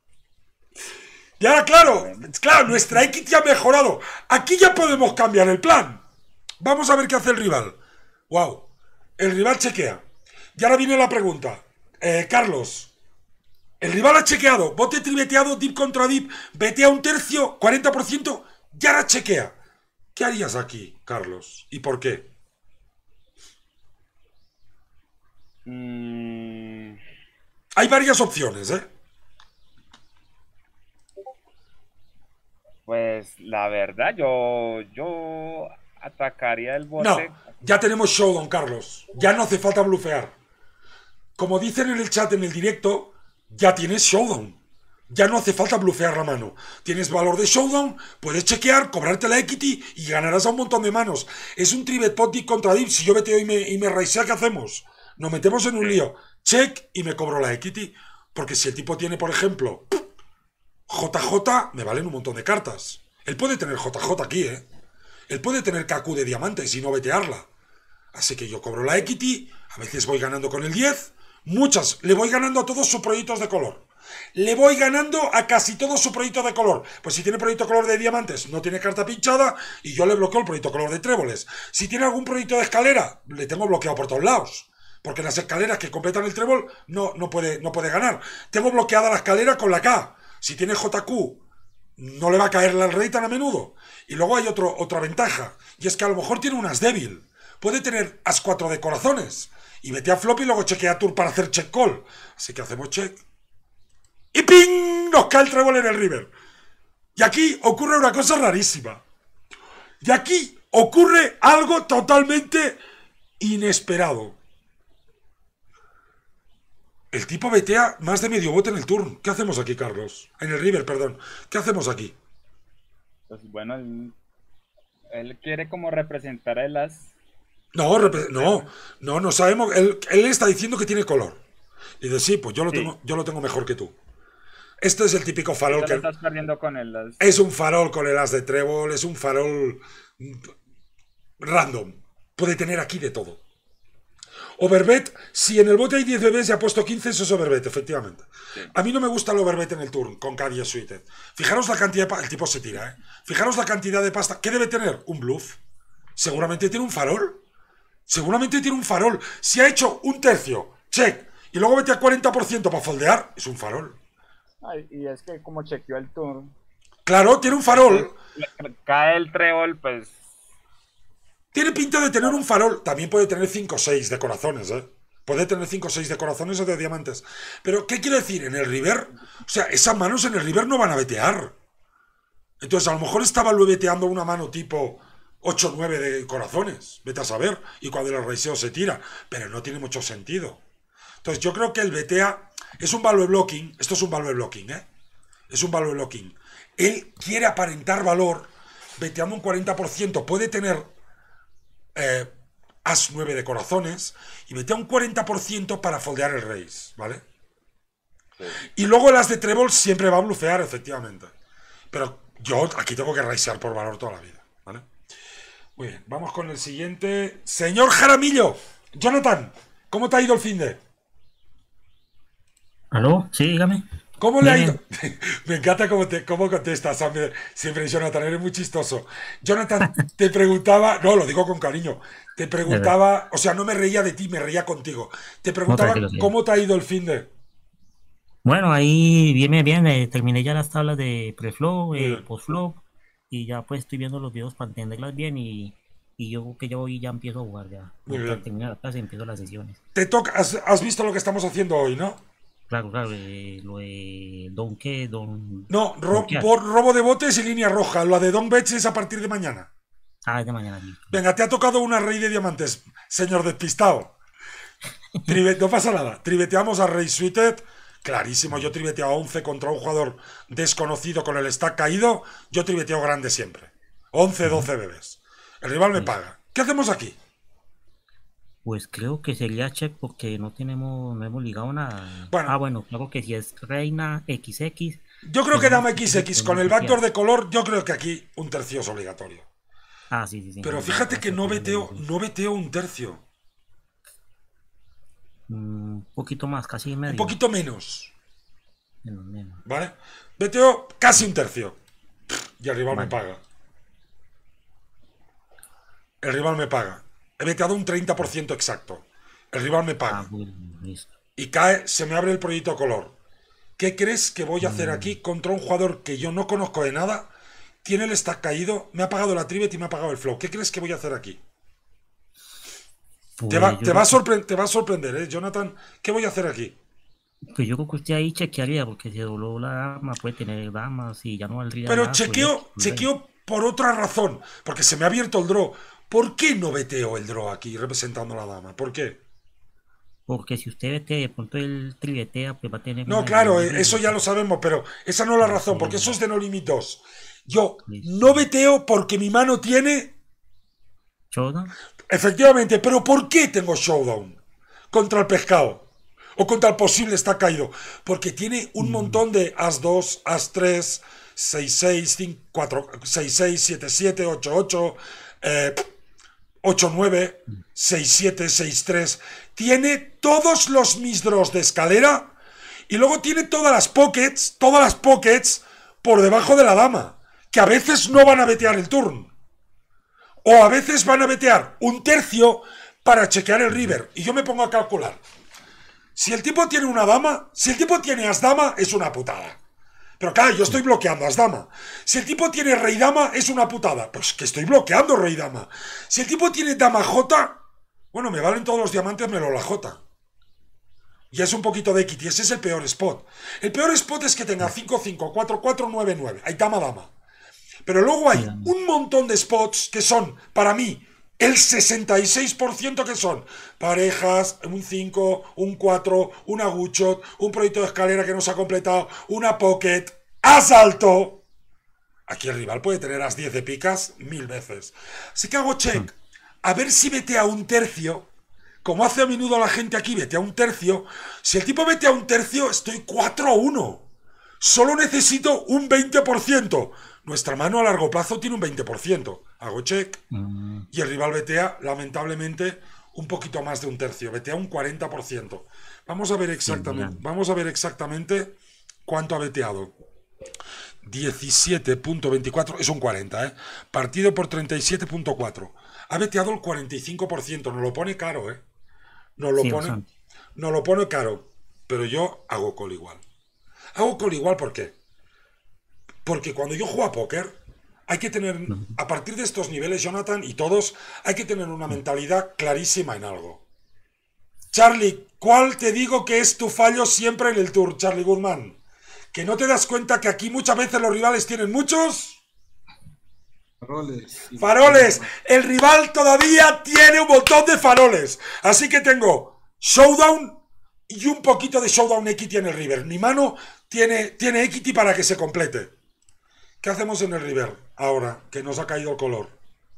Y ahora, claro, claro, nuestra equity ha mejorado. Aquí ya podemos cambiar el plan. Vamos a ver qué hace el rival. Wow. El rival chequea. Y ahora viene la pregunta. Eh, Carlos. El rival ha chequeado. Bote tribeteado, deep contra deep. Betea un tercio, cuarenta por ciento. Y ahora chequea. ¿Qué harías aquí, Carlos? ¿Y por qué? Mm. Hay varias opciones, ¿eh? Pues la verdad, yo... yo... atacaría el bote. No, ya tenemos showdown, Carlos. Ya no hace falta blufear. Como dicen en el chat, en el directo, ya tienes showdown. Ya no hace falta blufear la mano. Tienes valor de showdown, puedes chequear, cobrarte la equity y ganarás a un montón de manos. Es un tribet pot deep contra deep. Si yo beteo y me, y me raisea, ¿qué hacemos? Nos metemos en un lío. Check y me cobro la equity. Porque si el tipo tiene, por ejemplo, J J, me valen un montón de cartas. Él puede tener J J aquí, ¿eh? Él puede tener K Q de diamantes y no vetearla. Así que yo cobro la equity, a veces voy ganando con el diez, muchas, le voy ganando a todos sus proyectos de color. Le voy ganando a casi todos sus proyectos de color. Pues si tiene proyecto color de diamantes, no tiene carta pinchada y yo le bloqueo el proyecto color de tréboles. Si tiene algún proyecto de escalera, le tengo bloqueado por todos lados. Porque las escaleras que completan el trébol no, no, puede, no puede ganar. Tengo bloqueada la escalera con la K. Si tiene J Q, no le va a caer el rey tan a menudo. Y luego hay otro, otra ventaja, y es que a lo mejor tiene un as débil. Puede tener as cuatro de corazones, y vete a flop y luego chequea tour para hacer check call. Así que hacemos check. ¡Y ping! Nos cae el trébol en el river. Y aquí ocurre una cosa rarísima. Y aquí ocurre algo totalmente inesperado. El tipo betea más de medio bote en el turn. ¿Qué hacemos aquí, Carlos? En el river, perdón. ¿Qué hacemos aquí? Pues bueno, él, él quiere como representar el as. No, no, no, no sabemos. Él, él está diciendo que tiene color. Y dice, sí, pues yo lo, sí. Tengo, yo lo tengo mejor que tú. Este es el típico farol que... estás perdiendo con el as. Es un farol con el as de trébol, es un farol random. Puede tener aquí de todo. Overbet, si en el bote hay diez bebés y ha puesto quince, eso es overbet, efectivamente. Sí. A mí no me gusta el overbet en el turn con K diez suited. Fijaros la cantidad de pasta, el tipo se tira, ¿eh? Fijaros la cantidad de pasta. ¿Qué debe tener? Un bluff. Seguramente tiene un farol. Seguramente tiene un farol. Si ha hecho un tercio, check, y luego vetea cuarenta por ciento para foldear, es un farol. Ay, y es que como chequeó el turno. Claro, tiene un farol. Cae el trébol, pues... Tiene pinta de tener un farol. También puede tener cinco o seis de corazones, ¿eh? Puede tener cinco o seis de corazones o de diamantes. Pero, ¿qué quiero decir? En el river, o sea, esas manos en el river no van a vetear. Entonces, a lo mejor estaba veteando una mano tipo ocho o nueve de corazones. Vete a saber. Y cuando el raiseo se tira. Pero no tiene mucho sentido. Entonces, yo creo que el vetea es un value blocking. Esto es un value blocking, ¿eh? Es un value blocking. Él quiere aparentar valor veteando un cuarenta por ciento. Puede tener eh, as nueve de corazones y vetea un cuarenta por ciento para foldear el raise, ¿vale? Sí. Y luego las de trébol siempre va a blufear, efectivamente. Pero yo aquí tengo que raisear por valor toda la vida, ¿vale? Muy bien, vamos con el siguiente. Señor Jaramillo, Jonathan, ¿cómo te ha ido el fin de? ¿Aló? Sí, dígame. ¿Cómo le ha Bien. ido? Me encanta cómo, te, cómo contestas. Siempre, siempre, Jonathan, eres muy chistoso. Jonathan, te preguntaba, no, lo digo con cariño, te preguntaba, o sea, no me reía de ti, me reía contigo. Te preguntaba, tranquilo, sí. ¿cómo te ha ido el fin de? Bueno, ahí bien, bien, bien. eh, terminé ya las tablas de preflow, Muy eh, bien. postflow, y ya pues estoy viendo los videos para entenderlas bien y, y yo creo que ya hoy ya empiezo a jugar ya. Muy Para bien. terminar la clase empiezo las sesiones. Te toca, has, has visto lo que estamos haciendo hoy, ¿no? Claro, claro, eh, lo de Don qué, Don... No, ro- Donkear. bo- robo de botes y línea roja. La de Don Bets es a partir de mañana. Ah, es de mañana. Sí. Venga, te ha tocado una rey de diamantes, señor despistado. Tribe- no pasa nada. Tribeteamos a Rey Suited. Clarísimo, yo tribeteo a once contra un jugador desconocido con el stack caído. Yo tribeteo grande siempre. once, doce bebés. El rival me paga. ¿Qué hacemos aquí? Pues creo que sería check porque no tenemos, no hemos ligado nada. Bueno. Ah, bueno, creo que si es reina equis equis. Yo creo que tenemos dama equis equis con el beneficiar. backdoor de color, yo creo que aquí un tercio es obligatorio. Ah, sí, sí, sí. Pero fíjate que no veteo, no veteo un tercio. Un poquito más, casi medio. Un poquito menos. Menos, menos. ¿Vale? Veteo casi un tercio. Y el rival me paga. El rival me paga. He veteado un treinta por ciento exacto. El rival me paga. Ah, bueno, listo. Y cae, se me abre el proyecto color. ¿Qué crees que voy a hacer aquí contra un jugador que yo no conozco de nada? Tiene el stack caído, me ha pagado la tribet y me ha pagado el flow. ¿Qué crees que voy a hacer aquí? Pues Te va, yo te va a creo sorpre- te va a sorprender, ¿eh, Jonathan? ¿Qué voy a hacer aquí? que- Pues yo creo que usted ahí chequearía, porque si dobló la dama, puede tener damas y ya no valdría Pero nada, pues, chequeo, ya, chequeo por otra razón. Porque se me ha abierto el draw. ¿Por qué no veteo el draw aquí representando a la dama? ¿Por qué? Porque si usted vete de pronto el trivetea, pues va a tener. No, una- claro, eh, eso ya lo sabemos, pero esa no es la razón, porque eso es de No Limit dos. Yo no veteo porque mi mano tiene... ¿Showdown? Efectivamente, pero ¿por qué tengo Showdown contra el pescado? O contra el posible está caído. Porque tiene un montón de As dos, As tres, seis seis, cinco, cuatro, seis seis, siete siete, ocho ocho, eh, ocho nueve, seis siete, seis tres. Tiene todos los mis draws de escalera y luego tiene todas las pockets, todas las pockets por debajo de la dama, que a veces no van a vetear el turn. O a veces van a vetear un tercio para chequear el river. Y yo me pongo a calcular. Si el tipo tiene una dama, si el tipo tiene as dama, es una putada. Pero claro, yo estoy bloqueando as dama. Si el tipo tiene rey dama, es una putada. Pues que estoy bloqueando rey dama. Si el tipo tiene dama jota, bueno, me valen todos los diamantes menos la jota. Y es un poquito de equity. Ese es el peor spot. El peor spot es que tenga cinco cinco, cuatro cuatro, nueve nueve. Hay dama dama. Pero luego hay un montón de spots que son, para mí, el sesenta y seis por ciento que son parejas, un cinco, un cuatro, una gutshot, un proyecto de escalera que no se ha completado, una pocket, asalto. Aquí el rival puede tener as diez de picas mil veces. Así que hago check, a ver si vete a un tercio, como hace a menudo la gente aquí, vete a un tercio. Si el tipo vete a un tercio, estoy cuatro a uno. Solo necesito un veinte por ciento. Nuestra mano a largo plazo tiene un veinte por ciento. Hago check. Y el rival vetea, lamentablemente, un poquito más de un tercio. Vetea un cuarenta por ciento. Vamos a ver exactamente, vamos a ver exactamente cuánto ha veteado. diecisiete punto veinticuatro, es un cuarenta, ¿eh? Partido por treinta y siete punto cuatro. Ha veteado el cuarenta y cinco por ciento. Nos lo pone caro, ¿eh? Nos lo Sí, pone, bastante. nos lo pone caro, pero yo hago call igual. Hago call igual, ¿por qué? Porque cuando yo juego a póker, hay que tener, a partir de estos niveles, Jonathan, y todos, hay que tener una mentalidad clarísima en algo. Charlie, ¿cuál te digo que es tu fallo siempre en el tour, Charlie Goodman? ¿Que no te das cuenta que aquí muchas veces los rivales tienen muchos? Faroles. ¡Faroles! El rival todavía tiene un montón de faroles. Así que tengo Showdown y un poquito de Showdown Equity en el river. Mi mano tiene, tiene Equity para que se complete. ¿Qué hacemos en el river ahora que nos ha caído el color?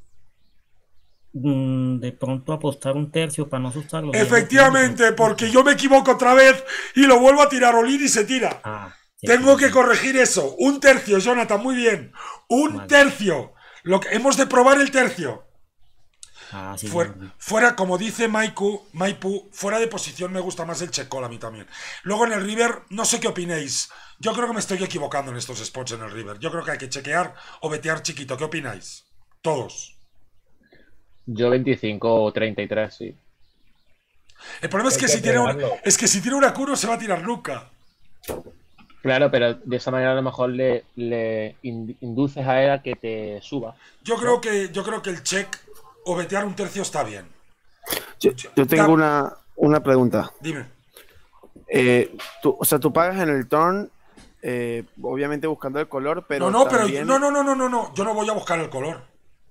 De pronto apostar un tercio para no asustarlo. Efectivamente, porque yo me equivoco otra vez y lo vuelvo a tirar Olin y se tira. Ah, sí, Tengo sí, que sí. corregir eso. Un tercio, Jonathan, muy bien. Un Vale. tercio. Lo que, hemos de probar el tercio. Ah, sí, Fuera, sí. fuera, como dice Maiku, Maipu, fuera de posición me gusta más el check call a mí también. Luego en el river, no sé qué opinéis. Yo creo que me estoy equivocando en estos spots en el river. Yo creo que hay que chequear o betear chiquito. ¿Qué opináis? Todos. Yo veinticinco o treinta y tres, sí. El problema es que, Hay que si tiene, un- probarlo. es que si tiene una Q no se va a tirar nunca. Claro, pero de esa manera a lo mejor le, le in- induces a él a que te suba. Yo creo que, yo creo que el check o betear un tercio está bien. Yo, yo tengo una, una pregunta. Dime. Eh, tú, o sea, tú pagas en el turn, eh, obviamente buscando el color, pero no, no, pero también- no, no, no, no, no, no. Yo no voy a buscar el color.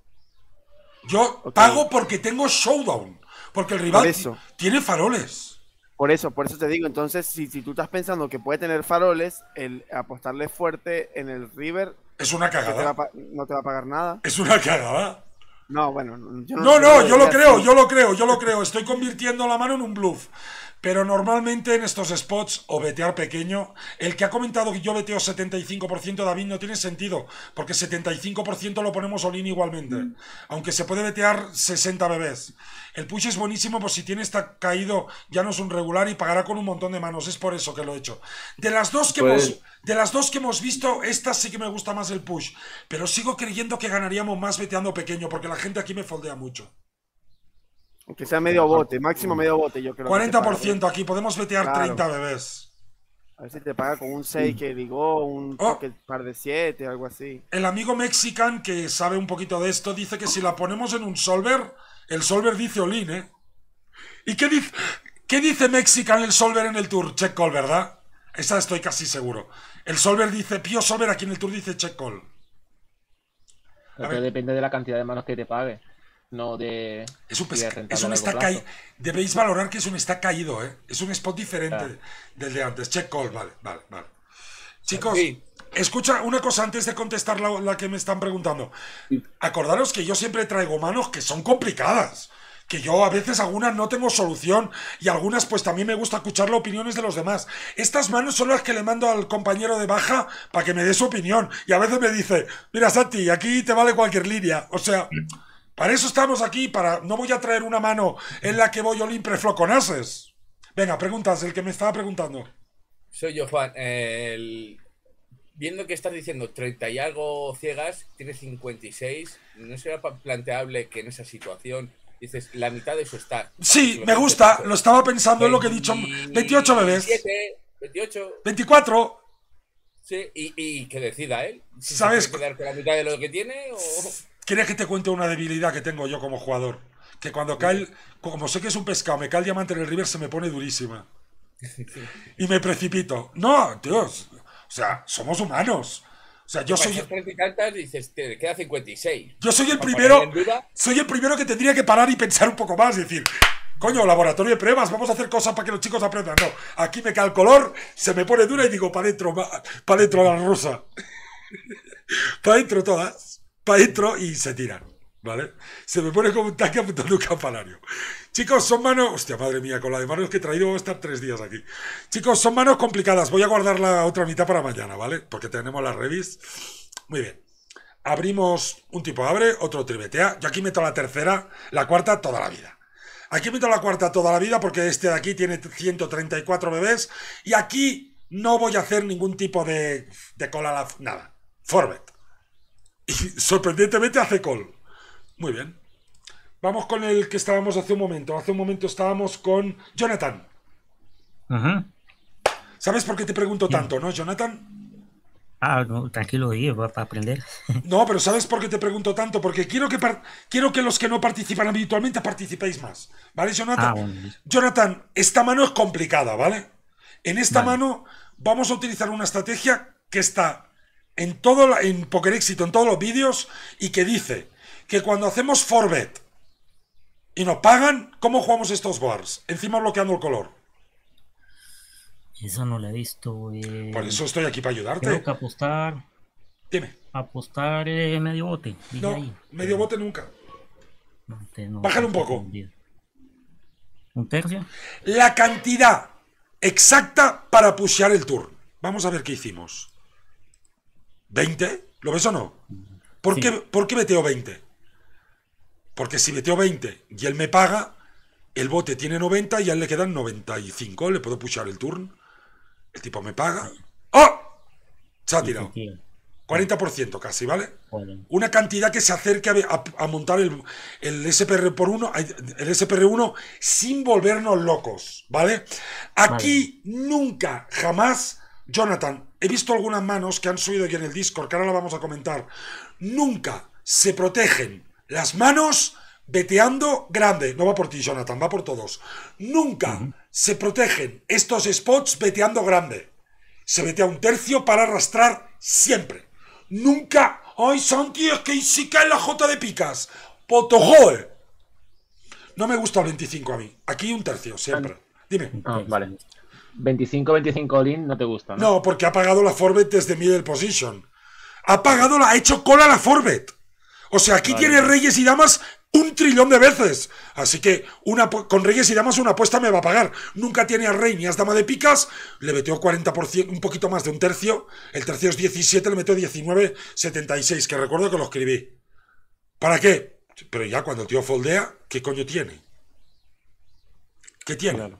Yo pago porque tengo Showdown. Porque el rival Por eso. ti- tiene faroles. Por eso, por eso te digo, entonces, si, si tú estás pensando que puede tener faroles, el apostarle fuerte en el river... Es una que te cagada. va a pa- no te va a pagar nada. Es una cagada. No, bueno, yo no... No, no, yo lo diría creo, así. yo lo creo, yo lo creo. Estoy convirtiendo la mano en un bluff. Pero normalmente en estos spots, o betear pequeño, el que ha comentado que yo beteo setenta y cinco por ciento, David, no tiene sentido. Porque setenta y cinco por ciento lo ponemos all-in igualmente. Aunque se puede betear sesenta bebés. El push es buenísimo, por si tiene está caído, ya no es un regular y pagará con un montón de manos. Es por eso que lo he hecho. De las dos que Pues- hemos... De las dos que hemos visto, esta sí que me gusta más el push. Pero sigo creyendo que ganaríamos más beteando pequeño, porque la gente aquí me foldea mucho. Aunque sea medio bote, máximo medio bote, yo creo. que te cuarenta por paga. ciento aquí, podemos betear Claro. treinta bebés. A ver si te paga con un seis que digo, un Oh. pocket par de siete, algo así. El amigo mexican, que sabe un poquito de esto, dice que si la ponemos en un solver, el solver dice all-in, ¿eh? ¿Y qué dice, qué dice mexican el solver en el tour? Check call, ¿verdad? Esa estoy casi seguro. El solver dice, Pío Solver aquí en el tour dice check call. Pero depende de la cantidad de manos que te pague. No de... Es un, si es pesca- rentable es a un largo stack plazo. caído. Debéis valorar que es un stack caído, ¿eh? Es un spot diferente Claro. del de antes. Check call, vale, vale, vale. Chicos, escucha una cosa antes de contestar la, la que me están preguntando. Acordaros que yo siempre traigo manos que son complicadas. Que yo a veces algunas no tengo solución y algunas pues también me gusta escuchar las opiniones de los demás. Estas manos son las que le mando al compañero de baja para que me dé su opinión. Y a veces me dice, mira Santi, aquí te vale cualquier línea. O sea, para eso estamos aquí, para no voy a traer una mano en la que voy Olin preflo con ases. Venga, preguntas, el que me estaba preguntando. Soy yo, Juan. El- Viendo que estás diciendo treinta y algo ciegas, tienes cincuenta y seis, ¿no será pa- planteable que en esa situación dices la mitad de su stack? Sí, me gusta, lo estaba pensando en lo que he dicho. veintiocho bebés. veintisiete, veintiocho. veinticuatro. Sí, y, y que decida él. Si ¿Sabes? se quiere quedar con la mitad de lo que tiene o... ¿Quieres que te cuente una debilidad que tengo yo como jugador? Que cuando cae, el- como sé que es un pescado, me cae el diamante en el river, se me pone durísima. Y me precipito. No, Dios. O sea, somos humanos. O sea, yo Para soy, esas treinta y tantas dices, te queda cincuenta y seis. yo soy el Para primero. poner en duda, Soy el primero que tendría que parar y pensar un poco más y decir, coño, laboratorio de pruebas, vamos a hacer cosas para que los chicos aprendan. No, aquí me cae el color, se me pone dura y digo, para adentro, para adentro la rusa. Para adentro todas, para adentro y se tiran, ¿vale? Se me pone como un tanque apuntando un campanario. Chicos, son manos... Hostia, madre mía, con la de manos que he traído voy a estar tres días aquí. Chicos, son manos complicadas. Voy a guardar la otra mitad para mañana, ¿vale? Porque tenemos las revis. Muy bien. Abrimos un tipo abre, otro tribetea. Yo aquí meto la tercera, la cuarta toda la vida. Aquí meto la cuarta toda la vida porque este de aquí tiene ciento treinta y cuatro bebés. Y aquí no voy a hacer ningún tipo de, de call a la... Nada. Forbet. Y sorprendentemente hace call. Muy bien. Vamos con el que estábamos hace un momento. Hace un momento estábamos con Jonathan. Ajá. ¿Sabes por qué te pregunto tanto, no, Jonathan? Ah, no, tranquilo, Guille, va para aprender. No, pero ¿sabes por qué te pregunto tanto? Porque quiero que, par- quiero que los que no participan habitualmente participéis más. ¿Vale, Jonathan? Ah, bueno, listo. Jonathan, esta mano es complicada, ¿vale? En esta Vale. mano vamos a utilizar una estrategia que está en todo la- en Poker Éxito, en todos los vídeos, y que dice que cuando hacemos forbet y nos pagan, ¿cómo jugamos estos boards? Encima bloqueando el color. Eso no lo he visto. eh, Por eso estoy aquí para ayudarte. Tengo que apostar. Dime. Apostar eh, medio bote. Dije No, ahí. medio bote nunca. No, te- no, Bájale un no, poco. ¿Un tercio? La cantidad exacta para pushear el turn. Vamos a ver qué hicimos. ¿veinte? ¿Lo ves o no? ¿Por, Sí. qué, ¿por qué beteo veinte? Porque si beteo veinte y él me paga, el bote tiene noventa y a él le quedan noventa y cinco. Le puedo pushear el turn. El tipo me paga. ¡Oh! Se ha tirado. cuarenta por ciento casi, ¿vale? Joder. Una cantidad que se acerque a, a- a montar el, el S P R por uno, el S P R uno sin volvernos locos, ¿vale? Aquí nunca, jamás, Jonathan, he visto algunas manos que han subido aquí en el Discord, que ahora la vamos a comentar. Nunca se protegen las manos beteando grande. No va por ti, Jonathan, va por todos. Nunca se protegen estos spots beteando grande. Se betea un tercio para arrastrar siempre. Nunca. ¡Ay, Santi, es que sí cae la J de picas! ¡Potojoe! No me gusta el veinticinco a mí. Aquí un tercio, siempre. Dime. Ah, vale. veinticinco veinticinco all-in no te gusta, ¿no? No, porque ha pagado la forbet desde middle position. Ha pagado la... Ha hecho cola la forbet. O sea, aquí Vale. tiene reyes y damas un trillón de veces. Así que una, pu- con reyes y damas una apuesta me va a pagar. Nunca tiene a rey ni a dama de picas. Le metió cuarenta por ciento, un poquito más de un tercio. El tercio es diecisiete, le metió diecinueve setenta y seis, que recuerdo que lo escribí. ¿Para qué? Pero ya cuando el tío foldea, ¿qué coño tiene? ¿Qué tiene?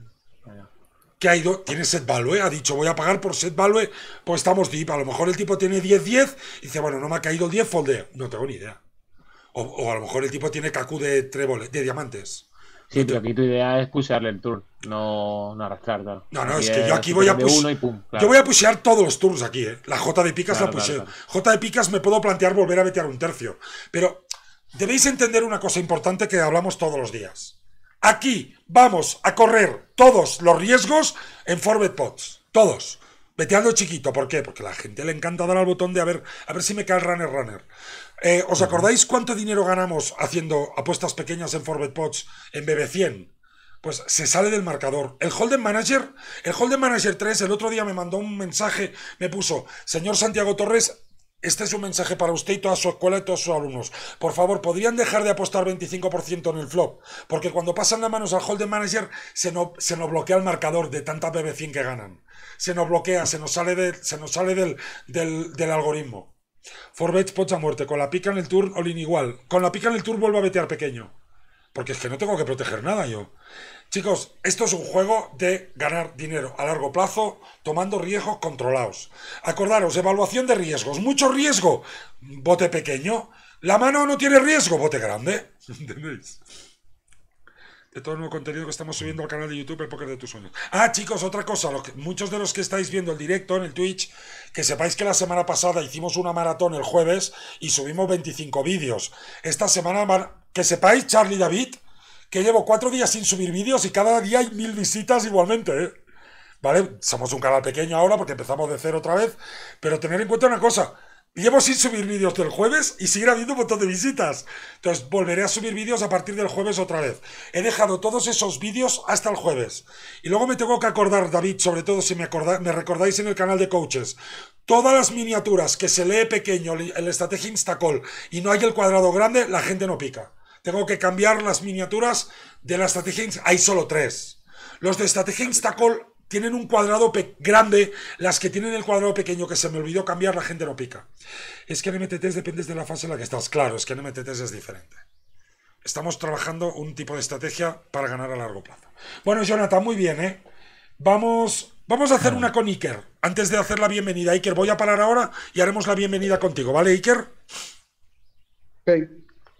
Que ha ido, tiene set value, ha dicho voy a pagar por set value, pues estamos deep. A lo mejor el tipo tiene diez diez y dice, bueno, no me ha caído el diez, foldeo. No tengo ni idea. O, o a lo mejor el tipo tiene K Q de trébol, de diamantes. Sí, pero aquí tu idea es pushearle el turn, no, no arrastrar, claro. No, no, Aquí es que yo aquí voy a de push- uno y pum, claro. Yo voy a pushear todos los turns aquí, ¿eh? La J de picas Claro, la pusheo. claro, claro. J de picas me puedo plantear volver a betear un tercio. Pero debéis entender una cosa importante que hablamos todos los días. Aquí vamos a correr todos los riesgos en forbet pots. Todos. Beteando chiquito. ¿Por qué? Porque a la gente le encanta dar al botón de a ver, a ver si me cae el runner runner. Eh, ¿Os acordáis cuánto dinero ganamos haciendo apuestas pequeñas en forbet pots en B B cien? Pues se sale del marcador. El Holden Manager, el Holden Manager tres, el otro día me mandó un mensaje, me puso, señor Santiago Torres, este es un mensaje para usted y toda su escuela y todos sus alumnos. Por favor, ¿podrían dejar de apostar veinticinco por ciento en el flop? Porque cuando pasan las manos al Holden Manager, se nos, se nos bloquea el marcador de tanta B B cien que ganan. Se nos bloquea, se nos sale, de, se nos sale del, del, del algoritmo. Forbet spots a muerte, con la pica en el turn, all-in igual. Con la pica en el turn vuelvo a betear pequeño. Porque es que no tengo que proteger nada yo. Chicos, esto es un juego de ganar dinero a largo plazo tomando riesgos controlados. Acordaros, evaluación de riesgos. Mucho riesgo, bote pequeño. La mano no tiene riesgo, bote grande. ¿Entendéis? De todo el nuevo contenido que estamos subiendo al canal de YouTube, el Póker de tus sueños. Ah, chicos, otra cosa. Los que, muchos de los que estáis viendo el directo en el Twitch, que sepáis que la semana pasada hicimos una maratón el jueves y subimos veinticinco vídeos. Esta semana, van- que sepáis, Charlie y David, que llevo cuatro días sin subir vídeos y cada día hay mil visitas igualmente, ¿eh? ¿Vale? Somos un canal pequeño ahora porque empezamos de cero otra vez, pero tener en cuenta una cosa. Llevo sin subir vídeos del jueves y sigue habiendo un montón de visitas. Entonces volveré a subir vídeos a partir del jueves otra vez. He dejado todos esos vídeos hasta el jueves. Y luego me tengo que acordar, David, sobre todo si me, acorda- me recordáis en el canal de coaches. Todas las miniaturas que se lee pequeño, el estrategia Instacall, y no hay el cuadrado grande, la gente no pica. Tengo que cambiar las miniaturas de la estrategia Insta- hay solo tres. Los de estrategia Instacall tienen un cuadrado pe- grande, las que tienen el cuadrado pequeño que se me olvidó cambiar, la gente no pica. Es que en M T Ts dependes de la fase en la que estás. Claro, es que en M T Ts es diferente. Estamos trabajando un tipo de estrategia para ganar a largo plazo. Bueno, Jonathan, muy bien, ¿eh? Vamos, vamos a hacer una con Iker. Antes de hacer la bienvenida, Iker, voy a parar ahora y haremos la bienvenida contigo, ¿vale, Iker? Ok.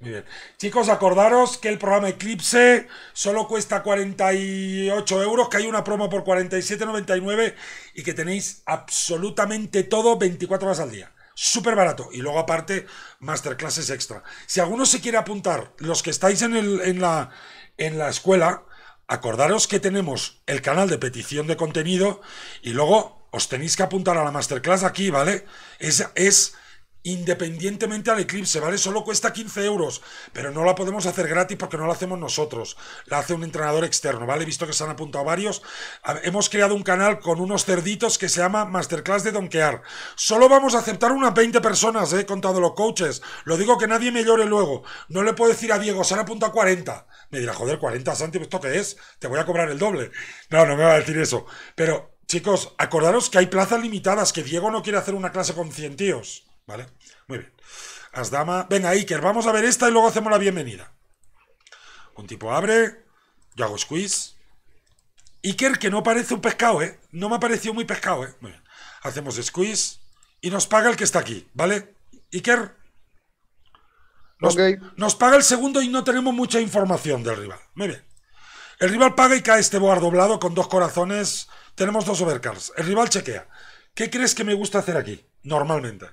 Muy bien. Chicos, acordaros que el programa Eclipse solo cuesta cuarenta y ocho euros, que hay una promo por cuarenta y siete noventa y nueve y que tenéis absolutamente todo veinticuatro horas al día. Súper barato. Y luego aparte, masterclasses extra. Si alguno se quiere apuntar, los que estáis en, el, en, la, en la escuela, acordaros que tenemos el canal de petición de contenido y luego os tenéis que apuntar a la masterclass aquí, ¿vale? Es... es independientemente al Eclipse, ¿vale? Solo cuesta quince euros, pero no la podemos hacer gratis porque no la hacemos nosotros, la hace un entrenador externo, ¿vale? He visto que se han apuntado varios. Hemos creado un canal con unos cerditos que se llama Masterclass de Donkear. Solo vamos a aceptar unas veinte personas, ¿eh? He contado los coaches. Lo digo que nadie me llore luego. No le puedo decir a Diego, se han apuntado cuarenta. Me dirá, joder, cuarenta, Santi, ¿esto qué es? Te voy a cobrar el doble. No, no me va a decir eso. Pero, chicos, acordaros que hay plazas limitadas, que Diego no quiere hacer una clase con cien tíos. ¿Vale? Muy bien. Asdama. Venga, Iker, vamos a ver esta y luego hacemos la bienvenida. Un tipo abre. Yo hago squeeze. Iker, que no parece un pescado, ¿eh? No me ha parecido muy pescado, ¿eh? Muy bien. Hacemos squeeze. Y nos paga el que está aquí, ¿vale? Iker. Nos, okay. nos paga el segundo y no tenemos mucha información del rival. Muy bien. El rival paga y cae este board doblado con dos corazones. Tenemos dos overcards. El rival chequea. ¿Qué crees que me gusta hacer aquí? Normalmente.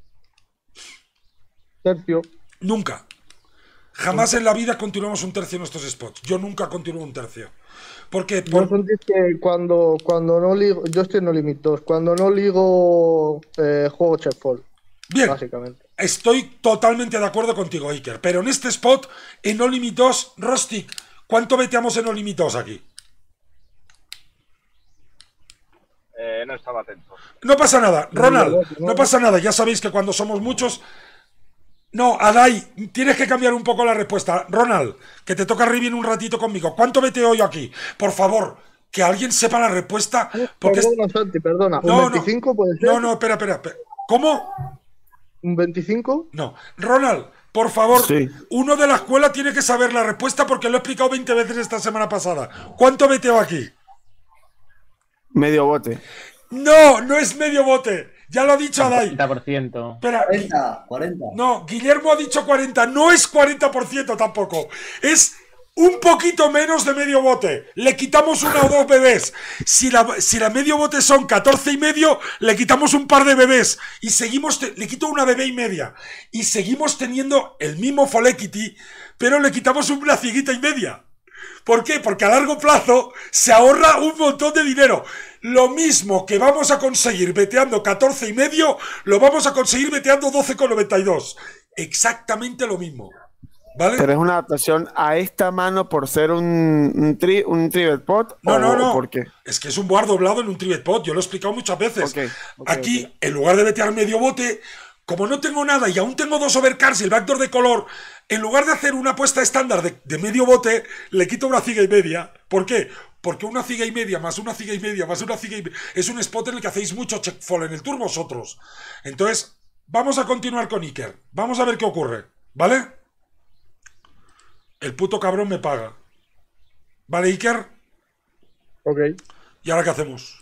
Tercio. Nunca. Jamás en la vida continuamos un tercio en estos spots. Yo nunca continúo un tercio. Porque por... que cuando, cuando no ligo, yo estoy en no limit dos, cuando no ligo eh, juego check fold. Bien. Básicamente. Estoy totalmente de acuerdo contigo, Iker. Pero en este spot, en no limit dos, Rostic, ¿cuánto veteamos en no limit dos aquí? Eh, no estaba atento. No pasa nada, Ronald, no pasa nada. Ya sabéis que cuando somos muchos... No, Adai, tienes que cambiar un poco la respuesta. Ronald, que te toca Ribbon un ratito conmigo. ¿Cuánto veteo yo aquí? Por favor, que alguien sepa la respuesta. Porque perdona, Santi, perdona. No, ¿Un veinticinco no, puede ser? No, no, espera, espera, espera. ¿Cómo? ¿Un veinticinco? No. Ronald, por favor, sí. Uno de la escuela tiene que saber la respuesta porque lo he explicado veinte veces esta semana pasada. ¿Cuánto veteo aquí? Medio bote. No, no es medio bote. Ya lo ha dicho Adai. cuarenta por ciento. Espera. cuarenta, cuarenta. No, Guillermo ha dicho cuarenta. No es cuarenta por ciento tampoco. Es un poquito menos de medio bote. Le quitamos una o dos bebés. Si la, si la medio bote son catorce y medio, le quitamos un par de bebés. Y seguimos, le quito una bebé y media. Y seguimos teniendo el mismo full equity, pero le quitamos una cieguita y media. ¿Por qué? Porque a largo plazo se ahorra un montón de dinero. Lo mismo que vamos a conseguir veteando catorce y medio, lo vamos a conseguir veteando doce con noventa y dos. Exactamente lo mismo. ¿Vale? ¿Pero es una adaptación a esta mano por ser un, un, tri, un trivet pot? No, o, no, no. ¿Por qué? Es que es un board doblado en un trivet pot. Yo lo he explicado muchas veces. Okay, okay, Aquí, okay. en lugar de vetear medio bote, como no tengo nada y aún tengo dos overcards y el backdoor de color, en lugar de hacer una apuesta estándar de, de medio bote, le quito una ciga y media. ¿Por qué? Porque una ciga y media más una ciga y media más una ciga y media es un spot en el que hacéis mucho check fall en el tour vosotros. Entonces, vamos a continuar con Iker. Vamos a ver qué ocurre. ¿Vale? El puto cabrón me paga. ¿Vale, Iker? Ok. ¿Y ahora qué hacemos?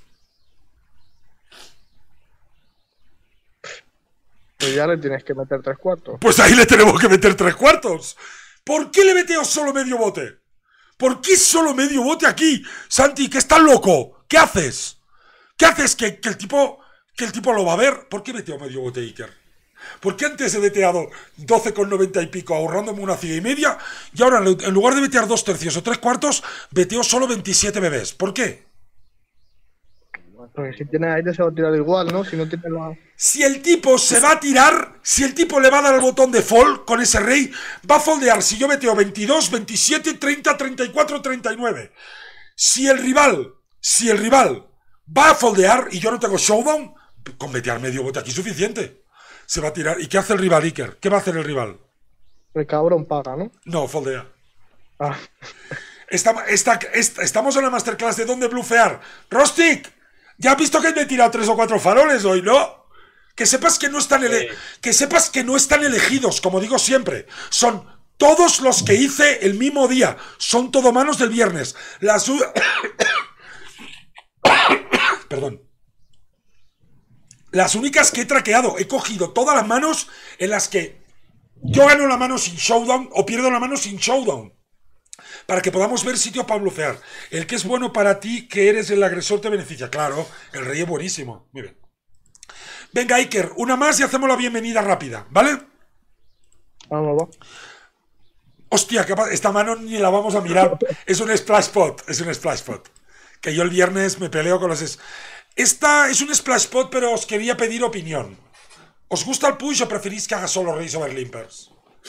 Pues ya le tienes que meter tres cuartos. Pues ahí le tenemos que meter tres cuartos. ¿Por qué le meteo solo medio bote? ¿Por qué solo medio bote aquí? Santi, que estás loco. ¿Qué haces? ¿Qué haces? ¿Que, que, el tipo, ¿Que el tipo lo va a ver? ¿Por qué meteo medio bote, Iker? ¿Por qué antes he veteado doce con noventa y pico ahorrándome una ciga y media? Y ahora, en lugar de vetear dos tercios o tres cuartos, veteo solo veintisiete bebés. ¿Por qué? Porque si tiene aire se va a tirar igual, ¿no? Si no tiene la... Si el tipo se va a tirar, si el tipo le va a dar el botón de fold con ese rey, va a foldear si yo meteo veintidós, veintisiete, treinta, treinta y cuatro, treinta y nueve. Si el rival, si el rival va a foldear y yo no tengo showdown, con vetear medio bote aquí suficiente. Se va a tirar. ¿Y qué hace el rival, Iker? ¿Qué va a hacer el rival? El cabrón paga, ¿no? No, foldea. Ah. Está, está, está, estamos en la masterclass de dónde blufear. Rostic, ya has visto que me he tirado tres o cuatro faroles hoy, ¿no? Que sepas que no están ele que sepas que no están elegidos, como digo siempre. Son todos los que hice el mismo día. Son todo manos del viernes. Las Perdón. Las únicas que he traqueado, he cogido todas las manos en las que Yo gano la mano sin showdown o pierdo la mano sin showdown. Para que podamos ver sitios para blufear. El que es bueno para ti, que eres el agresor, te beneficia. Claro, el rey es buenísimo. Muy bien. Venga, Iker, una más y hacemos la bienvenida rápida, ¿vale? Vamos, va. Hostia, ¿qué pasa? Esta mano ni la vamos a mirar. Es un splash pot, es un splash pot. Que yo el viernes me peleo con los... Es... Esta es un splash pot, pero os quería pedir opinión. ¿Os gusta el push o preferís que haga solo Race over Limpers?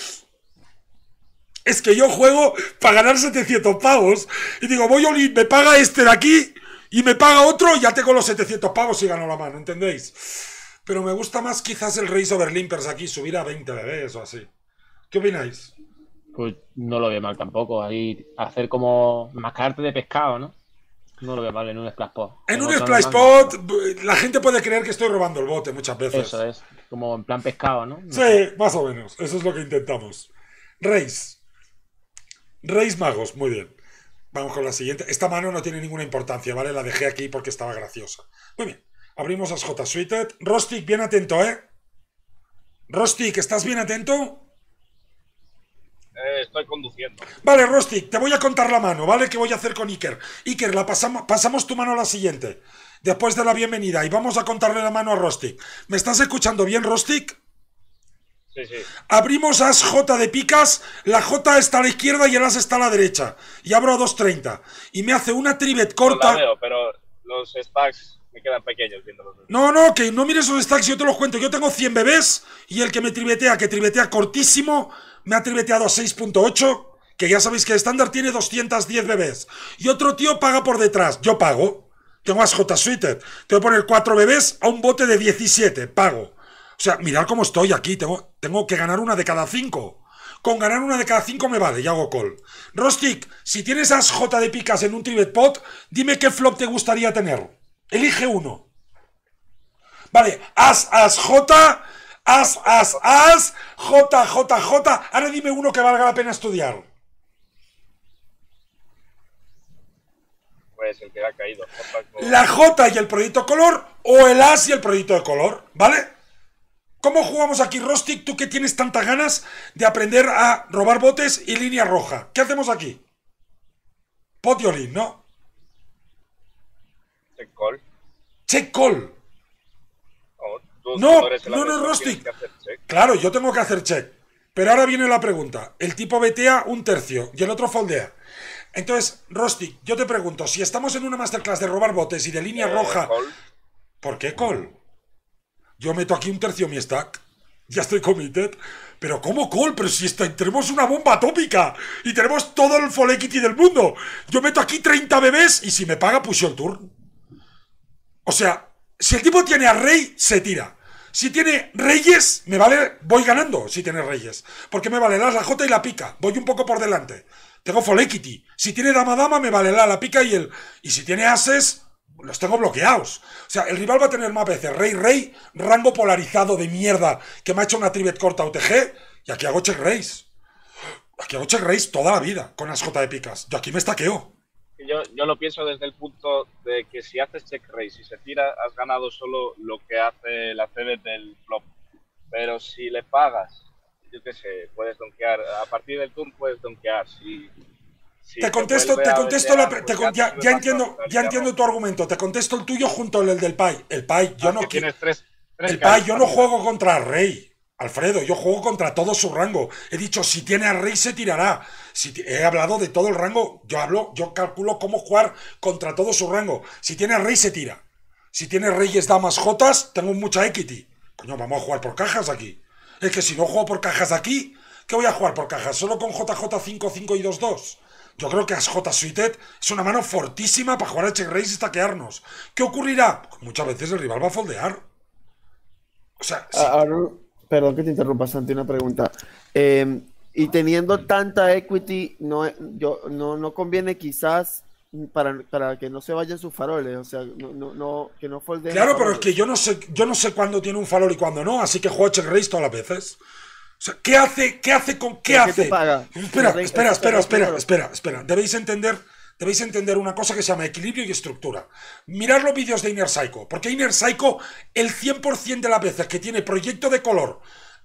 Es que yo juego para ganar setecientos pavos. Y digo, voy all in, me paga este de aquí y me paga otro y ya tengo los setecientos pavos y gano la mano, ¿entendéis? Pero me gusta más quizás el Race over Limpers aquí, subir a veinte bebés o así. ¿Qué opináis? Pues no lo veo mal tampoco. Ahí hacer como mascararte de pescado, ¿no? No lo veo mal en un splash pot. En un splash pot, la gente puede creer que estoy robando el bote muchas veces. Eso es, como en plan pescado, ¿no? Sí, más o menos. Eso es lo que intentamos. Race. Race magos, muy bien. Vamos con la siguiente. Esta mano no tiene ninguna importancia, ¿vale? La dejé aquí porque estaba graciosa. Muy bien. Abrimos as J Suited. Rostic, bien atento, ¿eh? Rostic, ¿estás bien atento? Eh, estoy conduciendo. Vale, Rostic, te voy a contar la mano, ¿vale? ¿Qué voy a hacer con Iker? Iker, la pasamos, pasamos tu mano a la siguiente. Después de la bienvenida. Y vamos a contarle la mano a Rostic. ¿Me estás escuchando bien, Rostic? Sí, sí. Abrimos as J de picas, la J está a la izquierda y el as está a la derecha. Y abro a dos treinta. Y me hace una trivet corta. No la veo, pero los stacks me quedan pequeños viéndolos. No, no, que no mires los stacks, yo te los cuento. Yo tengo cien bebés y el que me trivetea, que trivetea cortísimo, me ha triveteado a seis punto ocho, que ya sabéis que el estándar tiene doscientos diez bebés. Y otro tío paga por detrás. Yo pago. Tengo as J Suited. Te voy a poner cuatro bebés a un bote de diecisiete. Pago. O sea, mirad cómo estoy aquí. Tengo, tengo que ganar una de cada cinco. Con ganar una de cada cinco me vale y hago call. Rostic, si tienes as J de picas en un trivet pot, dime qué flop te gustaría tener. Elige uno. Vale, as, as, J, as, as, as, J, J, J. Ahora dime uno que valga la pena estudiar. Pues el que ha caído. La J y el proyecto color o el as y el proyecto de color, ¿vale? ¿Cómo jugamos aquí, Rostic? Tú que tienes tantas ganas de aprender a robar botes y línea roja. ¿Qué hacemos aquí? Pot y all-in, ¿no? Check call. Check call. Oh, tú, no, tú eres el no, no, agresor, Rostic. tienes que hacer check. Claro, yo tengo que hacer check. Pero ahora viene la pregunta. El tipo betea un tercio y el otro foldea. Entonces, Rostic, yo te pregunto, si estamos en una masterclass de robar botes y de línea Eh, roja... call. ¿Por qué call? Yo meto aquí un tercio mi stack. Ya estoy committed. Pero ¿cómo call? Pero si está, tenemos una bomba atómica. Y tenemos todo el full equity del mundo. Yo meto aquí treinta bebés y si me paga, push el turn. O sea, si el tipo tiene a rey, se tira. Si tiene reyes, me vale, voy ganando si tiene reyes. Porque me vale la, la J y la pica. Voy un poco por delante. Tengo full equity. Si tiene dama-dama, me vale la, la pica y el... Y si tiene ases... Los tengo bloqueados. O sea, el rival va a tener más veces rey-rey, rango polarizado de mierda, que me ha hecho una trivet corta O T G, y aquí hago check raise. Aquí hago check raise toda la vida con las J de picas. Yo aquí me estaqueo. Yo, yo lo pienso desde el punto de que si haces check raise y se tira, has ganado solo lo que hace la C B del flop. Pero si le pagas, yo qué sé, puedes donkear. A partir del turn puedes donkear. Si... Sí, te contesto, te contesto la, te, pues ya, ya entiendo, ya entiendo tu argumento. Te contesto el tuyo junto al del Pai. El Pai, yo ah, no quiero. Tres, tres el Pai, yo no juego contra el Rey, Alfredo. Yo juego contra todo su rango. He dicho, si tiene a Rey se tirará. Si he hablado de todo el rango. Yo hablo, yo calculo cómo jugar contra todo su rango. Si tiene a Rey se tira. Si tiene Reyes, damas, jotas, tengo mucha equity. Coño, vamos a jugar por cajas aquí. Es que si no juego por cajas aquí, ¿qué voy a jugar por cajas? Solo con J J cinco cinco y dos dos. Yo creo que as J Suited es una mano fortísima para jugar a check raise y stackearnos. ¿Qué ocurrirá? Pues muchas veces el rival va a foldear. O sea, sí. Ahora, perdón que te interrumpa, Santi, una pregunta. Eh, y teniendo tanta equity, no, yo, no, no conviene quizás para, para que no se vayan sus faroles, o sea, no, no, no, que no foldeen. Claro, pero es que yo no sé, yo no sé cuándo tiene un farol y cuándo no, así que juego a check raise todas las veces. O sea, ¿qué hace? ¿Qué hace con qué hace? ¿Qué te paga? Espera, espera, espera, espera, espera, espera. Debéis entender, debéis entender una cosa que se llama equilibrio y estructura. Mirad los vídeos de Inner Psycho, porque Inner Psycho, el cien por ciento de las veces que tiene proyecto de color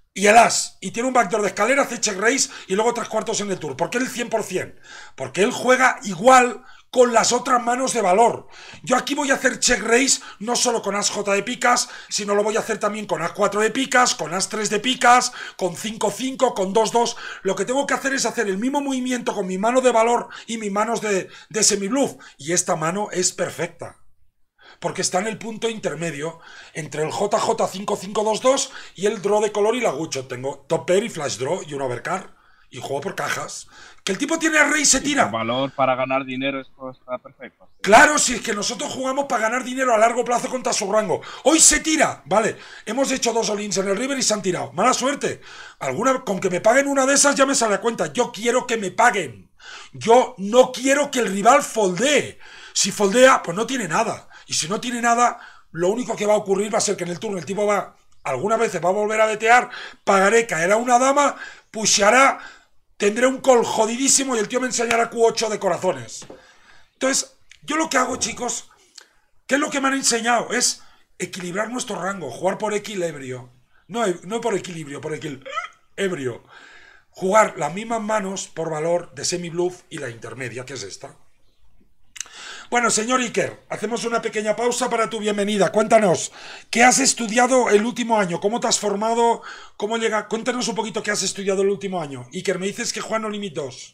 y el as, y tiene un backdoor de escalera, hace check raise y luego tres cuartos en el tour. ¿Por qué el cien por cien? Porque él juega igual con las otras manos de valor. Yo aquí voy a hacer check raise no solo con as J de picas, sino lo voy a hacer también con as cuatro de picas, con as tres de picas, con cinco cinco, con dos dos. Lo que tengo que hacer es hacer el mismo movimiento con mi mano de valor y mis manos de, de semi-bluff. Y esta mano es perfecta, porque está en el punto intermedio entre el J J cinco cinco dos dos y el draw de color y la Gucho. Tengo top pair y flash draw y un overcard y juego por cajas. Que el tipo tiene el rey y se tira. El valor para ganar dinero, esto está perfecto. Claro, si es que nosotros jugamos para ganar dinero a largo plazo contra su rango. Hoy se tira, vale. Hemos hecho dos all-ins en el river y se han tirado. Mala suerte. Alguna, con que me paguen una de esas ya me sale a cuenta. Yo quiero que me paguen. Yo no quiero que el rival foldee. Si foldea, pues no tiene nada. Y si no tiene nada, lo único que va a ocurrir va a ser que en el turno el tipo va, algunas veces va a volver a vetear, pagaré, caerá una dama, pushará, tendré un call jodidísimo y el tío me enseñará Q ocho de corazones. Entonces, yo lo que hago, chicos, ¿qué es lo que me han enseñado? Es equilibrar nuestro rango, jugar por equilibrio. No, no por equilibrio, por equilibrio. Jugar las mismas manos por valor de semi-bluff y la intermedia, que es esta. Bueno, señor Iker, hacemos una pequeña pausa para tu bienvenida. Cuéntanos, ¿qué has estudiado el último año? ¿Cómo te has formado? ¿Cómo llega? Cuéntanos un poquito qué has estudiado el último año. Iker, me dices que juega No Limit dos.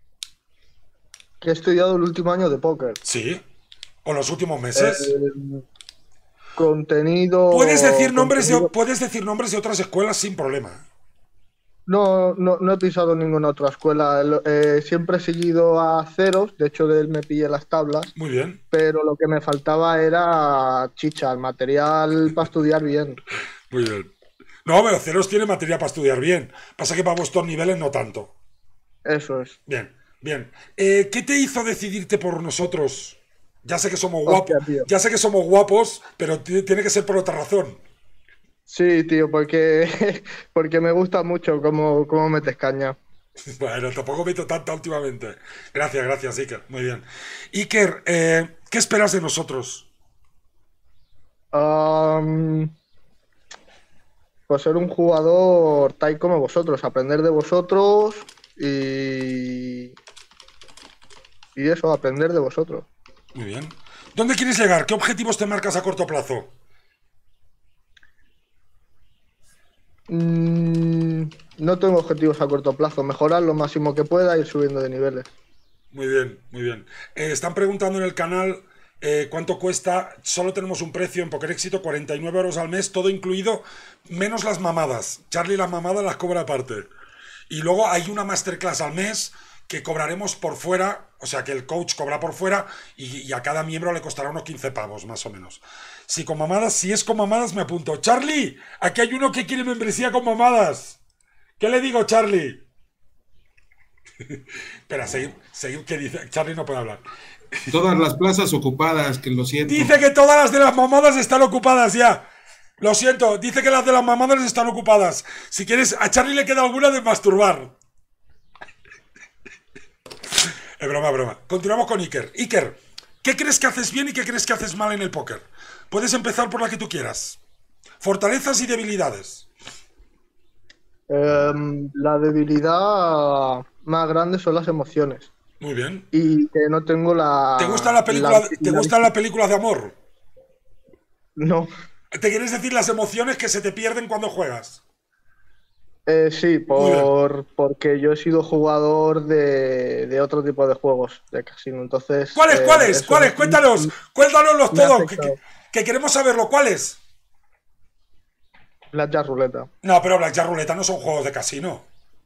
Que he estudiado el último año de póker. Sí. ¿O los últimos meses? Eh, contenido... Puedes decir, nombres contenido... de, puedes decir nombres de otras escuelas sin problema. No, no, no he pisado ninguna otra escuela. Eh, siempre he seguido a ceros. De hecho, de él me pillé las tablas. Muy bien. Pero lo que me faltaba era chicha, el material para estudiar bien. Muy bien. No, pero ceros tiene material para estudiar bien. Pasa que para vuestros niveles no tanto. Eso es. Bien, bien. Eh, ¿Qué te hizo decidirte por nosotros? Ya sé que somos guapos. Hostia, ya sé que somos guapos, pero tiene que ser por otra razón. Sí, tío, porque, porque me gusta mucho cómo, cómo metes caña. Bueno, tampoco meto tanta últimamente. Gracias, gracias, Iker. Muy bien. Iker, eh, ¿qué esperas de nosotros? Um, pues ser un jugador tal como vosotros, aprender de vosotros y... Y eso, aprender de vosotros. Muy bien. ¿Dónde quieres llegar? ¿Qué objetivos te marcas a corto plazo? Mm, no tengo objetivos a corto plazo. Mejorar lo máximo que pueda y ir subiendo de niveles. Muy bien, muy bien. Eh, están preguntando en el canal eh, cuánto cuesta. Solo tenemos un precio en Poker Éxito, cuarenta y nueve euros al mes, todo incluido, menos las mamadas. Charlie las mamadas las cobra aparte. Y luego hay una masterclass al mes que cobraremos por fuera, o sea que el coach cobra por fuera y, y a cada miembro le costará unos quince pavos, más o menos. Si con mamadas, si es con mamadas, me apunto. Charlie, aquí hay uno que quiere membresía con mamadas. ¿Qué le digo, Charlie? Espera, seguir, seguir, ¿qué dice? Charlie no puede hablar. Todas las plazas ocupadas, que lo siento. Dice que todas las de las mamadas están ocupadas ya. Lo siento, dice que las de las mamadas están ocupadas. Si quieres, a Charlie le queda alguna de masturbar. Es broma, broma. Continuamos con Iker. Iker, ¿qué crees que haces bien y qué crees que haces mal en el póker? Puedes empezar por la que tú quieras. Fortalezas y debilidades. Eh, la debilidad más grande son las emociones. Muy bien. Y que no tengo la... ¿Te gusta la película, la, ¿te la... gustan las películas de amor? No. ¿Te quieres decir las emociones que se te pierden cuando juegas? Eh, sí, por, porque yo he sido jugador de, de otro tipo de juegos de casino, entonces... ¿Cuáles, eh, cuáles, cuáles? Cuéntanos, cuéntanos todos, que, que, que queremos saberlo, ¿cuáles? Blackjack Ruleta. No, pero Blackjack Ruleta no son juegos de casino.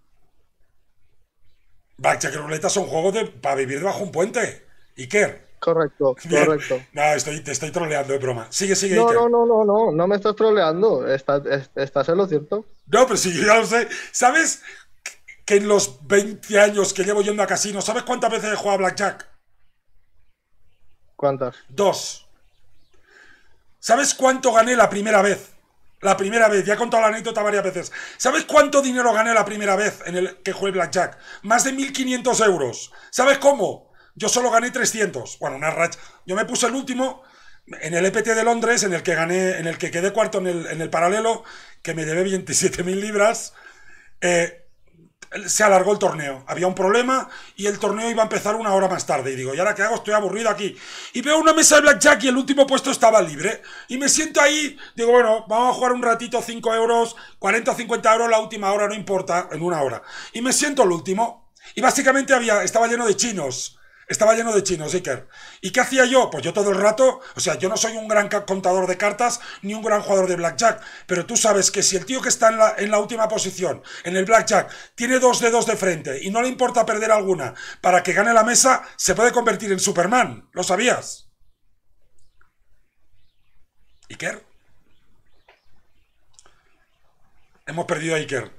Blackjack Ruleta son juegos de, para vivir debajo de un puente. Iker. Correcto, Bien. correcto. No, estoy, te estoy troleando, es broma. Sigue, sigue, no, Iker. No, no, no, no, no me estás troleando. Estás, estás en lo cierto. No, pero si yo ya lo sé. ¿Sabes que en los veinte años que llevo yendo a casino, ¿sabes cuántas veces he jugado a Blackjack? ¿Cuántas? Dos. ¿Sabes cuánto gané la primera vez? La primera vez, ya he contado la anécdota varias veces. ¿Sabes cuánto dinero gané la primera vez en el que jugué Blackjack? Más de mil quinientos euros. ¿Sabes cómo? Yo solo gané trescientos. Bueno, una racha. Yo me puse el último, en el E P T de Londres, en el que gané, en el que quedé cuarto en el, en el paralelo, que me llevé veintisiete mil libras, eh, se alargó el torneo. Había un problema y el torneo iba a empezar una hora más tarde. Y digo, ¿y ahora qué hago? Estoy aburrido aquí. Y veo una mesa de blackjack y el último puesto estaba libre. Y me siento ahí, digo, bueno, vamos a jugar un ratito, cinco euros, cuarenta o cincuenta euros la última hora, no importa, en una hora. Y me siento el último. Y básicamente había, estaba lleno de chinos. Estaba lleno de chinos, Iker. ¿Y qué hacía yo? Pues yo todo el rato, o sea, yo no soy un gran contador de cartas ni un gran jugador de blackjack, pero tú sabes que si el tío que está en la, en la última posición, en el blackjack, tiene dos dedos de frente y no le importa perder alguna para que gane la mesa, se puede convertir en Superman. ¿Lo sabías? ¿Iker? Hemos perdido a Iker.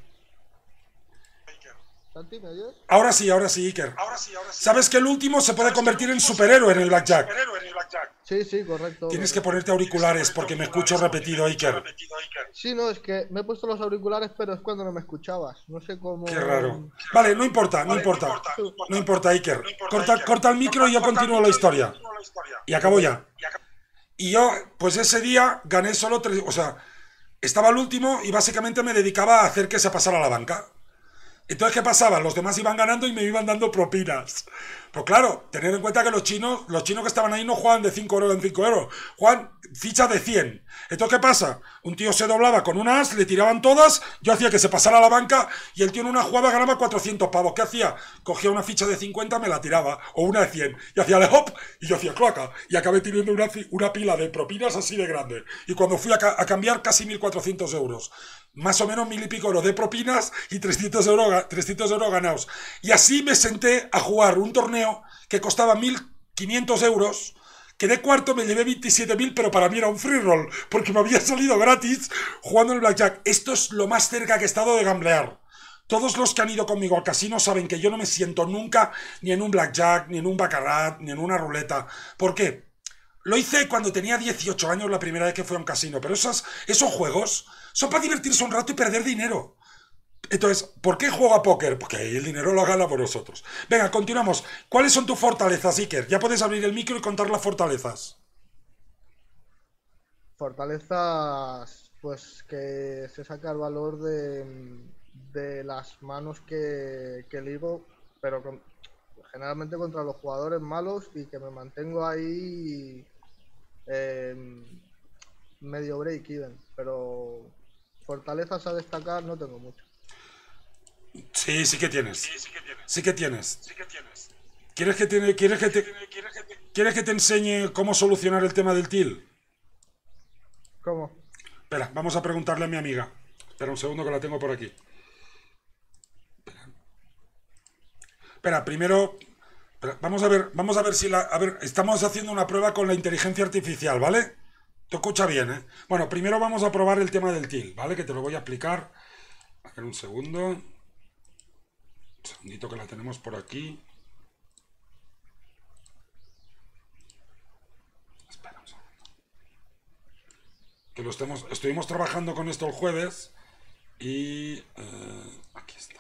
Ahora sí, ahora sí, Iker. Ahora sí, ahora sí. ¿Sabes que el último se puede convertir en superhéroe en el blackjack? Sí, sí, correcto. Tienes que ponerte auriculares porque me escucho repetido, Iker. Sí, no, es que me he puesto los auriculares, pero es cuando no me escuchabas. No sé cómo... Qué raro. Vale, no importa, no importa. No importa, Iker. Corta, corta el micro y yo continúo la historia. Y acabo ya. Y yo, pues ese día gané solo tres... O sea, estaba el último y básicamente me dedicaba a hacer que se pasara la banca. Entonces, ¿qué pasaba? Los demás iban ganando y me iban dando propinas. Pero claro, tener en cuenta que los chinos, los chinos que estaban ahí no juegan de cinco euros en cinco euros, juegan fichas de cien. Entonces, ¿qué pasa? Un tío se doblaba con un as, le tiraban todas, yo hacía que se pasara a la banca y el tío en una jugada ganaba cuatrocientos pavos. ¿Qué hacía? Cogía una ficha de cincuenta, me la tiraba, o una de cien, y hacía le hop, y yo hacía cloaca, y acabé teniendo una, una pila de propinas así de grande. Y cuando fui a, ca a cambiar, casi mil cuatrocientos euros. Más o menos mil y pico euros de propinas y trescientos euros, trescientos euros ganados. Y así me senté a jugar un torneo que costaba mil quinientos euros. Quedé cuarto, me llevé veintisiete mil, pero para mí era un free roll, porque me había salido gratis jugando en el blackjack. Esto es lo más cerca que he estado de gamblear. Todos los que han ido conmigo al casino saben que yo no me siento nunca ni en un blackjack, ni en un baccarat, ni en una ruleta. ¿Por qué? Lo hice cuando tenía dieciocho años, la primera vez que fui a un casino, pero esos, esos juegos son para divertirse un rato y perder dinero. Entonces, ¿por qué juego a póker? Porque ahí el dinero lo gana por nosotros. Venga, continuamos. ¿Cuáles son tus fortalezas, Iker? Ya puedes abrir el micro y contar las fortalezas. Fortalezas, pues que se saca el valor de, de las manos que, que ligo, pero con, generalmente contra los jugadores malos, y que me mantengo ahí eh, medio break even, pero fortalezas a destacar no tengo mucho. Sí, sí que tienes. Sí, sí que tienes. Sí que tienes. Sí que tienes. ¿Quieres que te, quieres que te, ¿Quieres que te enseñe cómo solucionar el tema del til? ¿Cómo? Espera, vamos a preguntarle a mi amiga. Espera un segundo que la tengo por aquí. Espera, Espera primero... Espera, vamos a ver, vamos a ver si la... A ver, estamos haciendo una prueba con la inteligencia artificial, ¿vale? Te escucha bien, ¿eh? Bueno, primero vamos a probar el tema del til, ¿vale? Que te lo voy a explicar. A ver, un segundo... Un segundito que la tenemos por aquí. Espera un segundo. Que lo estemos, estuvimos trabajando con esto el jueves y eh, aquí está.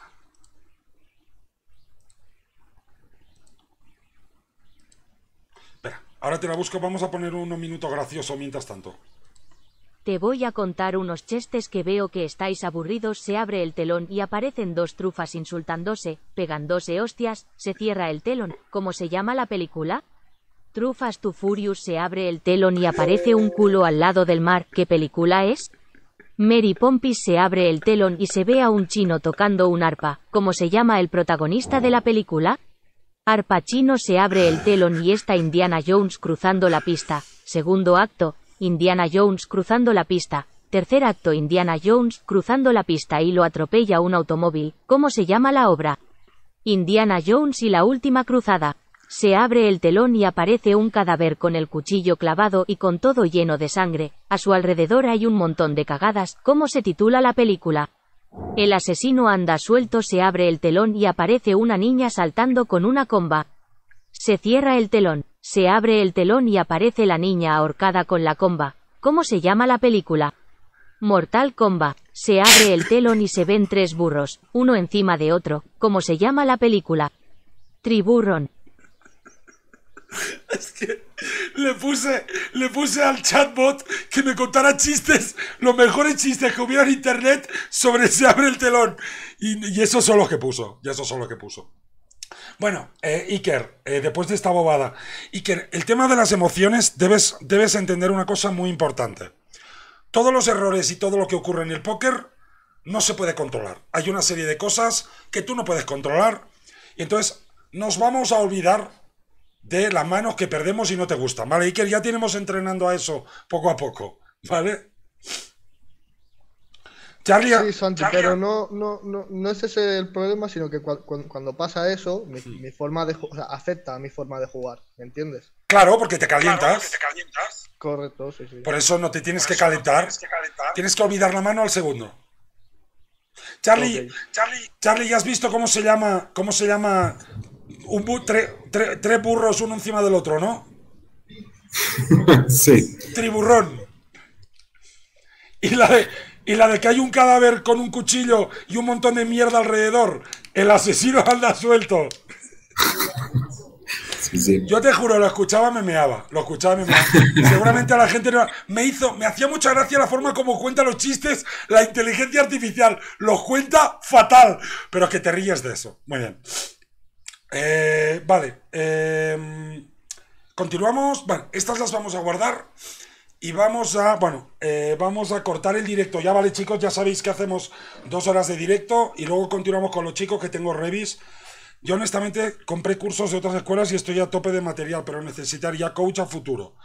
Espera, ahora te la busco. Vamos a poner unos minutos graciosos mientras tanto. Te voy a contar unos chistes que veo que estáis aburridos. Se abre el telón y aparecen dos trufas insultándose, pegándose hostias, se cierra el telón. ¿Cómo se llama la película? Trufas to Furious. Se abre el telón y aparece un culo al lado del mar. ¿Qué película es? Mary Poppins. Se abre el telón y se ve a un chino tocando un arpa. ¿Cómo se llama el protagonista de la película? Arpa chino. Se abre el telón y está Indiana Jones cruzando la pista. Segundo acto. Indiana Jones cruzando la pista. Tercer acto. Indiana Jones cruzando la pista y lo atropella un automóvil. ¿Cómo se llama la obra? Indiana Jones y la última cruzada. Se abre el telón y aparece un cadáver con el cuchillo clavado y con todo lleno de sangre. A su alrededor hay un montón de cagadas. ¿Cómo se titula la película? El asesino anda suelto. Se abre el telón y aparece una niña saltando con una comba. Se cierra el telón. Se abre el telón y aparece la niña ahorcada con la comba. ¿Cómo se llama la película? Mortal Kombat. Se abre el telón y se ven tres burros, uno encima de otro. ¿Cómo se llama la película? Triburron. Es que le puse, le puse al chatbot que me contara chistes, los mejores chistes que hubiera en internet sobre Se abre el telón. Y, y eso son los que puso, y eso son los que puso. Bueno, eh, Iker, eh, después de esta bobada, Iker, el tema de las emociones, debes, debes entender una cosa muy importante. Todos los errores y todo lo que ocurre en el póker no se puede controlar. Hay una serie de cosas que tú no puedes controlar y entonces nos vamos a olvidar de las manos que perdemos y no te gustan, ¿vale? Iker, ya tenemos entrenando a eso poco a poco, ¿vale? Charlie, sí, Santi, Charlie. Pero no, no, no, no es ese el problema, sino que cu cu cuando pasa eso, mi, sí. mi forma de o sea, afecta a mi forma de jugar, ¿me entiendes? Claro, porque te calientas. Claro, porque te calientas. Correcto, sí, sí. Por eso no te tienes, que calentar. tienes que calentar. Tienes que olvidar la mano al segundo. Charlie, okay. Charlie, Charlie, ¿ya has visto cómo se llama, cómo se llama un bu tres tre tre burros uno encima del otro, ¿no? Sí. Triburrón. Y la de... Y la de que hay un cadáver con un cuchillo y un montón de mierda alrededor. El asesino anda suelto. Sí, sí. Yo te juro, lo escuchaba, me meaba. Lo escuchaba, me meaba. Seguramente a la gente no... Me hizo... Me hacía mucha gracia la forma como cuenta los chistes la inteligencia artificial. Los cuenta fatal. Pero es que te ríes de eso. Muy bien. Eh, vale. Eh, continuamos. Bueno, estas las vamos a guardar. Y vamos a, bueno, eh, vamos a cortar el directo. Ya vale, chicos, ya sabéis que hacemos dos horas de directo y luego continuamos con los chicos que tengo revis. Yo honestamente compré cursos de otras escuelas y estoy a tope de material, pero necesitaría coach a futuro.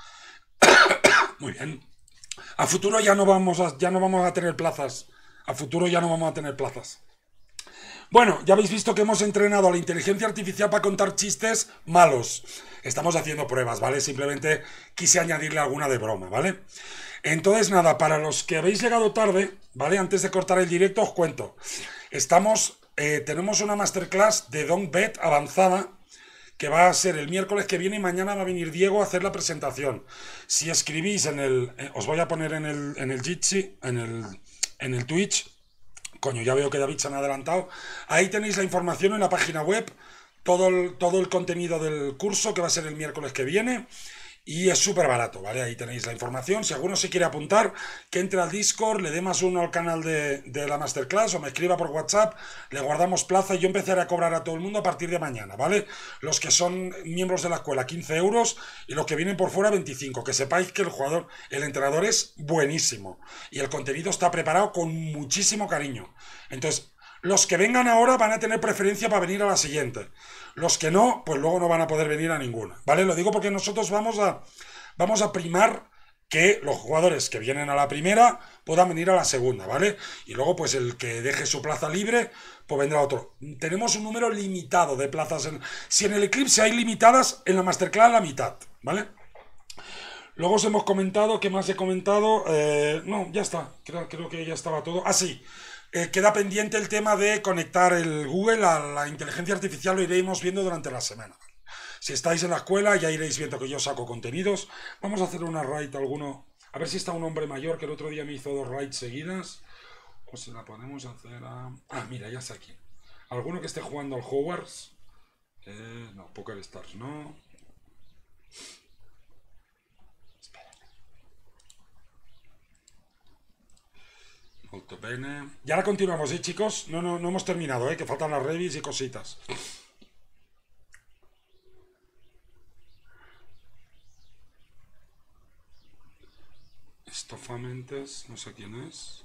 Muy bien. A futuro ya no vamos a, ya no vamos a tener plazas. A futuro ya no vamos a tener plazas. Bueno, ya habéis visto que hemos entrenado a la inteligencia artificial para contar chistes malos. Estamos haciendo pruebas, ¿vale? Simplemente quise añadirle alguna de broma, ¿vale? Entonces, nada, para los que habéis llegado tarde, ¿vale? Antes de cortar el directo os cuento. Estamos, eh, tenemos una masterclass de Don't Bet avanzada que va a ser el miércoles que viene y mañana va a venir Diego a hacer la presentación. Si escribís en el... Eh, os voy a poner en el, en el Jitsi, en el, en el Twitch. Coño, ya veo que David se me ha adelantado. Ahí tenéis la información en la página web, todo el, todo el contenido del curso que va a ser el miércoles que viene. Y es súper barato, ¿vale? Ahí tenéis la información. Si alguno se quiere apuntar, que entre al Discord, le dé más uno al canal de, de la Masterclass o me escriba por WhatsApp, le guardamos plaza y yo empezaré a cobrar a todo el mundo a partir de mañana, ¿vale? Los que son miembros de la escuela, quince euros, y los que vienen por fuera, veinticinco. Que sepáis que el jugador, el entrenador es buenísimo y el contenido está preparado con muchísimo cariño. Entonces, los que vengan ahora van a tener preferencia para venir a la siguiente. Los que no, pues luego no van a poder venir a ninguna, ¿vale? Lo digo porque nosotros vamos a, vamos a primar que los jugadores que vienen a la primera puedan venir a la segunda, ¿vale? Y luego, pues el que deje su plaza libre, pues vendrá otro. Tenemos un número limitado de plazas. En, si en el Eclipse hay limitadas, en la Masterclass la mitad, ¿vale? Luego os hemos comentado, ¿qué más he comentado? Eh, no, ya está, creo, creo que ya estaba todo. Ah, sí. Eh, queda pendiente el tema de conectar el Google a la inteligencia artificial, lo iremos viendo durante la semana. Si estáis en la escuela ya iréis viendo que yo saco contenidos. Vamos a hacer una raid alguno, a ver si está un hombre mayor que el otro día me hizo dos raids seguidas. O se la podemos hacer a... Ah, mira, ya está aquí. ¿Alguno que esté jugando al Hogwarts? Eh, no, Poker Stars no. Molto bene. Y ahora continuamos, ¿eh, chicos? No, no, no hemos terminado, ¿eh? Que faltan las revis y cositas. Estofamentes, no sé quién es.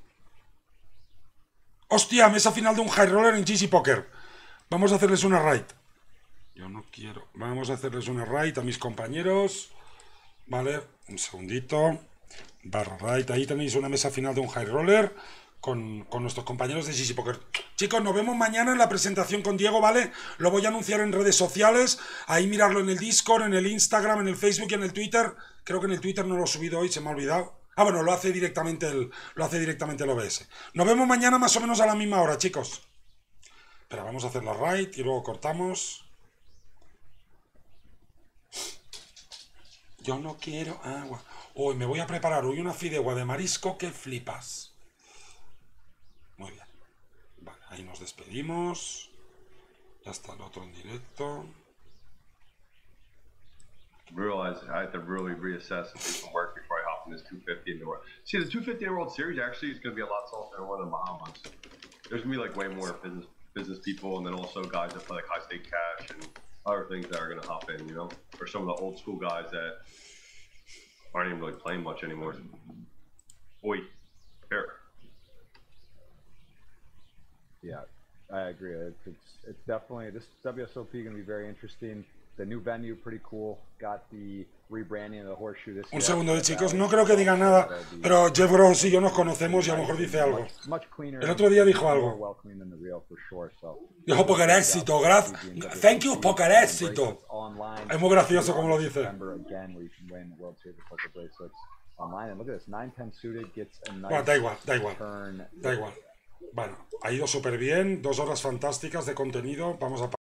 ¡Hostia! Mesa final de un high roller en G G Poker. Vamos a hacerles una raid. Yo no quiero. Vamos a hacerles una raid a mis compañeros. Vale, un segundito. Barra right, ahí tenéis una mesa final de un high roller con, con nuestros compañeros de G G Poker. Chicos, nos vemos mañana en la presentación con Diego, ¿vale? Lo voy a anunciar en redes sociales, ahí mirarlo en el Discord, en el Instagram, en el Facebook y en el Twitter. Creo que en el Twitter no lo he subido hoy, se me ha olvidado. Ah, bueno, lo hace directamente el, lo hace directamente el O B S. Nos vemos mañana más o menos a la misma hora, chicos. Pero vamos a hacer la raid y luego cortamos. Yo no quiero agua. Hoy me voy a preparar hoy una fideuá de marisco que flipas. Muy bien. Vale, ahí nos despedimos. Ya está el otro en directo. realized I had to really reassess and do some work before I hop in this two fifty in the world. See, the two fifty in the World Series actually is going to be a lot softer than one of the Bahamas. There's going to be like way more business business people, and then also guys that play like high stake cash and other things that are going to hop in, you know, or some of the old school guys that aren't even really playing much anymore. Oi, here. Yeah, I agree. It's, it's it's definitely this W S O P going to be very interesting. The new venue, pretty cool. Got the rebranding of the horseshoe this Un year. segundo, eh, chicos. No creo que diga nada, pero Jeff Gross y yo nos conocemos y a lo mejor dice algo. El otro día dijo algo. Dijo Poker Éxito. Gracias. Thank you, Poker Éxito. Es muy gracioso como lo dice. Bueno, da igual, da igual. Da igual. Bueno, ha ido súper bien. Dos horas fantásticas de contenido. Vamos a